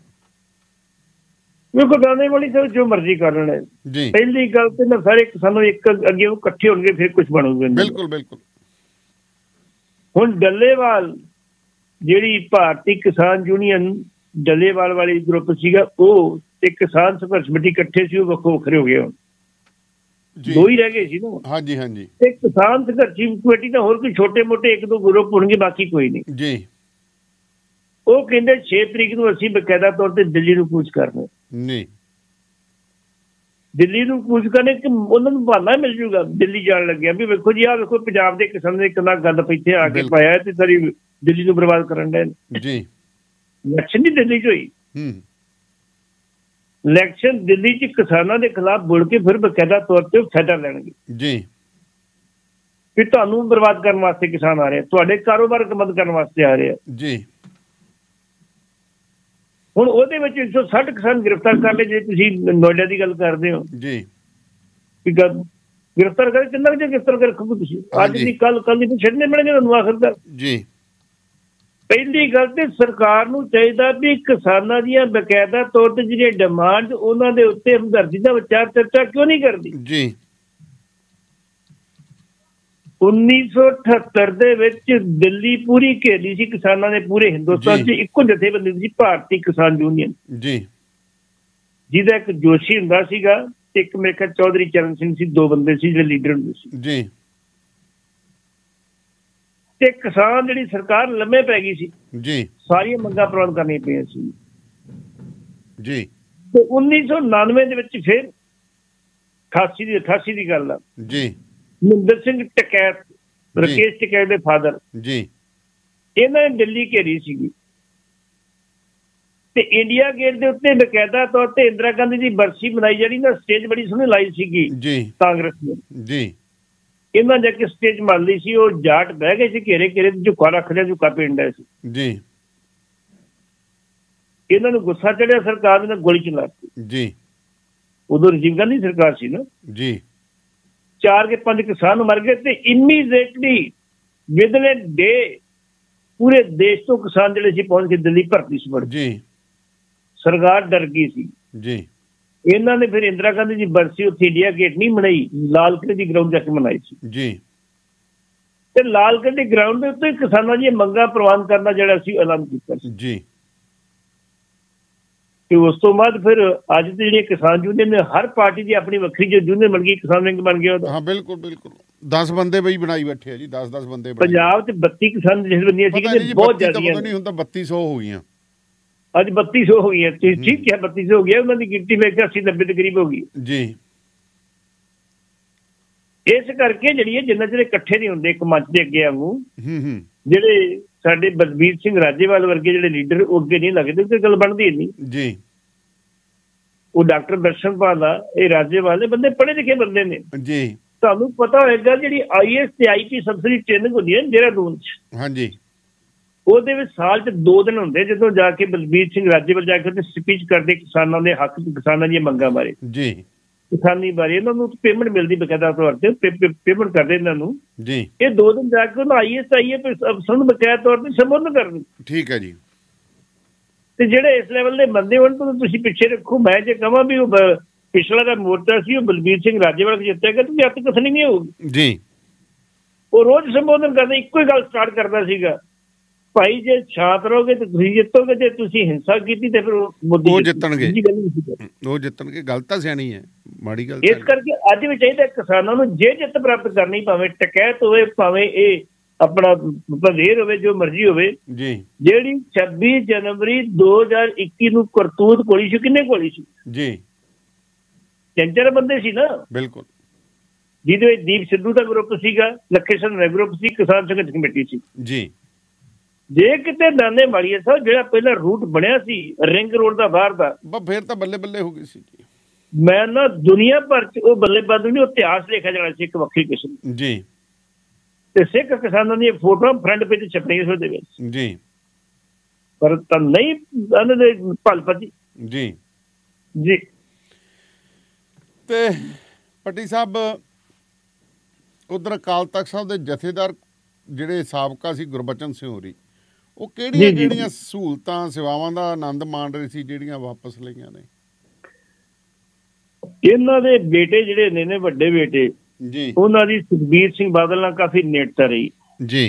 B: ਵੇਖੋ ਦਾਨੇ ਵਾਲੀ ਸਰ ਜੋ ਮਰਜ਼ੀ ਕਰ ਲੈਣਾ ਜੀ। ਪਹਿਲੀ ਗੱਲ ਤੇ ਨਾ ਸਾਰੇ ਸਾਨੂੰ ਇੱਕ ਅੱਗੇ ਉਹ ਇਕੱਠੇ ਹੋਣਗੇ ਫਿਰ ਕੁਛ ਬਣੂਗਾ। ਬਿਲਕੁਲ ਬਿਲਕੁਲ। ਹੁਣ ਡੱਲੇਵਾਲ ਜਿਹੜੀ ਭਾਰਤੀ ਕਿਸਾਨ ਯੂਨੀਅਨ ਡੱਲੇਵਾਲ ਵਾਲੀ ਗਰੁੱਪ ਸੀਗਾ, ਉਹ ਤੇ ਕਿਸਾਨ ਸੰਘਰਸ਼ ਕਮੇਟੀ ਇਕੱਠੇ ਸੀ, ਉਹ ਵੱਖੋ ਵੱਖਰੇ ਹੋ ਗਏ। ਹੁਣ ਦੋ ਹੀ ਰਹਿ ਗਏ ਸੀ ਨਾ। ਹਾਂਜੀ ਹਾਂਜੀ। ਤੇ ਕਿਸਾਨ ਸੰਘਰਸ਼ ਕਮੇਟੀ ਦਾ ਹੋਰ ਕੋਈ ਛੋਟੇ ਮੋਟੇ 1-2 ਗਰੁੱਪ ਹੋਣਗੇ, ਬਾਕੀ ਕੋਈ ਨਹੀਂ ਜੀ। ਉਹ ਕਹਿੰਦੇ 6 ਤਰੀਕ ਨੂੰ ਅਸੀਂ ਬਕਾਇਦਾ ਤੌਰ ਤੇ ਦਿੱਲੀ ਨੂੰ ਕੂਚ ਕਰਨਾ ਨਹੀਂ। ਦਿੱਲੀ ਨੂੰ ਕੂਚ ਕਰਨੇ ਕਿ ਉਹਨਾਂ ਨੂੰ ਬਹਾਨਾ ਮਿਲ ਜੂਗਾ ਦਿੱਲੀ ਜਾਣ ਲੱਗਿਆ ਵੀ ਵੇਖੋ ਜੀ ਆਹ ਵੇਖੋ ਪੰਜਾਬ ਦੇ ਕਿਸਾਨ ਨੇ ਕਿੰਨਾ ਗੰਦ ਇੱਥੇ ਆ ਕੇ ਪਾਇਆ ਤੇ ਸਾਰੀ ਦਿੱਲੀ ਨੂੰ ਬਰਬਾਦ ਕਰਨ ਡਏ ਜੀ। ਇਲੈਕਸ਼ਨ ਦੀ ਦਿੱਲੀ 'ਚ ਹੋਈ। ਇਲੈਕਸ਼ਨ ਦਿੱਲੀ 'ਚ ਕਿਸਾਨਾਂ ਦੇ ਖਿਲਾਫ ਬੋਲ ਕੇ ਫਿਰ ਬਕਾਇਦਾ ਤੌਰ ਤੇ ਫਾਇਦਾ ਲੈਣਗੇ
A: ਜੀ,
B: ਵੀ ਤੁਹਾਨੂੰ ਬਰਬਾਦ ਕਰਨ ਵਾਸਤੇ ਕਿਸਾਨ ਆ ਰਹੇ, ਤੁਹਾਡੇ ਕਾਰੋਬਾਰ ਬੰਦ ਕਰਨ ਵਾਸਤੇ ਆ ਰਹੇ ਆ
A: ਜੀ।
B: ਹੁਣ ਉਹਦੇ ਵਿੱਚ 160 ਕਿਸਾਨ ਗ੍ਰਿਫਤਾਰ ਕਰ ਲਏ। ਜੇ ਤੁਸੀਂ ਨੋਇਡਾ ਦੀ ਗੱਲ ਕਰਦੇ ਹੋ
A: ਜੀ,
B: ਗ੍ਰਿਫਤਾਰ ਕਰੇ, ਕਿੰਨਾ ਕੁ ਗ੍ਰਿਫਤਾਰ ਕਰ ਰੱਖੋਗੇ ਤੁਸੀਂ? ਅੱਜ ਦੀ ਕੱਲ ਦੀ ਛੱਡਣੇ ਮਿਲਣਗੇ ਤੁਹਾਨੂੰ ਆਖਰ ਦਾ
A: ਜੀ।
B: ਪਹਿਲੀ ਗੱਲ ਤੇ ਸਰਕਾਰ ਨੂੰ ਚਾਹੀਦਾ ਵੀ ਕਿਸਾਨਾਂ ਦੀਆਂ ਬਕਾਇਦਾ ਤੌਰ ਤੇ ਜਿਹੜੀਆਂ ਡਿਮਾਂਡ ਉਹਨਾਂ ਦੇ ਉੱਤੇ ਹਮਦਰਦੀ ਦਾ ਵਿਚਾਰ ਚਰਚਾ ਕਿਉਂ ਨਹੀਂ ਕਰਦੀ?
A: ਜੀ।
B: 1978 ਦੇ ਵਿੱਚ ਦਿੱਲੀ ਪੂਰੀ ਘੇਰੀ ਸੀ ਕਿਸਾਨਾਂ ਨੇ, ਪੂਰੇ ਹਿੰਦੁਸਤਾਨ 'ਚ ਇੱਕੋ ਜਥੇਬੰਦੀ ਸੀ, ਭਾਰਤੀ ਕਿਸਾਨ ਯੂਨੀਅਨ
A: ਜੀ,
B: ਜਿਹਦਾ ਇੱਕ ਜੋਸ਼ੀ ਹੁੰਦਾ ਸੀਗਾ, ਇੱਕ ਮੇਰੇ ਖਿਆਲ ਚੌਧਰੀ ਚਰਨ ਸਿੰਘ ਸੀ, ਦੋ ਬੰਦੇ ਸੀ ਜਿਹੜੇ ਲੀਡਰ ਹੁੰਦੇ ਸੀ
A: ਜੀ।
B: ਤੇ ਕਿਸਾਨ ਜਿਹੜੀ ਸਰਕਾਰ ਲੰਮੇ ਪੈ ਗਈ ਸੀ
A: ਜੀ,
B: ਸਾਰੀਆਂ ਮੰਗਾਂ ਪ੍ਰਵਾਨ ਕਰਨੀਆਂ ਪਈਆਂ ਸੀ
A: ਜੀ।
B: ਤੇ 1999 ਦੇ ਵਿੱਚ ਫਿਰ 88 ਦੀ ਗੱਲ ਆ
A: ਜੀ।
B: ਮਹਿੰਦਰ ਸਿੰਘ ਟਕੈਤ, ਰਕੇਸ਼ ਟਕੈਤ ਦੇ ਫਾਦਰ
A: ਜੀ,
B: ਇਹਨਾਂ ਨੇ ਦਿੱਲੀ ਘੇਰੀ ਸੀਗੀ ਤੇ ਇੰਡੀਆ ਗੇਟ ਦੇ ਉੱਤੇ ਬਕਾਇਦਾ ਤੌਰ ਤੇ ਇੰਦਰਾ ਗਾਂਧੀ ਦੀ ਬਰਸੀ ਮਨਾਈ ਜਿਹੜੀ ਨਾ, ਸਟੇਜ ਬੜੀ ਸੋਹਣੀ ਲਾਈ ਸੀਗੀ
A: ਜੀ
B: ਕਾਂਗਰਸ ਨੇ
A: ਜੀ।
B: ਇਹਨਾਂ ਜਾ ਕੇ ਸਟੇਜ ਮੰਨ ਲਈ ਸੀ, ਉਹ ਜਾਟ ਬਹਿ ਗਏ ਸੀ ਘੇਰੇ ਘੇਰੇ, ਝੁੱਕਾ ਰੱਖ ਲਿਆ, ਝੁੱਕਾ ਪਿੰਡ ਸੀ
A: ਜੀ।
B: ਇਹਨਾਂ ਨੂੰ ਗੁੱਸਾ ਚੜਿਆ, ਸਰਕਾਰ ਨੇ ਗੋਲੀ ਚਲਾ ਦਿੱਤੀ
A: ਜੀ।
B: ਉਦੋਂ ਰਾਜੀਵ ਗਾਂਧੀ ਸਰਕਾਰ ਸੀ ਨਾ
A: ਜੀ।
B: 4 ਕੇ 5 ਕਿਸਾਨ ਮਰ ਗਏ ਤੇ ਇਮੀਡੀਏਟਲੀ ਵਿਦਨ ਏ ਡੇ ਪੂਰੇ ਦੇਸ਼ ਤੋਂ ਕਿਸਾਨ ਜਿਹੜੇ ਸੀ ਪਹੁੰਚ ਕੇ ਦਿੱਲੀ ਭਰਤੀ ਸੀ ਵੜ
A: ਜੀ।
B: ਸਰਕਾਰ ਡਰ ਗਈ ਸੀ
A: ਜੀ।
B: ਇਹਨਾਂ ਨੇ ਫਿਰ ਇੰਦਰਾ ਗਾਂਧੀ ਦੀ ਬਰਸੀ ਉੱਥੇ ਇੰਡੀਆ ਗੇਟ ਨਹੀਂ ਮਨਾਈ, ਲਾਲ ਕਿਲੇ ਦੀ ਗਰਾਊਂਡ ਜਾ ਕੇ ਮਨਾਈ ਸੀ
A: ਜੀ।
B: ਤੇ ਲਾਲ ਕਿਲੇ ਦੀ ਗਰਾਊਂਡ ਦੇ ਉੱਤੇ ਕਿਸਾਨਾਂ ਦੀਆਂ ਮੰਗਾਂ ਪ੍ਰਵਾਨ ਕਰਨਾ ਜਿਹੜਾ ਸੀ ਐਲਾਨ ਕੀਤਾ ਸੀ
A: ਜੀ।
B: ਤੇ ਉਸ ਤੋਂ ਬਾਅਦ ਫਿਰ ਅੱਜ ਦੇ ਜਿਹੜੇ ਕਿਸਾਨ ਯੂਨੀਅਨ ਨੇ, ਹਰ ਪਾਰਟੀ ਦੀ ਆਪਣੀ ਵੱਖਰੀ ਜੋ ਯੂਨੀਅਨ ਬਣ ਗਈ, ਕਿਸਾਨ ਵਿੰਗ ਬਣ ਗਿਆ ਉਹਦਾ।
A: ਹਾਂ ਬਿਲਕੁਲ ਬਿਲਕੁਲ, 10 ਬੰਦੇ ਬਈ ਬਣਾਈ ਬੈਠੇ ਆ ਜੀ, 10 ਬੰਦੇ।
B: ਪੰਜਾਬ 'ਚ 32 ਕਿਸਾਨ ਜਥੇਬੰਦੀਆਂ ਸੀ, ਬਹੁਤ ਜ਼ਿਆਦੀਆਂ
A: ਨਹੀਂ, ਹੁਣ ਤਾਂ 3200 ਹੋ ਗਈਆਂ,
B: ਅੱਜ 3200 ਹੋ ਗਈਆਂ। ਠੀਕ ਹੈ, 3200 ਹੋ ਗਿਆ, ਉਹਨਾਂ ਦੀ ਗਿਣਤੀ ਮੇਰੇ ਖਿਆਲ 80-90 ਦੇ ਕਰੀਬ ਹੋ ਗਈ
A: ਜੀ।
B: ਇਸ ਕਰਕੇ ਜਿਹੜੀ ਹੈ ਜਿੰਨਾ ਚਿਰ ਇਕੱਠੇ ਨਹੀਂ ਹੁੰਦੇ ਇੱਕ ਮੰਚ ਦੇ ਅੱਗੇ ਆਗੂ, ਜਿਹੜੇ ਸਾਡੇ ਬਲਬੀਰ ਸਿੰਘ ਰਾਜੇਵਾਲ ਵਰਗੇ ਜਿਹੜੇ ਲੀਡਰ, ਉਹ ਅੱਗੇ ਨਹੀਂ ਲੱਗਦੇ, ਕੋਈ ਗੱਲ ਬਣਦੀ ਨਹੀਂ
A: ਜੀ।
B: ਉਹ ਡਾਕਟਰ ਦਰਸ਼ਨਪਾਲ ਆ, ਇਹ ਰਾਜੇਵਾਲ ਦੇ ਬੰਦੇ ਪੜ੍ਹੇ ਲਿਖੇ ਬੰਦੇ ਨੇ
A: ਜੀ।
B: ਤੁਹਾਨੂੰ ਪਤਾ ਹੋਏਗਾ ਜਿਹੜੀ IAS ਤੇ IP ਸਬਸਿਡੀ ਟ੍ਰੇਨਿੰਗ ਹੁੰਦੀ ਹੈ ਦੇਹਰਾਦੂਨ 'ਚ,
A: ਹਾਂਜੀ,
B: ਉਹਦੇ ਵਿੱਚ ਸਾਲ 'ਚ 2 ਦਿਨ ਹੁੰਦੇ, ਜਦੋਂ ਜਾ ਕੇ ਬਲਬੀਰ ਸਿੰਘ ਰਾਜੇਵਾਲ ਜਾ ਕੇ ਸਪੀਚ ਕਰਦੇ ਕਿਸਾਨਾਂ ਦੇ ਹੱਕ, ਕਿਸਾਨਾਂ ਦੀਆਂ ਮੰਗਾਂ ਬਾਰੇ
A: ਜੀ,
B: ਕਿਸਾਨੀ ਬਾਰੇ। ਇਹਨਾਂ ਨੂੰ ਪੇਮੈਂਟ ਮਿਲਦੀ ਬਕਾਇਦਾ ਤੌਰ ਤੇ, ਪੇਮੈਂਟ ਕਰਦੇ ਇਹਨਾਂ ਨੂੰ
A: ਜੀ।
B: ਇਹ 2 ਦਿਨ ਜਾ ਕੇ ਉਹਨਾਂ IAS ਅਫਸਰ ਨੂੰ ਬਕਾਇਦਾ ਤੌਰ ਤੇ ਸੰਬੋਧਨ ਕਰਨੀ।
A: ਠੀਕ ਹੈ ਜੀ।
B: ਤੇ ਜਿਹੜੇ ਇਸ ਲੈਵਲ ਦੇ ਬੰਦੇ ਹੋਣ ਤਾਂ ਤੁਸੀਂ ਪਿੱਛੇ ਰੱਖੋ। ਮੈਂ ਜੇ ਕਹਾਂ ਵੀ ਉਹ ਪਿਛਲਾ ਦਾ ਮੋਰਚਾ ਸੀ, ਉਹ ਬਲਬੀਰ ਸਿੰਘ ਰਾਜੇਵਾਲ ਜਿੱਤੇਗਾ ਤੇ ਅੱਤ ਕਥਨੀ ਨਹੀਂ ਹੋਊਗੀ ਜੀ। ਉਹ ਰੋਜ਼ ਸੰਬੋਧਨ ਕਰਦਾ, ਇੱਕੋ ਹੀ ਗੱਲ ਸਟਾਰਟ ਕਰਦਾ ਸੀਗਾ, ਭਾਈ ਜੇ ਸ਼ਾਂਤ ਰਹੋਗੇ ਤੇ ਤੁਸੀਂ ਜਿੱਤੋਗੇ, ਜੇ ਤੁਸੀਂ ਹਿੰਸਾ ਕੀਤੀ ਤੇ ਫਿਰ
A: ਉਹ ਜਿੱਤਣਗੇ, ਉਹ ਜਿੱਤਣਗੇ। ਗੱਲ ਤਾਂ ਸਿਆਣੀ ਹੈ, ਮਾੜੀ ਗੱਲ।
B: ਇਸ ਕਰਕੇ ਅੱਜ ਵੀ ਚਾਹੀਦਾ ਕਿਸਾਨਾਂ ਨੂੰ ਜੇ ਜਿੱਤ ਪ੍ਰਾਪਤ ਕਰਨੀ, ਭਾਵੇਂ ਟਕੈਤ ਹੋਵੇ, ਭਾਵੇਂ ਇਹ ਆਪਣਾ ਵਧੇਰ ਹੋਵੇ, ਜੋ ਮਰਜ਼ੀ ਹੋਵੇ ਜੀ। ਜਿਹੜੀ 26 ਜਨਵਰੀ 2021 ਨੂੰ ਕਰਤੂਤ ਕੋਲੀ ਸੀ, ਕਿੰਨੇ ਕੋਲੀ ਸੀ ਜੀ? 3-4 ਬੰਦੇ ਸੀ ਨਾ, ਬਿਲਕੁਲ, ਜਿਹਦੇ ਵਿੱਚ ਦੀਪ ਸਿੱਧੂ ਦਾ ਗਰੁੱਪ ਸੀਗਾ, ਲੱਖੇ ਸਿੰਘ ਦਾ ਗਰੁੱਪ ਸੀ, ਕਿਸਾਨ ਸੰਘਰਸ਼ ਕਮੇਟੀ ਸੀ ਜੀ। ਜੇ ਕਿਤੇ ਨਾਨੇ ਵਾਲੀਏ ਸਾਹਿਬ ਜਿਹੜਾ ਪਹਿਲਾਂ ਰੂਟ ਬਣਿਆ ਸੀ ਰਿੰਗ ਰੋਡ ਦਾ ਬਾਹਰ ਦਾ, ਫਿਰ ਤਾਂ ਬੱਲੇ ਬੱਲੇ ਹੋ ਗਈ ਸੀ ਜੀ। ਮੈਂ ਨਾ ਦੁਨੀਆ ਭਰ 'ਚ ਉਹ ਬੱਲੇਬਾਜ਼ੀ ਨਹੀਂ, ਉਹ ਇਤਿਹਾਸ ਲਿਖਿਆ ਜਾਣਾ ਸੀ ਇੱਕ ਵੱਖਰੀ ਕਿਸਮ ਜੀ। ਤੇ ਸਿੱਖ ਕਿਸਾਨਾਂ ਦੀਆਂ ਫੋਟੋਆਂ ਫਰੰਟ ਪੇਜ 'ਤੇ ਛਪਣੀਆਂ ਸੀ ਉਹਦੇ ਵਿੱਚ ਜੀ, ਪਰ ਤਾਂ ਨਹੀਂ ਉਹਨਾਂ ਦੇ ਭਲਪਤੀ ਜੀ ਜੀ।
A: ਤੇ ਪੱਟੀ ਸਾਹਿਬ, ਉਧਰ ਅਕਾਲ ਤਖਤ ਸਾਹਿਬ ਦੇ ਜਥੇਦਾਰ ਜਿਹੜੇ ਸਾਬਕਾ ਸੀ ਗੁਰਬਚਨ ਸਿੰਘ ਹੋਰੀ, ਉਹ ਕਿਹੜੀਆਂ ਸਹੂਲਤਾਂ ਸੇਵਾਵਾਂ ਦਾ ਆਨੰਦ ਮਾਣ ਰਹੇ ਸੀ ਜਿਹੜੀਆਂ ਵਾਪਸ ਲਈਆਂ ਨੇ?
B: ਇਹਨਾਂ ਦੇ ਬੇਟੇ ਜਿਹੜੇ ਨੇ ਵੱਡੇ ਬੇਟੇ ਜੀ, ਉਹਨਾਂ ਦੀ ਸੁਖਬੀਰ ਸਿੰਘ ਬਾਦਲ ਨਾਲ ਕਾਫੀ ਨੇੜਤਾ ਰਹੀ ਜੀ।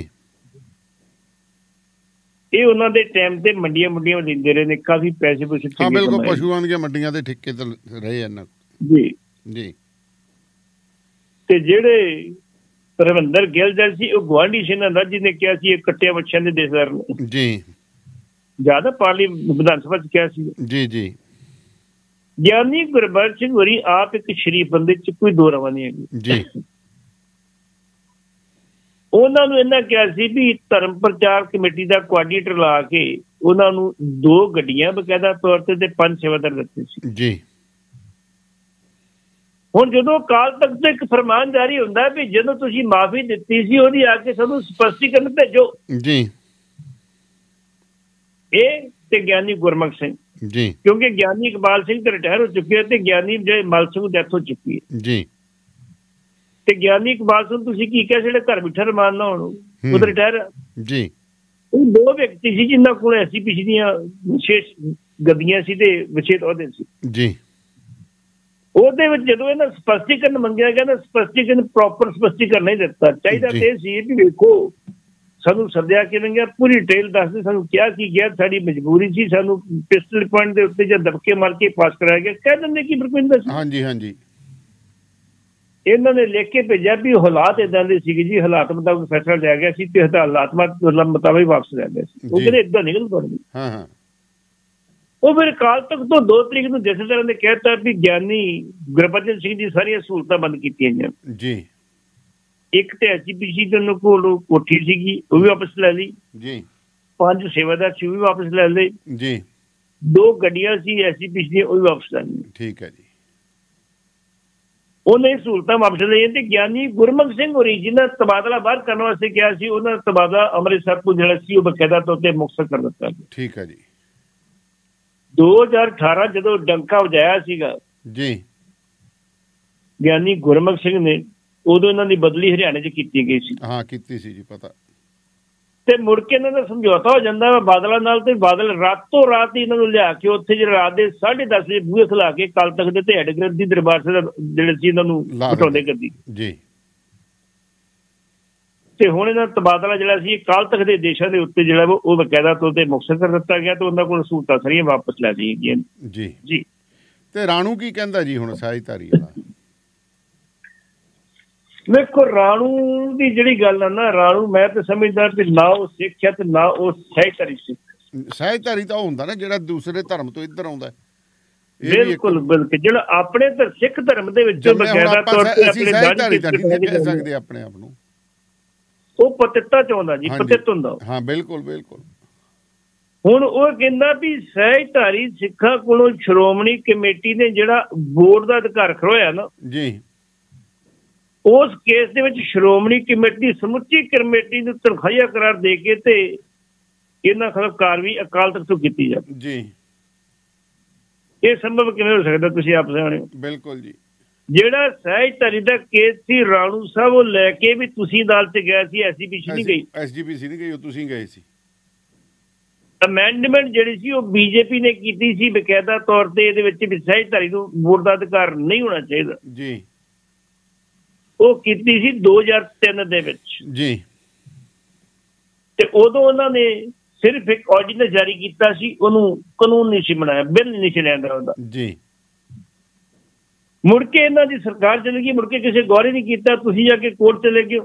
B: ਇਹ ਉਹਨਾਂ ਦੇ ਟਾਈਮ ਤੇ ਮੰਡੀਆਂ ਦਿੰਦੇ ਰਹੇ ਨੇ, ਕਾਫੀ ਪੈਸੇ ਪੂਸੇ।
A: ਹਾਂ ਬਿਲਕੁਲ, ਪਸ਼ੂਆਂ ਦੀਆਂ ਮੰਡੀਆਂ ਦੇ ਠੇਕੇ ਤੇ ਰਹੇ ਇਹਨਾਂ
B: ਜੀ ਜੀ। ਤੇ ਜਿਹੜੇ ਰਵਿੰਦਰ ਗਿੱਲ ਜਲ ਸੀ, ਉਹ ਗੁਆਂਢੀ ਸੀ ਇਹਨਾਂ ਦਾ, ਜਿਹਨੇ ਕਿਹਾ ਸੀ ਇਹ ਕੱਟਿਆ ਬੱਚਿਆਂ ਦੇ ਦੇਸ਼ਦਾਰ ਨੇ ਜੀ, ਜ਼ਿਆਦਾ ਪਾਰਲੀ ਵਿਧਾਨ ਸਭਾ 'ਚ ਕਿਹਾ ਸੀ ਜੀ ਜੀ। ਗਿਆਨੀ ਗੁਰਬਖਸ਼ ਸਿੰਘ ਹੋਰੀ ਆਪ ਇੱਕ ਸ਼ਰੀਫ ਬੰਦੇ 'ਚ ਕੋਈ ਦੋ ਰਵਾਂ ਨਹੀਂ ਹੈਗੀ ਜੀ। ਉਹਨਾਂ ਨੂੰ ਇਹਨਾਂ ਕਿਹਾ ਸੀ ਵੀ ਧਰਮ ਪ੍ਰਚਾਰ ਕਮੇਟੀ ਦਾ ਕੋਆਰਡੀਨੇਟਰ ਲਾ ਕੇ ਉਹਨਾਂ ਨੂੰ 2 ਗੱਡੀਆਂ ਬਕਾਇਦਾ ਤੌਰ ਤੇ 5 ਸੇਵਾਦਾਰ ਦਿੱਤੇ ਸੀ
A: ਜੀ।
B: ਹੁਣ ਜਦੋਂ ਅਕਾਲ ਤਖਤ ਤੋਂ ਇੱਕ ਫਰਮਾਨ ਜਾਰੀ ਹੁੰਦਾ ਵੀ ਜਦੋਂ ਤੁਸੀਂ ਮਾਫੀ ਦਿੱਤੀ ਸੀ ਉਹਦੀ ਆ ਕੇ ਸਾਨੂੰ ਸਪਸ਼ਟੀਕਰਨ ਭੇਜੋ
A: ਜੀ।
B: ਇਹ ਤੇ ਗਿਆਨੀ ਗੁਰਮੁਖ ਸਿੰਘ
A: ਜੀ,
B: ਕਿਉਂਕਿ ਗਿਆਨੀ ਇਕਬਾਲ ਸਿੰਘ ਤੇ ਰਿਟਾਇਰ ਹੋ ਚੁੱਕੇ ਹੈ ਤੇ ਗਿਆਨੀ ਜਿਹੜੇ ਮਲ ਸਿੰਘ ਡੈਥ ਹੋ ਚੁੱਕੀ ਹੈ
A: ਜੀ।
B: ਤੇ ਗਿਆਨੀ ਇਕਬਾਲ ਸਿੰਘ ਤੁਸੀਂ ਕੀ ਕਿਹਾ ਜਿਹੜੇ ਘਰ ਬਿਠਾ ਰਮਾਨ ਨਾ ਹੋਣ ਉਹ ਤਾਂ ਰਿਟਾਇਰ
A: ਜੀ।
B: ਉਹ 2 ਵਿਅਕਤੀ ਸੀ ਜਿਨ੍ਹਾਂ ਕੋਲ ਐਸਜੀਪੀਸੀ ਦੀਆਂ ਵਿਸ਼ੇਸ਼ ਗੱਦੀਆਂ ਸੀ ਤੇ ਵਿਸ਼ੇਸ਼ ਅਹੁਦੇ ਸੀ
A: ਜੀ।
B: ਉਹਦੇ ਵਿੱਚ ਜਦੋਂ ਇਹਨਾਂ ਸਪਸ਼ਟੀਕਰਨ ਮੰਗਿਆ ਗਿਆ ਨਾ ਸਪਸ਼ਟੀਕਰਨ ਪ੍ਰੋਪਰ ਸਪਸ਼ਟੀਕਰਨ ਨਹੀਂ ਦਿੱਤਾ ਚਾਹੀਦਾ ਤੇ ਸੀ ਵੀ ਵੇਖੋ ਸਾਨੂੰ ਸੱਦਿਆ ਕਿਵੇਂ ਗਿਆ ਪੂਰੀ ਡਿਟੇਲ ਦੱਸਦੇ ਸਾਨੂੰ ਕਿਹਾ ਕੀ ਗਿਆ ਸਾਡੀ ਮਜਬੂਰੀ ਸੀ ਸਾਨੂੰ ਪਿਸਟਲ ਪੁਆਇੰਟ ਦੇ ਉੱਤੇ ਜਾਂ ਦਬਕੇ ਮਾਰ ਕੇ ਪਾਸ ਕਰਾਇਆ ਗਿਆ ਕਹਿ ਦਿੰਦੇ ਕੀ ਪ੍ਰਪਿੰਦਰ ਸੀ।
A: ਹਾਂਜੀ ਹਾਂਜੀ।
B: ਇਹਨਾਂ ਨੇ ਲਿਖ ਕੇ ਭੇਜਿਆ ਵੀ ਹਾਲਾਤ ਇਦਾਂ ਦੇ ਸੀਗੇ ਜੀ ਹਾਲਾਤ ਮੁਤਾਬਕ ਫੈਸਲਾ ਲਿਆ ਗਿਆ ਸੀ ਤੇ ਹਾਲਾਤ ਮੁਤਾਬਕ ਵਾਪਸ ਲੈ ਗਿਆ ਸੀ ਉਹ ਕਹਿੰਦੇ ਇਦਾਂ ਨਿਕਲ ਪੜਦੀ।
A: ਹਾਂ ਹਾਂ।
B: ਉਹ ਫਿਰ ਅਕਾਲ ਤਖਤ ਤੋਂ 2 ਤਰੀਕ ਨੂੰ ਜਿਸ ਤਰ੍ਹਾਂ ਨੇ ਕਹਿਤਾ ਵੀ ਗਿਆਨੀ ਗੁਰਬਚਨ ਸਿੰਘ ਦੀ ਸਾਰੀਆਂ ਸਹੂਲਤਾਂ ਬੰਦ ਕੀਤੀਆਂ ਜਾਣ
A: ਜੀ।
B: ਇੱਕ ਤੇ ਐਸਜੀਪੀਸੀ ਦੇ ਕੋਲ ਕੋਠੀ ਸੀਗੀ ਉਹ ਵੀ ਵਾਪਸ ਲੈ ਲਈ
A: ਜੀ।
B: 5 ਸੇਵਾਦਾਰ ਸੀ ਉਹ ਵੀ ਵਾਪਸ ਲੈ ਲਏ
A: ਜੀ।
B: 2 ਗੱਡੀਆਂ ਸੀ ਐਸਜੀਪੀਸੀ ਦੀਆਂ ਉਹ ਵੀ ਵਾਪਸ ਲੈ ਲਈਆਂ।
A: ਠੀਕ ਹੈ ਜੀ।
B: ਉਹਨੇ ਸਹੂਲਤਾਂ ਵਾਪਸ ਲਈਆਂ ਤੇ ਗਿਆਨੀ ਗੁਰਮੁਖ ਸਿੰਘ ਹੋਰੀ ਜਿਹਨਾਂ ਤਬਾਦਲਾ ਬਾਹਰ ਕਰਨ ਵਾਸਤੇ ਕਿਹਾ ਸੀ ਉਹਨਾਂ ਦਾ ਤਬਾਦਲਾ ਅੰਮ੍ਰਿਤਸਰ ਤੋਂ ਜਿਹੜਾ ਸੀ ਉਹ ਬਕਾਇਦਾ ਤੌਰ ਤੇ ਮੁਕਤਸਰ ਕਰ ਦਿੱਤਾ।
A: ਠੀਕ ਹੈ ਜੀ।
B: 2018 ਜਦੋਂ ਡੰਕਾ ਵਜਾਇਆ ਸੀਗਾ
A: ਜੀ
B: ਗਿਆਨੀ ਗੁਰਮੁਖ ਸਿੰਘ ਨੇ ਉਦੋਂ ਇਹਨਾਂ ਦੀ ਬਦਲੀ ਹਰਿਆਣੇ 'ਚ ਕੀਤੀ ਗਈ ਸੀ।
A: ਹਾਂ ਕੀਤੀ ਸੀ ਜੀ ਪਤਾ।
B: ਤੇ ਮੁੜ ਕੇ ਇਹਨਾਂ ਦਾ ਸਮਝੌਤਾ ਹੋ ਜਾਂਦਾ ਵਾ ਬਾਦਲਾਂ ਨਾਲ ਤੇ ਬਾਦਲ ਰਾਤੋਂ ਰਾਤ ਹੀ ਇਹਨਾਂ ਨੂੰ ਲਿਆ ਕੇ ਉੱਥੇ ਜਿਹੜੇ ਰਾਤ ਦੇ 10:30 ਵਜੇ ਬੂਹੇ ਖਿਲਾ ਕੇ ਅਕਾਲ ਤਖਤ ਦੇ ਤੇ ਹੈਡਗ੍ਰੰਥ ਦੀ ਦਰਬਾਰ ਸਾਹਿਬ ਜਿਹੜੇ ਸੀ ਇਹਨਾਂ ਨੂੰ ਬਿਠਾਉਂਦੇ ਕਰਦੀ
A: ਜੀ।
B: ਤੇ ਹੁਣ ਇਹਨਾਂ ਦਾ ਤਬਾਦਲਾ ਜਿਹੜਾ ਸੀ ਅਕਾਲ ਤਖਤ ਦੇ ਦੇਸ਼ਾਂ ਦੇ ਉੱਤੇ ਜਿਹੜਾ ਉਹ ਬਕਾਇਦਾ ਤੌਰ ਤੇ ਮੁਕਤਸਰ ਕਰ ਦਿੱਤਾ ਗਿਆ ਤੇ ਉਹਨਾਂ ਕੋਲ ਸਹੂਲਤਾਂ ਸਾਰੀਆਂ ਵਾਪਸ ਲੈ ਲਈਆਂ ਗਈਆਂ
A: ਜੀ
B: ਜੀ।
A: ਤੇ ਰਾਣੂ ਕੀ ਕਹਿੰਦਾ ਜੀ ਹੁਣ ਸਾਇਧਾਰੀ ਵਾਲਾ?
B: ਵੇਖੋ ਰਾਣੂ ਦੀ ਜਿਹੜੀ ਗੱਲ ਆ ਨਾ ਰਾਣੂ ਮੈਂ ਤਾਂ ਸਮਝਦਾ ਵੀ ਨਾ ਉਹ ਸਿੱਖ ਹੈ ਤੇ ਨਾ ਉਹ ਸਹਿਧਾਰੀ ਸਿੱਖ।
A: ਸਹਿਧਾਰੀ ਤਾਂ ਉਹ ਹੁੰਦਾ ਨਾ ਜਿਹੜਾ ਦੂਸਰੇ ਧਰਮ ਤੋਂ ਇੱਧਰ ਆਉਂਦਾ।
B: ਬਿਲਕੁਲ ਬਿਲਕੁਲ ਜਿਹੜਾ ਆਪਣੇ ਸਿੱਖ ਧਰਮ ਦੇ ਵਿੱਚ ਬਕਾਇਦਾ ਤੌਰ ਤੇ
A: ਸਹਿਧਾਰੀ ਤਾਂ ਨਹੀਂ ਕਹਿ ਸਕਦੇ ਆਪਣੇ ਆਪ ਨੂੰ।
B: ਉਹ ਪਤਿੱਤਾ ਚਾਹੁੰਦਾ ਜੀ ਪਤਿੱਤ ਹੁੰਦਾ।
A: ਹਾਂ ਬਿਲਕੁਲ ਬਿਲਕੁਲ।
B: ਹੁਣ ਉਹ ਕਹਿੰਦਾ ਵੀ ਸਹਿਧਾਰੀ ਸਿੱਖਾਂ ਕੋਲੋਂ ਸ਼੍ਰੋਮਣੀ ਕਮੇਟੀ ਨੇ ਜਿਹੜਾ ਬੋਰਡ ਦਾ ਅਧਿਕਾਰ ਖੋਇਆ ਨਾ
A: ਜੀ
B: ਉਸ ਕੇਸ ਦੇ ਵਿੱਚ ਸ਼੍ਰੋਮਣੀ ਕਮੇਟੀ ਦੀ ਸਮੁੱਚੀ ਕਮੇਟੀ ਨੂੰ ਤਨਖਾਹੀਆ ਕਰਾਰ ਦੇ ਕੇ ਤੇ ਇਹਨਾਂ ਖਿਲਾਫ ਕਾਰਵਾਈ ਅਕਾਲ ਤਖਤ ਤੋਂ ਕੀਤੀ ਜਾਵੇ
A: ਜੀ।
B: ਇਹ ਸੰਭਵ ਕਿਵੇਂ ਹੋ ਸਕਦਾ ਤੁਸੀਂ ਆਪ ਜਾਣਦੇ ਹੋ।
A: ਬਿਲਕੁਲ ਜੀ।
B: ਜਿਹੜਾ ਸਹਿਜਧਾਰੀ ਦਾ ਕੇਸ ਸੀ ਰਾਣੂ ਸਾਹਿਬ ਉਹ ਲੈ ਕੇ ਵੀ ਤੁਸੀਂ ਅਦਾਲਤ 'ਚ ਗਿਆ ਸੀ ਐਸਜੀਪੀਸੀ ਨਹੀਂ ਗਈ।
A: ਐਸਜੀਪੀਸੀ ਨਹੀਂ ਗਈ ਉਹ ਤੁਸੀਂ ਗਏ ਸੀ।
B: ਅਮੈਂਡਮੈਂਟ ਜਿਹੜੀ ਸੀ ਉਹ ਬੀਜੇਪੀ ਨੇ ਕੀਤੀ ਸੀ ਬਕਾਇਦਾ ਤੌਰ ਤੇ ਇਹਦੇ ਵਿੱਚ ਵੀ ਸਹਿਜਧਾਰੀ ਨੂੰ ਵੋਟ ਦਾ ਅਧਿਕਾਰ ਨਹੀਂ ਹੋਣਾ ਚਾਹੀਦਾ
A: ਜੀ।
B: ਉਹ ਕੀਤੀ ਸੀ 2003 ਦੇ ਵਿੱਚ
A: ਜੀ।
B: ਤੇ ਉਦੋਂ ਉਹਨਾਂ ਨੇ ਸਿਰਫ ਇੱਕ ਆਰਡੀਨੈਂਸ ਜਾਰੀ ਕੀਤਾ ਸੀ ਉਹਨੂੰ ਕਾਨੂੰਨ ਨਹੀਂ ਸੀ ਬਣਾਇਆ ਬਿੱਲ ਨਹੀਂ ਸੀ ਲਿਆਂਦਾ ਉਹਦਾ
A: ਜੀ।
B: ਮੁੜ ਕੇ ਇਹਨਾਂ ਦੀ ਸਰਕਾਰ ਚਲੀ ਗਈ ਮੁੜ ਕੇ ਕਿਸੇ ਗੌਰ ਹੀ ਨਹੀਂ ਕੀਤਾ ਤੁਸੀਂ ਜਾ ਕੇ ਕੋਰਟ ਚਲੇ ਗਏ।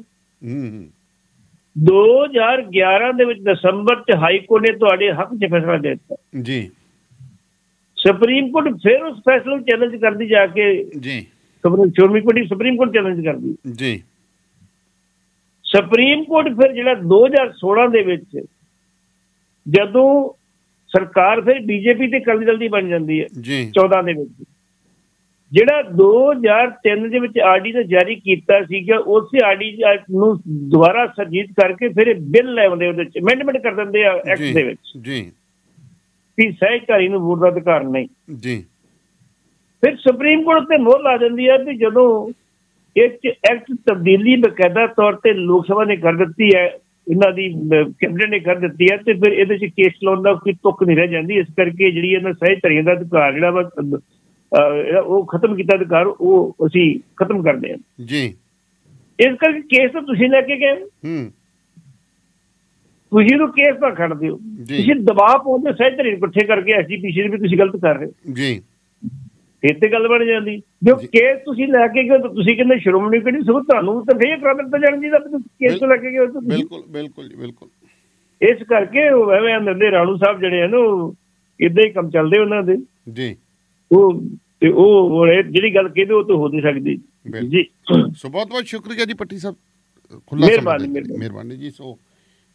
B: 2011 ਦੇ ਵਿੱਚ ਦਸੰਬਰ 'ਚ ਹਾਈ ਕੋਰਟ ਨੇ ਤੁਹਾਡੇ ਹੱਕ 'ਚ ਫੈਸਲਾ ਦੇ ਦਿੱਤਾ
A: ਜੀ।
B: ਸੁਪਰੀਮ ਕੋਰਟ ਫਿਰ ਉਸ ਫੈਸਲੇ ਨੂੰ ਚੈਲੰਜ ਕਰਦੀ ਜਾ ਕੇ
A: ਜੀ।
B: Shiromani committee Supreme Court challenge ਕਰਦੀ
A: ਜੀ।
B: ਸੁਪਰੀਮ ਕੋਰਟ ਫਿਰ ਜਿਹੜਾ 2016 ਦੇ ਵਿੱਚ ਜਦੋਂ ਸਰਕਾਰ ਫਿਰ ਬੀਜੇਪੀ ਤੇ ਅਕਾਲੀ ਦਲ ਦੀ ਬਣ ਜਾਂਦੀ ਹੈ
A: ਜੀ
B: 14 ਦੇ ਵਿੱਚ ਜਿਹੜਾ 2003 ਦੇ ਵਿੱਚ ਆਰਡੀਨੈਂਸ ਜਾਰੀ ਕੀਤਾ ਸੀਗਾ ਉਸੇ ਆਰਡੀਨੈਂਸ ਨੂੰ ਦੁਬਾਰਾ ਸਰਜੀਤ ਕਰਕੇ ਫਿਰ ਬਿੱਲ ਲਿਆਉਂਦੇ ਉਹਦੇ ਚ ਅਮੈਂਡਮੈਂਟ ਕਰ ਦਿੰਦੇ ਆ ਐਕਟ ਦੇ ਵਿੱਚ
A: ਜੀ
B: ਵੀ ਸਹਿਕਾਰੀ ਨੂੰ ਵੋਟ ਦਾ ਅਧਿਕਾਰ ਨਹੀਂ
A: ਜੀ।
B: ਫਿਰ ਸੁਪਰੀਮ ਕੋਰਟ ਤੇ ਮੋਹਰ ਲਾ ਦਿੰਦੀ ਹੈ ਵੀ ਜਦੋਂ ਇਹ ਐਕਟ ਤਬਦੀਲੀ ਬਕਾਇਦਾ ਤੌਰ ਤੇ ਲੋਕ ਸਭਾ ਨੇ ਕਰ ਦਿੱਤੀ ਹੈ ਇਹਨਾਂ ਦੀ ਕੈਬਨਿਟ ਨੇ ਕਰ ਦਿੱਤੀ ਹੈ ਤੇ ਫਿਰ ਇਹਦੇ 'ਚ ਕੇਸ ਚਲਾਉਣ ਦਾ ਕੋਈ ਤੁੱਕ ਨਹੀਂ ਰਹਿ ਜਾਂਦੀ ਇਸ ਕਰਕੇ ਜਿਹੜੀ ਇਹਨਾਂ ਸਹਿਕਾਰੀਆਂ ਦਾ ਅਧਿਕਾਰ ਜਿਹੜਾ ਵਾ ਉਹ ਖਤਮ ਕੀਤਾ ਅਧਿਕਾਰ ਉਹ ਅਸੀਂ ਖਤਮ ਕਰਦੇ ਹਾਂ
A: ਜੀ।
B: ਇਸ ਕਰਕੇ ਕੇਸ ਤਾਂ ਤੁਸੀਂ ਲੈ ਕੇ ਗਏ ਤੁਸੀਂ ਨੂੰ ਕੇਸ ਤਾਂ ਖੜ ਦਿਓ ਤੁਸੀਂ ਦਬਾਅ ਪਾਉਂਦੇ ਸਹਿਕਾਰੀ ਇਕੱਠੇ ਕਰਕੇ ਐਸਜੀਪੀਸੀ ਦੇ ਵੀ ਤੁਸੀਂ ਗਲਤ ਕਰ ਰਹੇ ਜੀ ਫਿਰ ਤੇ ਗੱਲ ਬਣ ਜਾਂਦੀ ਜੋ ਕੇਸ ਤੁਸੀਂ ਲੈ ਕੇ ਗਏ ਤਾਂ ਤੁਸੀਂ ਕਹਿੰਦੇ ਸ਼੍ਰੋਮਣੀ ਕਮੇਟੀ ਸਗੋਂ ਤੁਹਾਨੂੰ ਤਾਂ ਫੇਰ ਕਰਾ ਦਿੱਤਾ ਜਾਣਾ ਚਾਹੀਦਾ ਕੇਸ ਤੋਂ ਲੈ ਕੇ ਗਏ
A: ਬਿਲਕੁਲ ਬਿਲਕੁਲ ਬਿਲਕੁਲ। ਇਸ
B: ਕਰਕੇ ਉਹ ਐਵੇਂ ਆਂਦੇ ਰਾਣੂ ਸਾਹਿਬ ਜਿਹੜੇ ਆ ਨਾ ਉਹ ਏਦਾਂ ਹੀ ਕੰਮ ਚੱਲਦੇ ਉਹਨਾਂ ਦੇ
A: ਜੀ
B: ਉਹ ਤੇ ਉਹ ਜਿਹੜੀ ਗੱਲ ਕਹਿੰਦੇ ਉਹ ਤਾਂ ਹੋ ਨਹੀਂ ਸਕਦੀ ਜੀ।
A: ਸੋ ਬਹੁਤ ਬਹੁਤ ਸ਼ੁਕਰੀਆ ਜੀ ਪੱਟੀ ਸਾਹਿਬ। ਮਿਹਰਬਾਨੀ ਜੀ। ਸੋ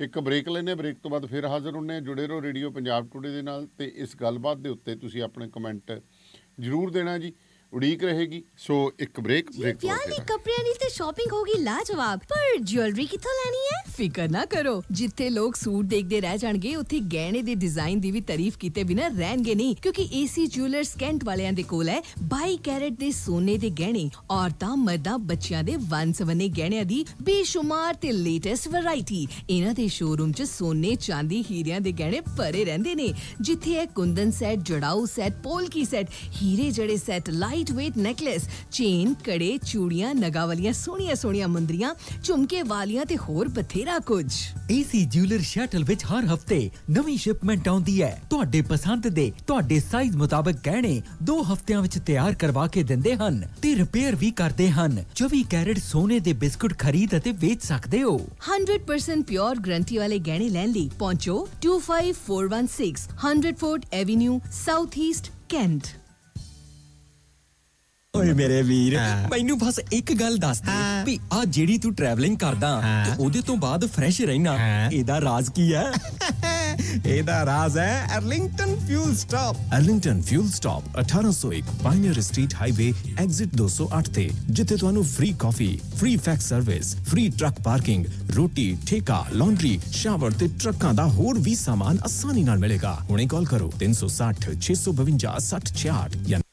A: ਇੱਕ ਬ੍ਰੇਕ ਲੈਂਦੇ, ਬ੍ਰੇਕ ਤੋਂ ਬਾਅਦ ਫਿਰ ਹਾਜ਼ਰ ਹੁੰਦੇ ਹਾਂ। ਜੁੜੇ ਰਹੋ ਰੇਡੀਓ ਪੰਜਾਬ ਟੂਡੇ ਦੇ ਨਾਲ, ਤੇ ਇਸ ਗੱਲਬਾਤ ਦੇ ਉੱਤੇ ਤੁਸੀਂ ਆਪਣੇ ਕਮੈਂਟ ਜ਼ਰੂਰ ਦੇਣਾ ਜੀ, ਉਡੀਕ ਰਹੇਗੀ। ਸੋ ਇੱਕ ਬ੍ਰੇਕ ਤੋਂ
C: ਬਾਅਦ ਕੱਪੜਿਆਂ ਦੀ ਤੇ ਸ਼ਾਪਿੰਗ ਹੋਗੀ ਲਾਜਵਾਬ, ਪਰ ਜੁਐਲਰੀ ਕਿੱਥੋਂ ਲੈਣੀ ਹੈ? ਫਿਕਰ ਨਾ ਕਰੋ, ਜਿੱਥੇ ਲੋਕ ਸੂਟ ਦੇਖਦੇ ਰਹਿ ਜਾਣਗੇ ਉੱਥੇ ਗਹਿਣੇ ਦੇ ਡਿਜ਼ਾਈਨ ਦੀ ਵੀ ਤਾਰੀਫ ਕੀਤੇ ਬਿਨਾਂ ਰਹਿਣਗੇ ਨਹੀਂ, ਕਿਉਂਕਿ ਏਸੀ ਜੁਐਲਰਸ ਕੈਂਟ ਵਾਲਿਆਂ ਦੇ ਕੋਲ ਹੈ 22 ਕੈਰਟ ਦੇ ਸੋਨੇ ਦੇ ਗਹਿਣੇ, ਔਰਤਾਂ ਮਰਦਾਂ ਬੱਚਿਆਂ ਦੇ ਵੰਨ-ਸਵੰਨੇ ਗਹਿਣਿਆਂ ਦੀ ਬੇਸ਼ੁਮਾਰ ਤੇ ਲੇਟੈਸਟ ਵੈਰਾਈਟੀ। ਇਹਨਾਂ ਦੇ ਸ਼ੋਰੂਮ 'ਚ ਸੋਨੇ, ਚਾਂਦੀ, ਹੀਰਿਆਂ ਦੇ ਗਹਿਣੇ ਭਰੇ ਰਹਿੰਦੇ ਨੇ, ਜਿੱਥੇ ਹੈ ਕੁੰਦਨ ਸੈੱਟ, ਜੜਾਊ ਸੈੱਟ, ਪੋਲਕੀ ਸੈੱਟ, ਹੀਰੇ ਜੜੇ set, light weight necklace, chain, ਕੜੇ, ਚੂੜੀਆਂ, ਨਗਾਂ ਵਾਲੀਆਂ ਸੋਹਣੀਆਂ ਮੁੰਦਰੀਆਂ, ਝੁਮਕੇ ਵਾਲੀਆਂ ਤੇ ਹੋਰ ਬਥੇਰਾ ਕੁਝ।
D: ਏਸੀ ਜੁਐਲਰ ਸ਼ਟਲ ਵਿੱਚ ਹਰ ਹਫਤੇ ਨਵੀਂ ਸ਼ਿਪਮੈਂਟ ਆਉਂਦੀ ਹੈ। ਤੁਹਾਡੇ ਪਸੰਦ ਦੇ ਤੁਹਾਡੇ ਸਾਈਜ਼ ਮੁਤਾਬਕ ਗਹਿਣੇ 2 ਹਫ਼ਤਿਆਂ ਵਿੱਚ ਤਿਆਰ ਕਰਵਾ ਕੇ ਦਿੰਦੇ ਹਨ ਤੇ ਰਿਪੇਅਰ ਵੀ ਕਰਦੇ ਹਨ। 24 ਕੈਰਟ ਸੋਨੇ ਦੇ ਬਿਸਕੁਟ ਖਰੀਦ ਅਤੇ ਵੇਚ ਸਕਦੇ ਹੋ।
C: 100% ਪਿਓਰ ਗਰੰਟੀ ਵਾਲੇ ਗਹਿਣੇ ਲੈਣ ਲਈ ਪਹੁੰਚੋ 25416 100 Fort Avenue, South East, Kent.
E: ਓਏ ਮੇਰੇ ਵੀਰ, ਮੈਨੂੰ ਬਸ ਇੱਕ ਗੱਲ ਦੱਸ ਦੇ ਵੀ ਆ ਜਿਹੜੀ ਤੂੰ ਟਰੈਵਲਿੰਗ ਕਰਦਾ ਤੇ ਉਹਦੇ ਤੋਂ ਬਾਅਦ ਫਰੈਸ਼ ਰਹਿਣਾ, ਇਹਦਾ ਰਾਜ਼ ਕੀ ਹੈ? ਇਹਦਾ ਰਾਜ਼ ਹੈ Arlington fuel stop. Arlington fuel stop 1801 Pioneer street highway, exit 208 ਤੇ, ਜਿੱਥੇ ਤੁਹਾਨੂੰ free coffee, free fax service, free truck parking, ਰੋਟੀ, ਠੇਕਾ, ਲਾਂਡਰੀ, ਸ਼ਾਵਰ ਤੇ ਟਰੱਕਾਂ ਦਾ ਹੋਰ ਵੀ ਸਾਮਾਨ ਆਸਾਨੀ ਨਾਲ ਮਿਲੇਗਾ। ਹੁਣੇ ਕਾਲ ਕਰੋ 360 652 6066 ਜਾਂ